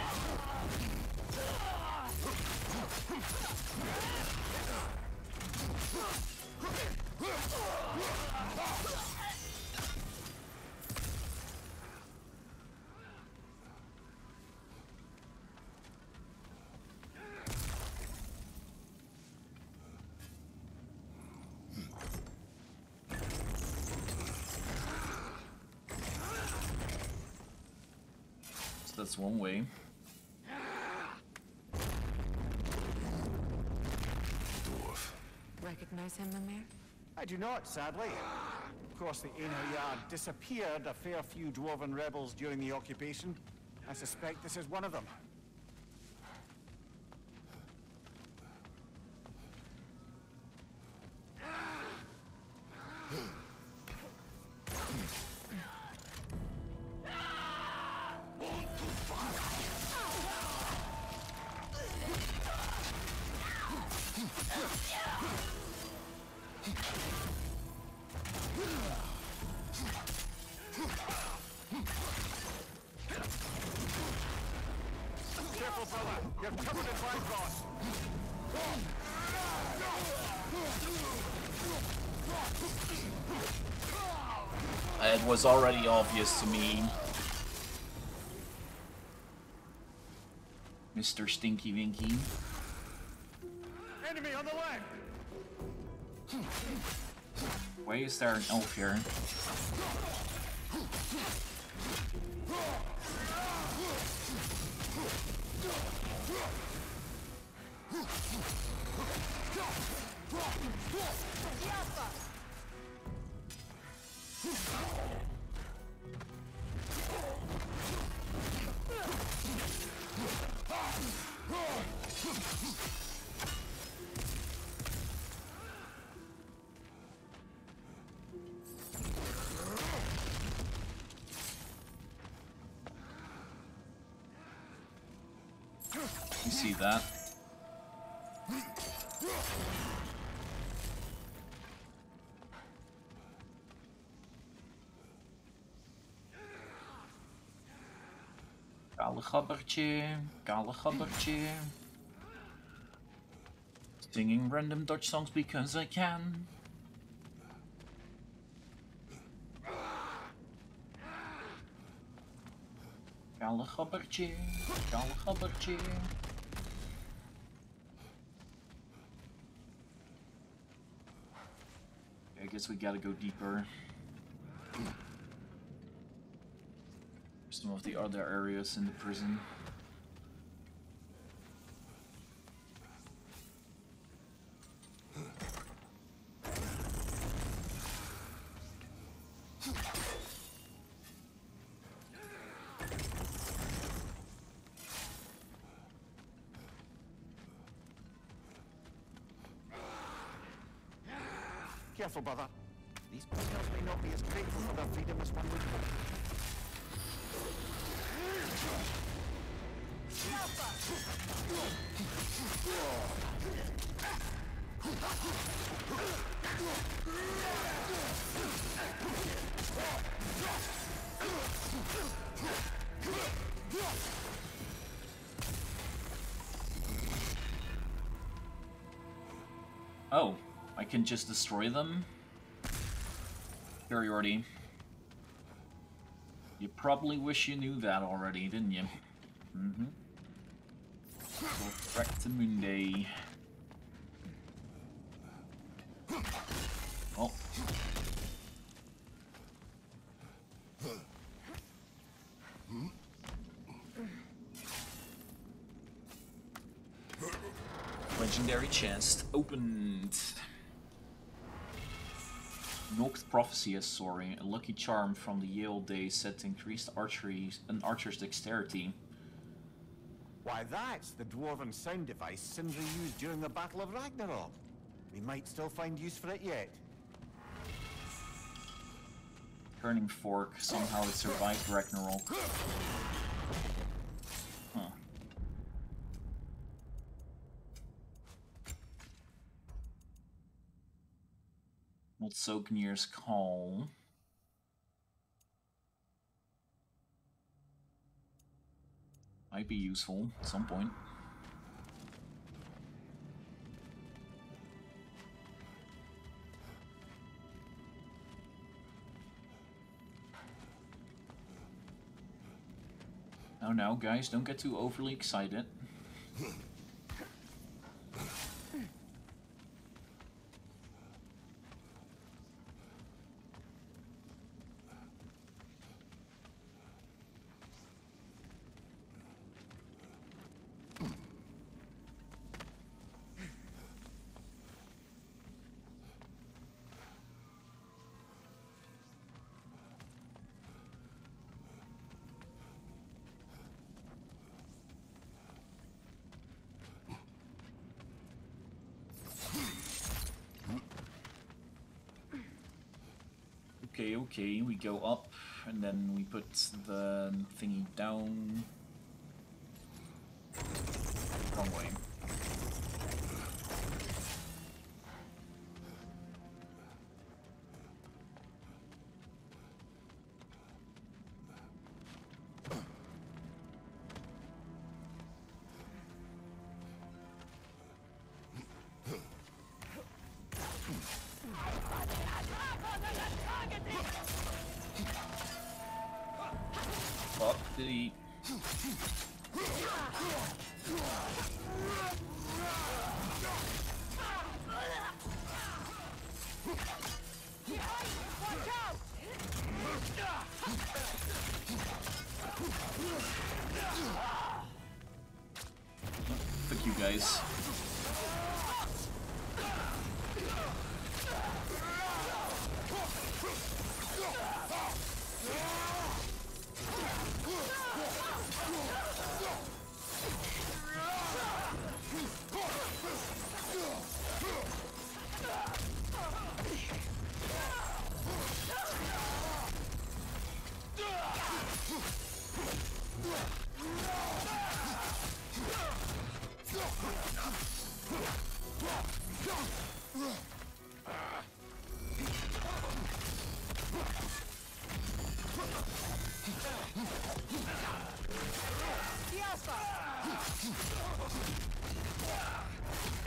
That's one way. Dwarf. Recognize him, Mimir? I do not, sadly. Of course, the Einherjar disappeared a fair few dwarven rebels during the occupation. I suspect this is one of them. Careful, brother! You're covered in bifrost! It was already obvious to me. Mr. Stinky Winky. Enemy on the left! Why is there an elf here? You see that? Kale gabbertje, kale gabbertje. Singing random Dutch songs because I can. Kale gabbertje, kale gabbertje. I guess we gotta go deeper. Some of the other areas in the prison. Careful, brother. These prisoners may not be as grateful for their freedom as one would hope. Oh, I can just destroy them? Joordy. You probably wish you knew that already, didn't you? Mm-hmm. Correctamundi. Oh. Legendary chest opened. Noct prophecy as soaring, a lucky charm from the Yale days set to increase an archer's dexterity. Why, that's the dwarven sound device Sindri used during the Battle of Ragnarok. We might still find use for it yet. Turning fork, somehow it survived Ragnarok. Huh. Not Sognir's call. Might be useful at some point. Oh no, guys, don't get too overly excited. Okay, we go up, and then we put the thingy down. Wrong way. Fuck, did he... Fuck you guys.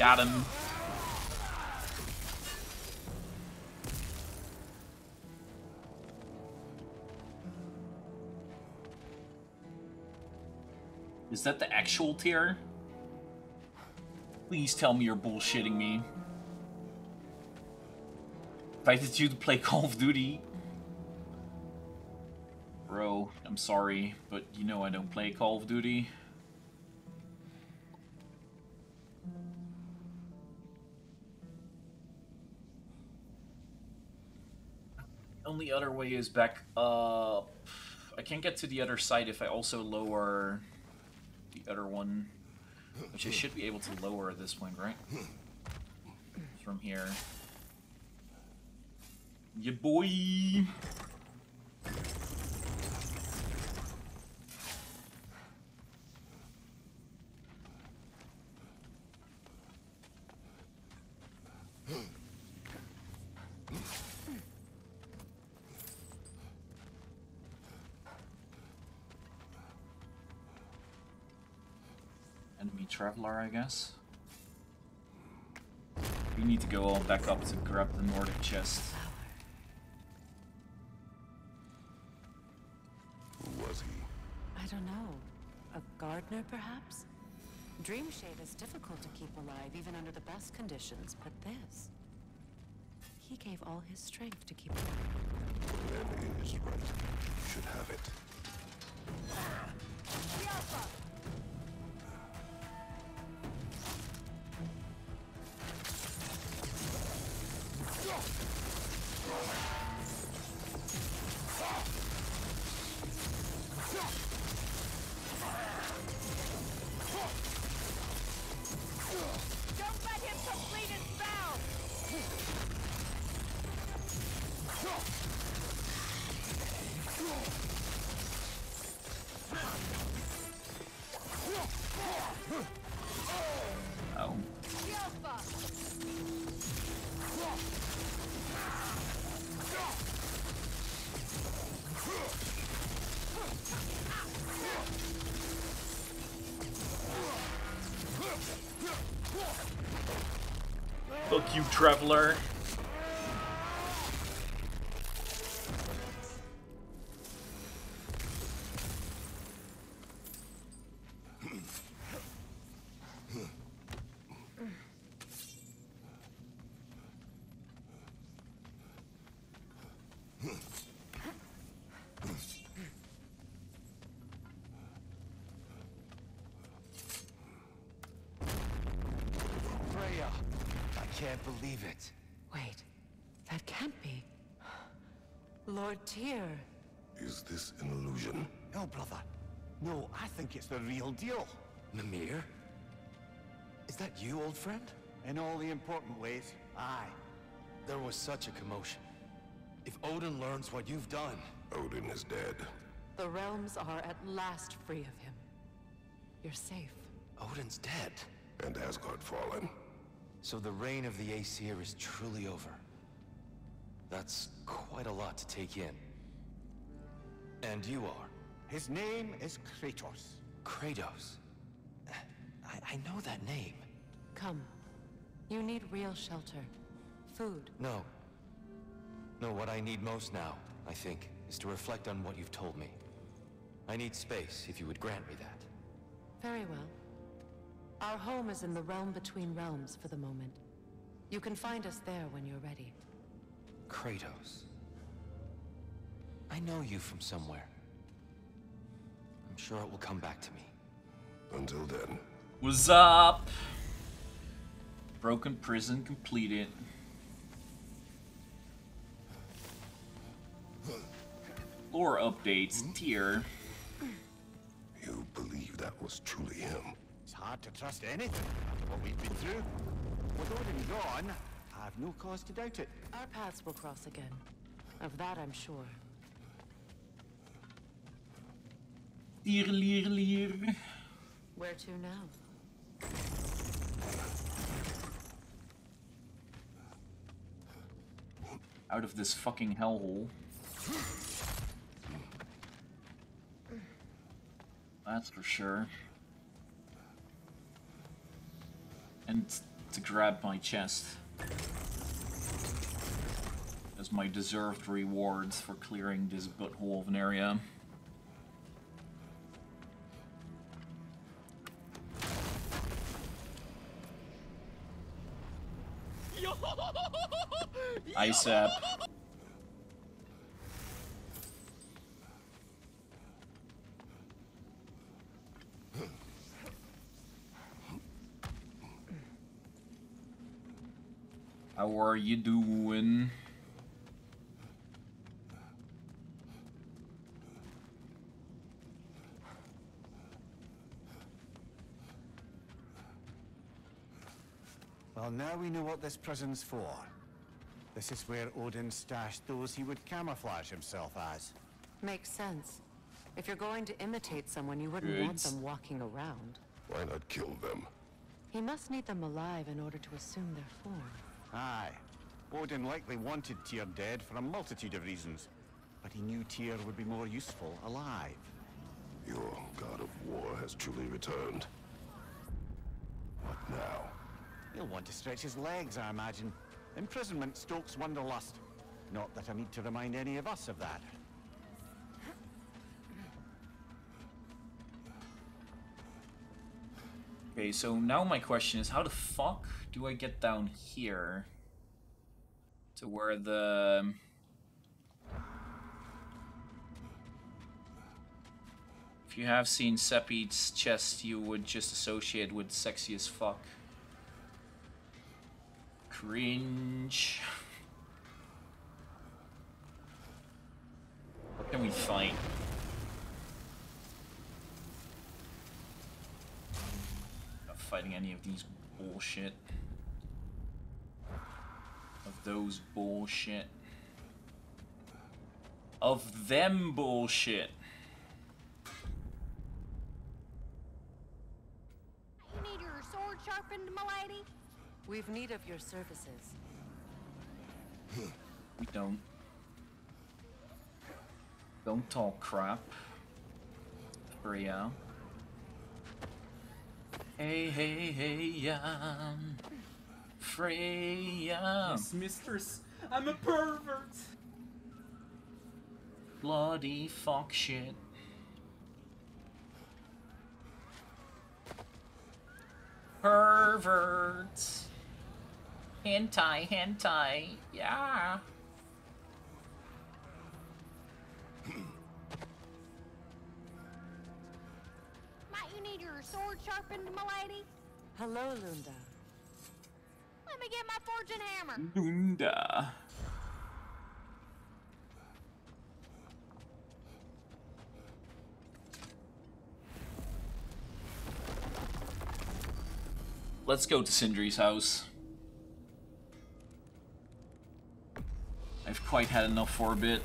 Got him. Is that the actual tier? Please tell me you're bullshitting me. Invited you to play Call of Duty. Bro, I'm sorry, but you know I don't play Call of Duty. Only other way is back up. I can't get to the other side if I also lower the other one, which I should be able to lower at this point, right? From here. Yeah, boy! Enemy traveler, I guess. We need to go all back up to grab the Nordic chest. Who was he? I don't know. A gardener, perhaps? Dreamshade is difficult to keep alive, even under the best conditions, but this... He gave all his strength to keep alive. Then is right. You should have it. Don't let him complete his spell! Oh. Fuck you, traveler. Freya! I can't believe it. Wait, that can't be. Lord Tyr. Is this an illusion? No, brother. No, I think it's the real deal. Mimir? Is that you, old friend? In all the important ways, aye. There was such a commotion. If Odin learns what you've done... Odin is dead. The realms are at last free of him. You're safe. Odin's dead. And Asgard fallen. So the reign of the Aesir is truly over. That's quite a lot to take in. And you are? His name is Kratos. Kratos. I know that name. Come. You need real shelter. Food. No. No, what I need most now, I think, is to reflect on what you've told me. I need space, if you would grant me that. Very well. Our home is in the realm between realms for the moment. You can find us there when you're ready. Kratos. I know you from somewhere. I'm sure it will come back to me. Until then. What's up? Broken prison completed. Lore updates, tier. You believe that was truly him? It's hard to trust anything after what we've been through. With Odin gone, I've no cause to doubt it. Our paths will cross again. Of that I'm sure. Lier, lier, lier. Where to now? Out of this fucking hellhole. That's for sure. And to grab my chest as my deserved rewards for clearing this butthole of an area. ISAP. How are you doing? Well, now we know what this prison's for. This is where Odin stashed those he would camouflage himself as. Makes sense. If you're going to imitate someone, you wouldn't want them walking around. Why not kill them? He must need them alive in order to assume their form. Aye. Odin likely wanted Tyr dead for a multitude of reasons, but he knew Tyr would be more useful alive. Your god of war has truly returned. What now? He'll want to stretch his legs, I imagine. Imprisonment stokes wanderlust. Not that I need to remind any of us of that. Okay, so now my question is, how the fuck do I get down here? To where the... If you have seen Sepid's chest, you would just associate with sexy as fuck. Cringe. What can we fight? Not fighting any of these bullshit. Of those bullshit. Of them bullshit. You need your sword sharpened, milady? We've need of your services. We don't. Don't talk crap. Freya. Hey, hey, hey, yeah. Freya. Yes, mistress. I'm a pervert. Bloody fuck shit. Perverts. Hentai, hentai, yeah. Might you need your sword sharpened, milady? Hello, Lunda. Let me get my fortune hammer. Lunda. Let's go to Sindri's house. I've quite had enough for a bit.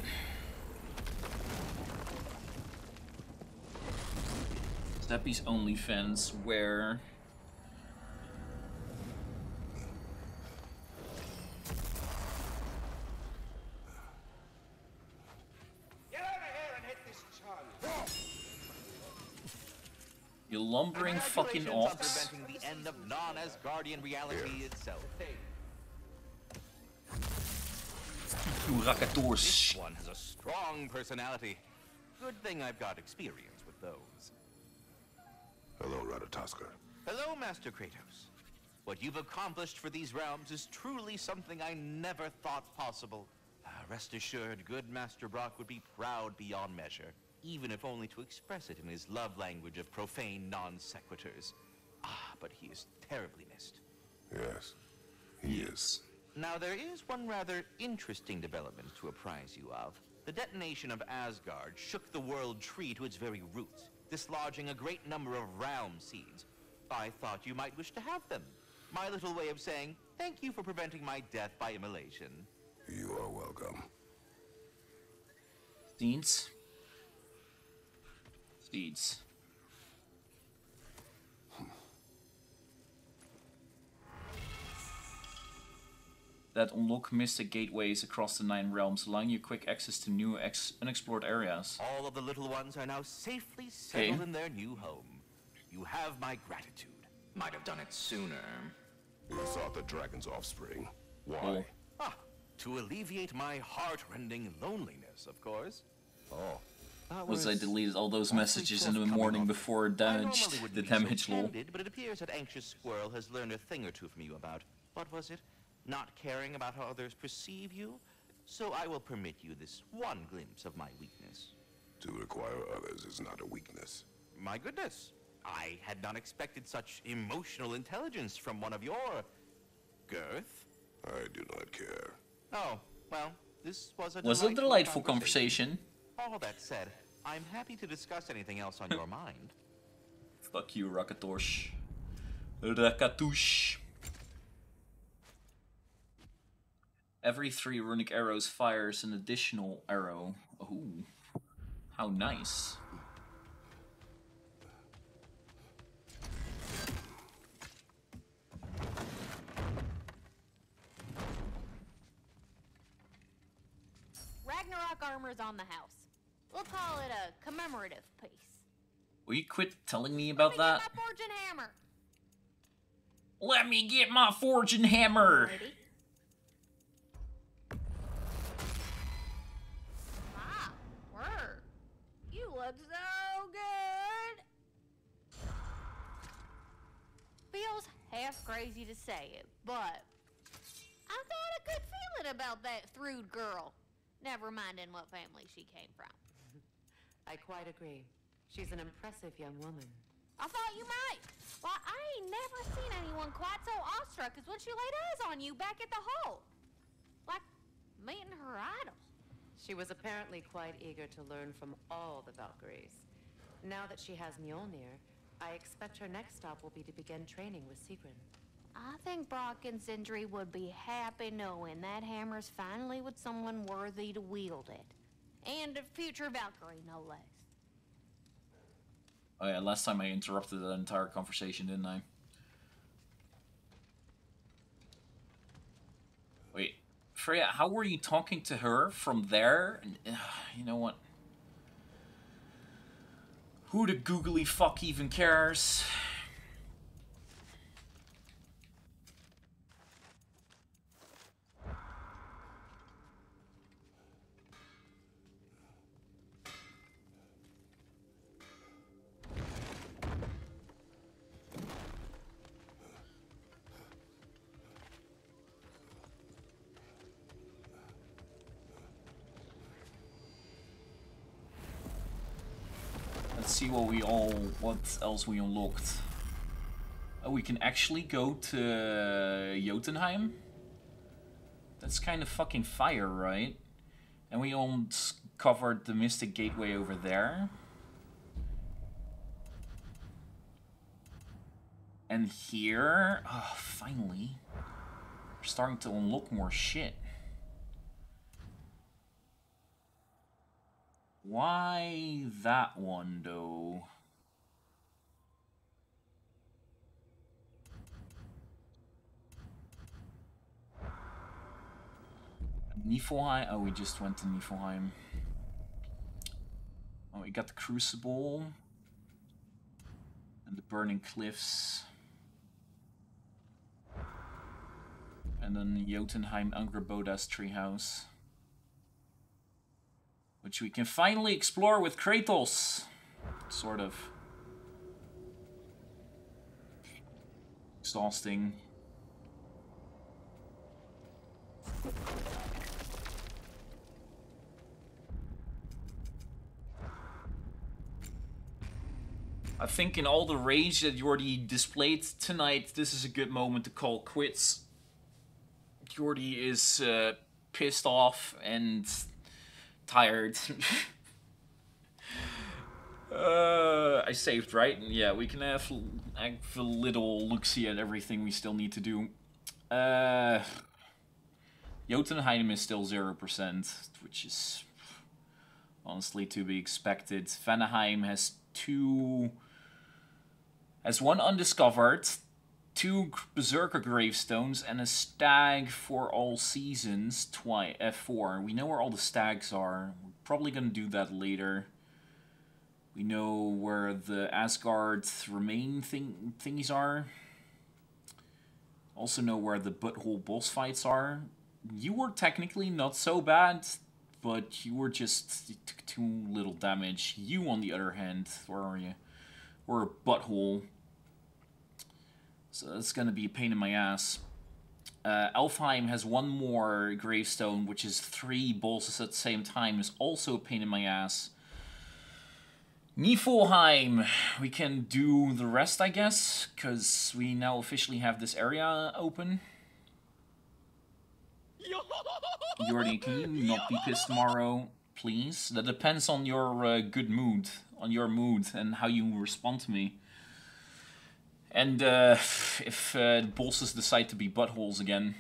Steppy's OnlyFans, where... Get over here and hit this charge. You lumbering fucking Congratulations on ox. preventing the end of non-Asgardian reality itself. This one has a strong personality. Good thing I've got experience with those. Hello, Ratatoskr. Hello, Master Kratos. What you've accomplished for these realms is truly something I never thought possible. Rest assured, good Master Brock would be proud beyond measure, even if only to express it in his love language of profane non-sequiturs. But he is terribly missed. Yes, he is. Now, there is one rather interesting development to apprise you of. The detonation of Asgard shook the world tree to its very roots, dislodging a great number of realm seeds. I thought you might wish to have them. My little way of saying, thank you for preventing my death by immolation. You are welcome. Seeds. Seeds. That unlock mystic gateways across the 9 realms, allowing you quick access to new unexplored areas. All of the little ones are now safely settled in their new home. You have my gratitude. Might have done it sooner. You sought the dragon's offspring. Why? Oh. Ah, to alleviate my heart-rending loneliness, of course. Oh. Was I deleted all those messages in the morning before damaged the damage lol? But it appears that Anxious Squirrel has learned a thing or two from you about, what was it? Not caring about how others perceive you? So I will permit you this one glimpse of my weakness. To require others is not a weakness. My goodness. I had not expected such emotional intelligence from one of your... girth? I do not care. Oh, well, this was a delightful conversation. All that said, I'm happy to discuss anything else on your mind. Fuck you, Rakatosh. Rakatush. Every 3 runic arrows fires an additional arrow. Ooh. How nice. Ragnarok armor's on the house. We'll call it a commemorative piece. Will you quit telling me about that? Get my forging hammer. Let me get my forging hammer. Ready? Ah, word. You look so good. Feels half crazy to say it, but I got a good feeling about that Thrud girl. Never minding what family she came from. I quite agree. She's an impressive young woman. I thought you might. Why, I ain't never seen anyone quite so awestruck as when she laid eyes on you back at the hole. Like meeting her idol. She was apparently quite eager to learn from all the Valkyries. Now that she has Mjolnir, I expect her next stop will be to begin training with Sigrun. I think Brock and Sindri would be happy knowing that hammer's finally with someone worthy to wield it. And a future Valkyrie, no less. Oh yeah, last time I interrupted that entire conversation, didn't I? Wait, Freya, how were you talking to her from there? You know what? Who the googly fuck even cares? Let's see what else we unlocked. Oh, we can actually go to Jotunheim? That's kind of fucking fire, right? And we uncovered the Mystic Gateway over there. And here... Oh, finally. We're starting to unlock more shit. Why that one, though? Niflheim? Oh, we just went to Niflheim. Oh, we got the Crucible. And the Burning Cliffs. And then Jotunheim Angraboda's treehouse. Which we can finally explore with Kratos. Sort of. Exhausting. I think in all the rage that Joordy displayed tonight, this is a good moment to call quits. Joordy is pissed off and tired. I saved, right? Yeah, we can have a little look-see at everything we still need to do. Jotunheim is still 0%, which is honestly to be expected. Vanaheim has one undiscovered, 2 Berserker gravestones, and a stag for all seasons, 4. We know where all the stags are. We're probably gonna do that later. We know where the Asgard remain thingies are. Also know where the butthole boss fights are. You were technically not so bad, but you were just... you took too little damage. You, on the other hand, where are you? Were a butthole. So that's gonna be a pain in my ass. Alfheim has one more gravestone, which is 3 bosses at the same time, is also a pain in my ass. Niflheim, we can do the rest, I guess, because we now officially have this area open. Joordy, can you not be pissed tomorrow, please? That depends on your good mood, and how you respond to me. And if bosses decide to be buttholes again.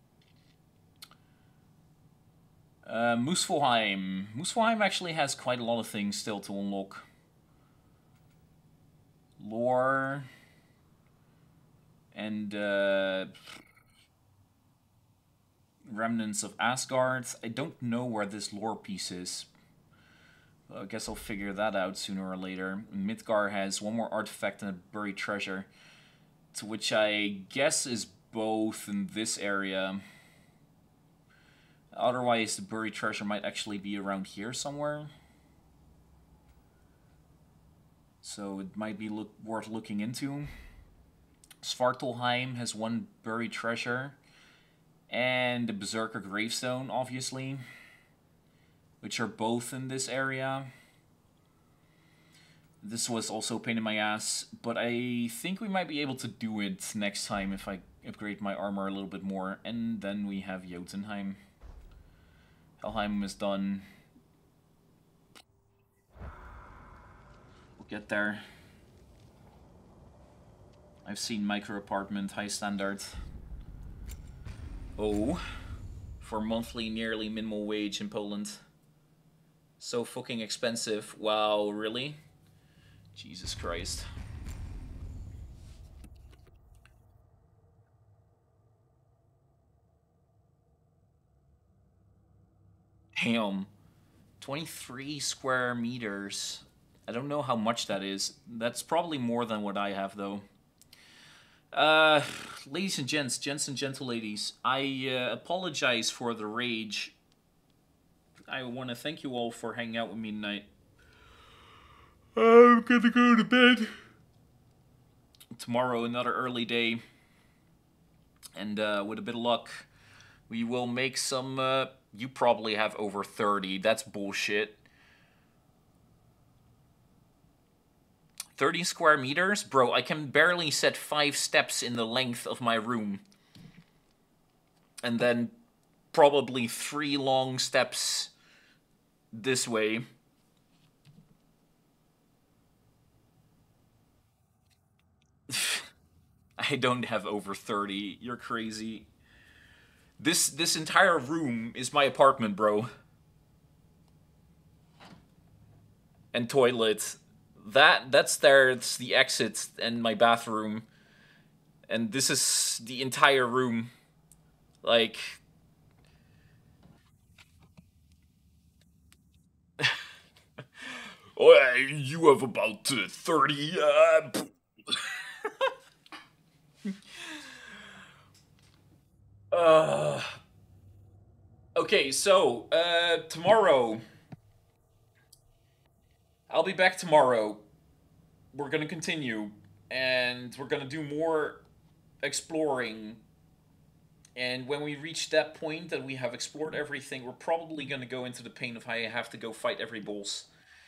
Muspelheim. Muspelheim actually has quite a lot of things still to unlock. Lore. And remnants of Asgard. I don't know where this lore piece is. I guess I'll figure that out sooner or later. Midgar has one more artifact and a buried treasure, to which I guess is both in this area. Otherwise, the buried treasure might actually be around here somewhere. So it might be worth looking into. Svartalheim has one buried treasure. And the Berserker Gravestone, obviously. Which are both in this area. This was also a pain in my ass, but I think we might be able to do it next time if I upgrade my armor a little bit more. And then we have Jotunheim. Helheim is done. We'll get there. I've seen micro apartment, high standard. Oh, for monthly nearly minimal wage in Poland. So fucking expensive. Wow, really? Jesus Christ. Damn. 23 square meters. I don't know how much that is. That's probably more than what I have, though. Ladies and gents and gentle ladies, I apologize for the rage. I want to thank you all for hanging out with me tonight. I'm gonna go to bed. Tomorrow, another early day. And with a bit of luck, we will make some... you probably have over 30. That's bullshit. 30 square meters? Bro, I can barely set 5 steps in the length of my room. And then probably 3 long steps this way. I don't have over 30. You're crazy. This entire room is my apartment, bro. And toilet. That's there, it's the exit and my bathroom. And this is the entire room. Like... oh, you have about 30, okay, so, tomorrow... I'll be back tomorrow. We're gonna continue. And we're gonna do more exploring. And when we reach that point that we have explored everything, we're probably gonna go into the pain of I have to go fight every boss.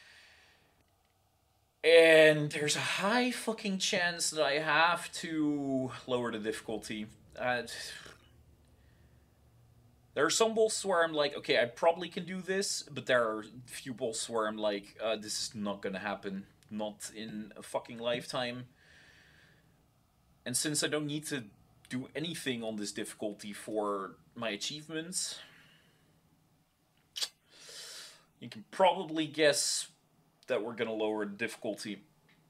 And there's a high fucking chance that I have to lower the difficulty. There are some bosses where I'm like, okay, I probably can do this, but there are a few bosses where I'm like, this is not gonna happen. Not in a fucking lifetime. And since I don't need to do anything on this difficulty for my achievements, you can probably guess that we're gonna lower the difficulty.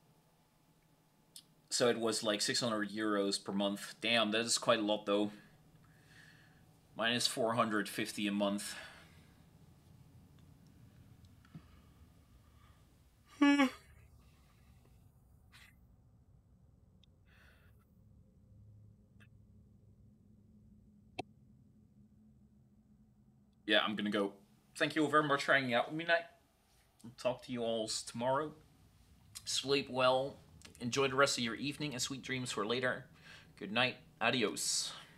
So it was like 600 euros per month. Damn, that is quite a lot though. Minus 450 a month. yeah, I'm gonna go. Thank you all very much for hanging out with me tonight. I'll talk to you all tomorrow. Sleep well. Enjoy the rest of your evening and sweet dreams for later. Good night. Adios.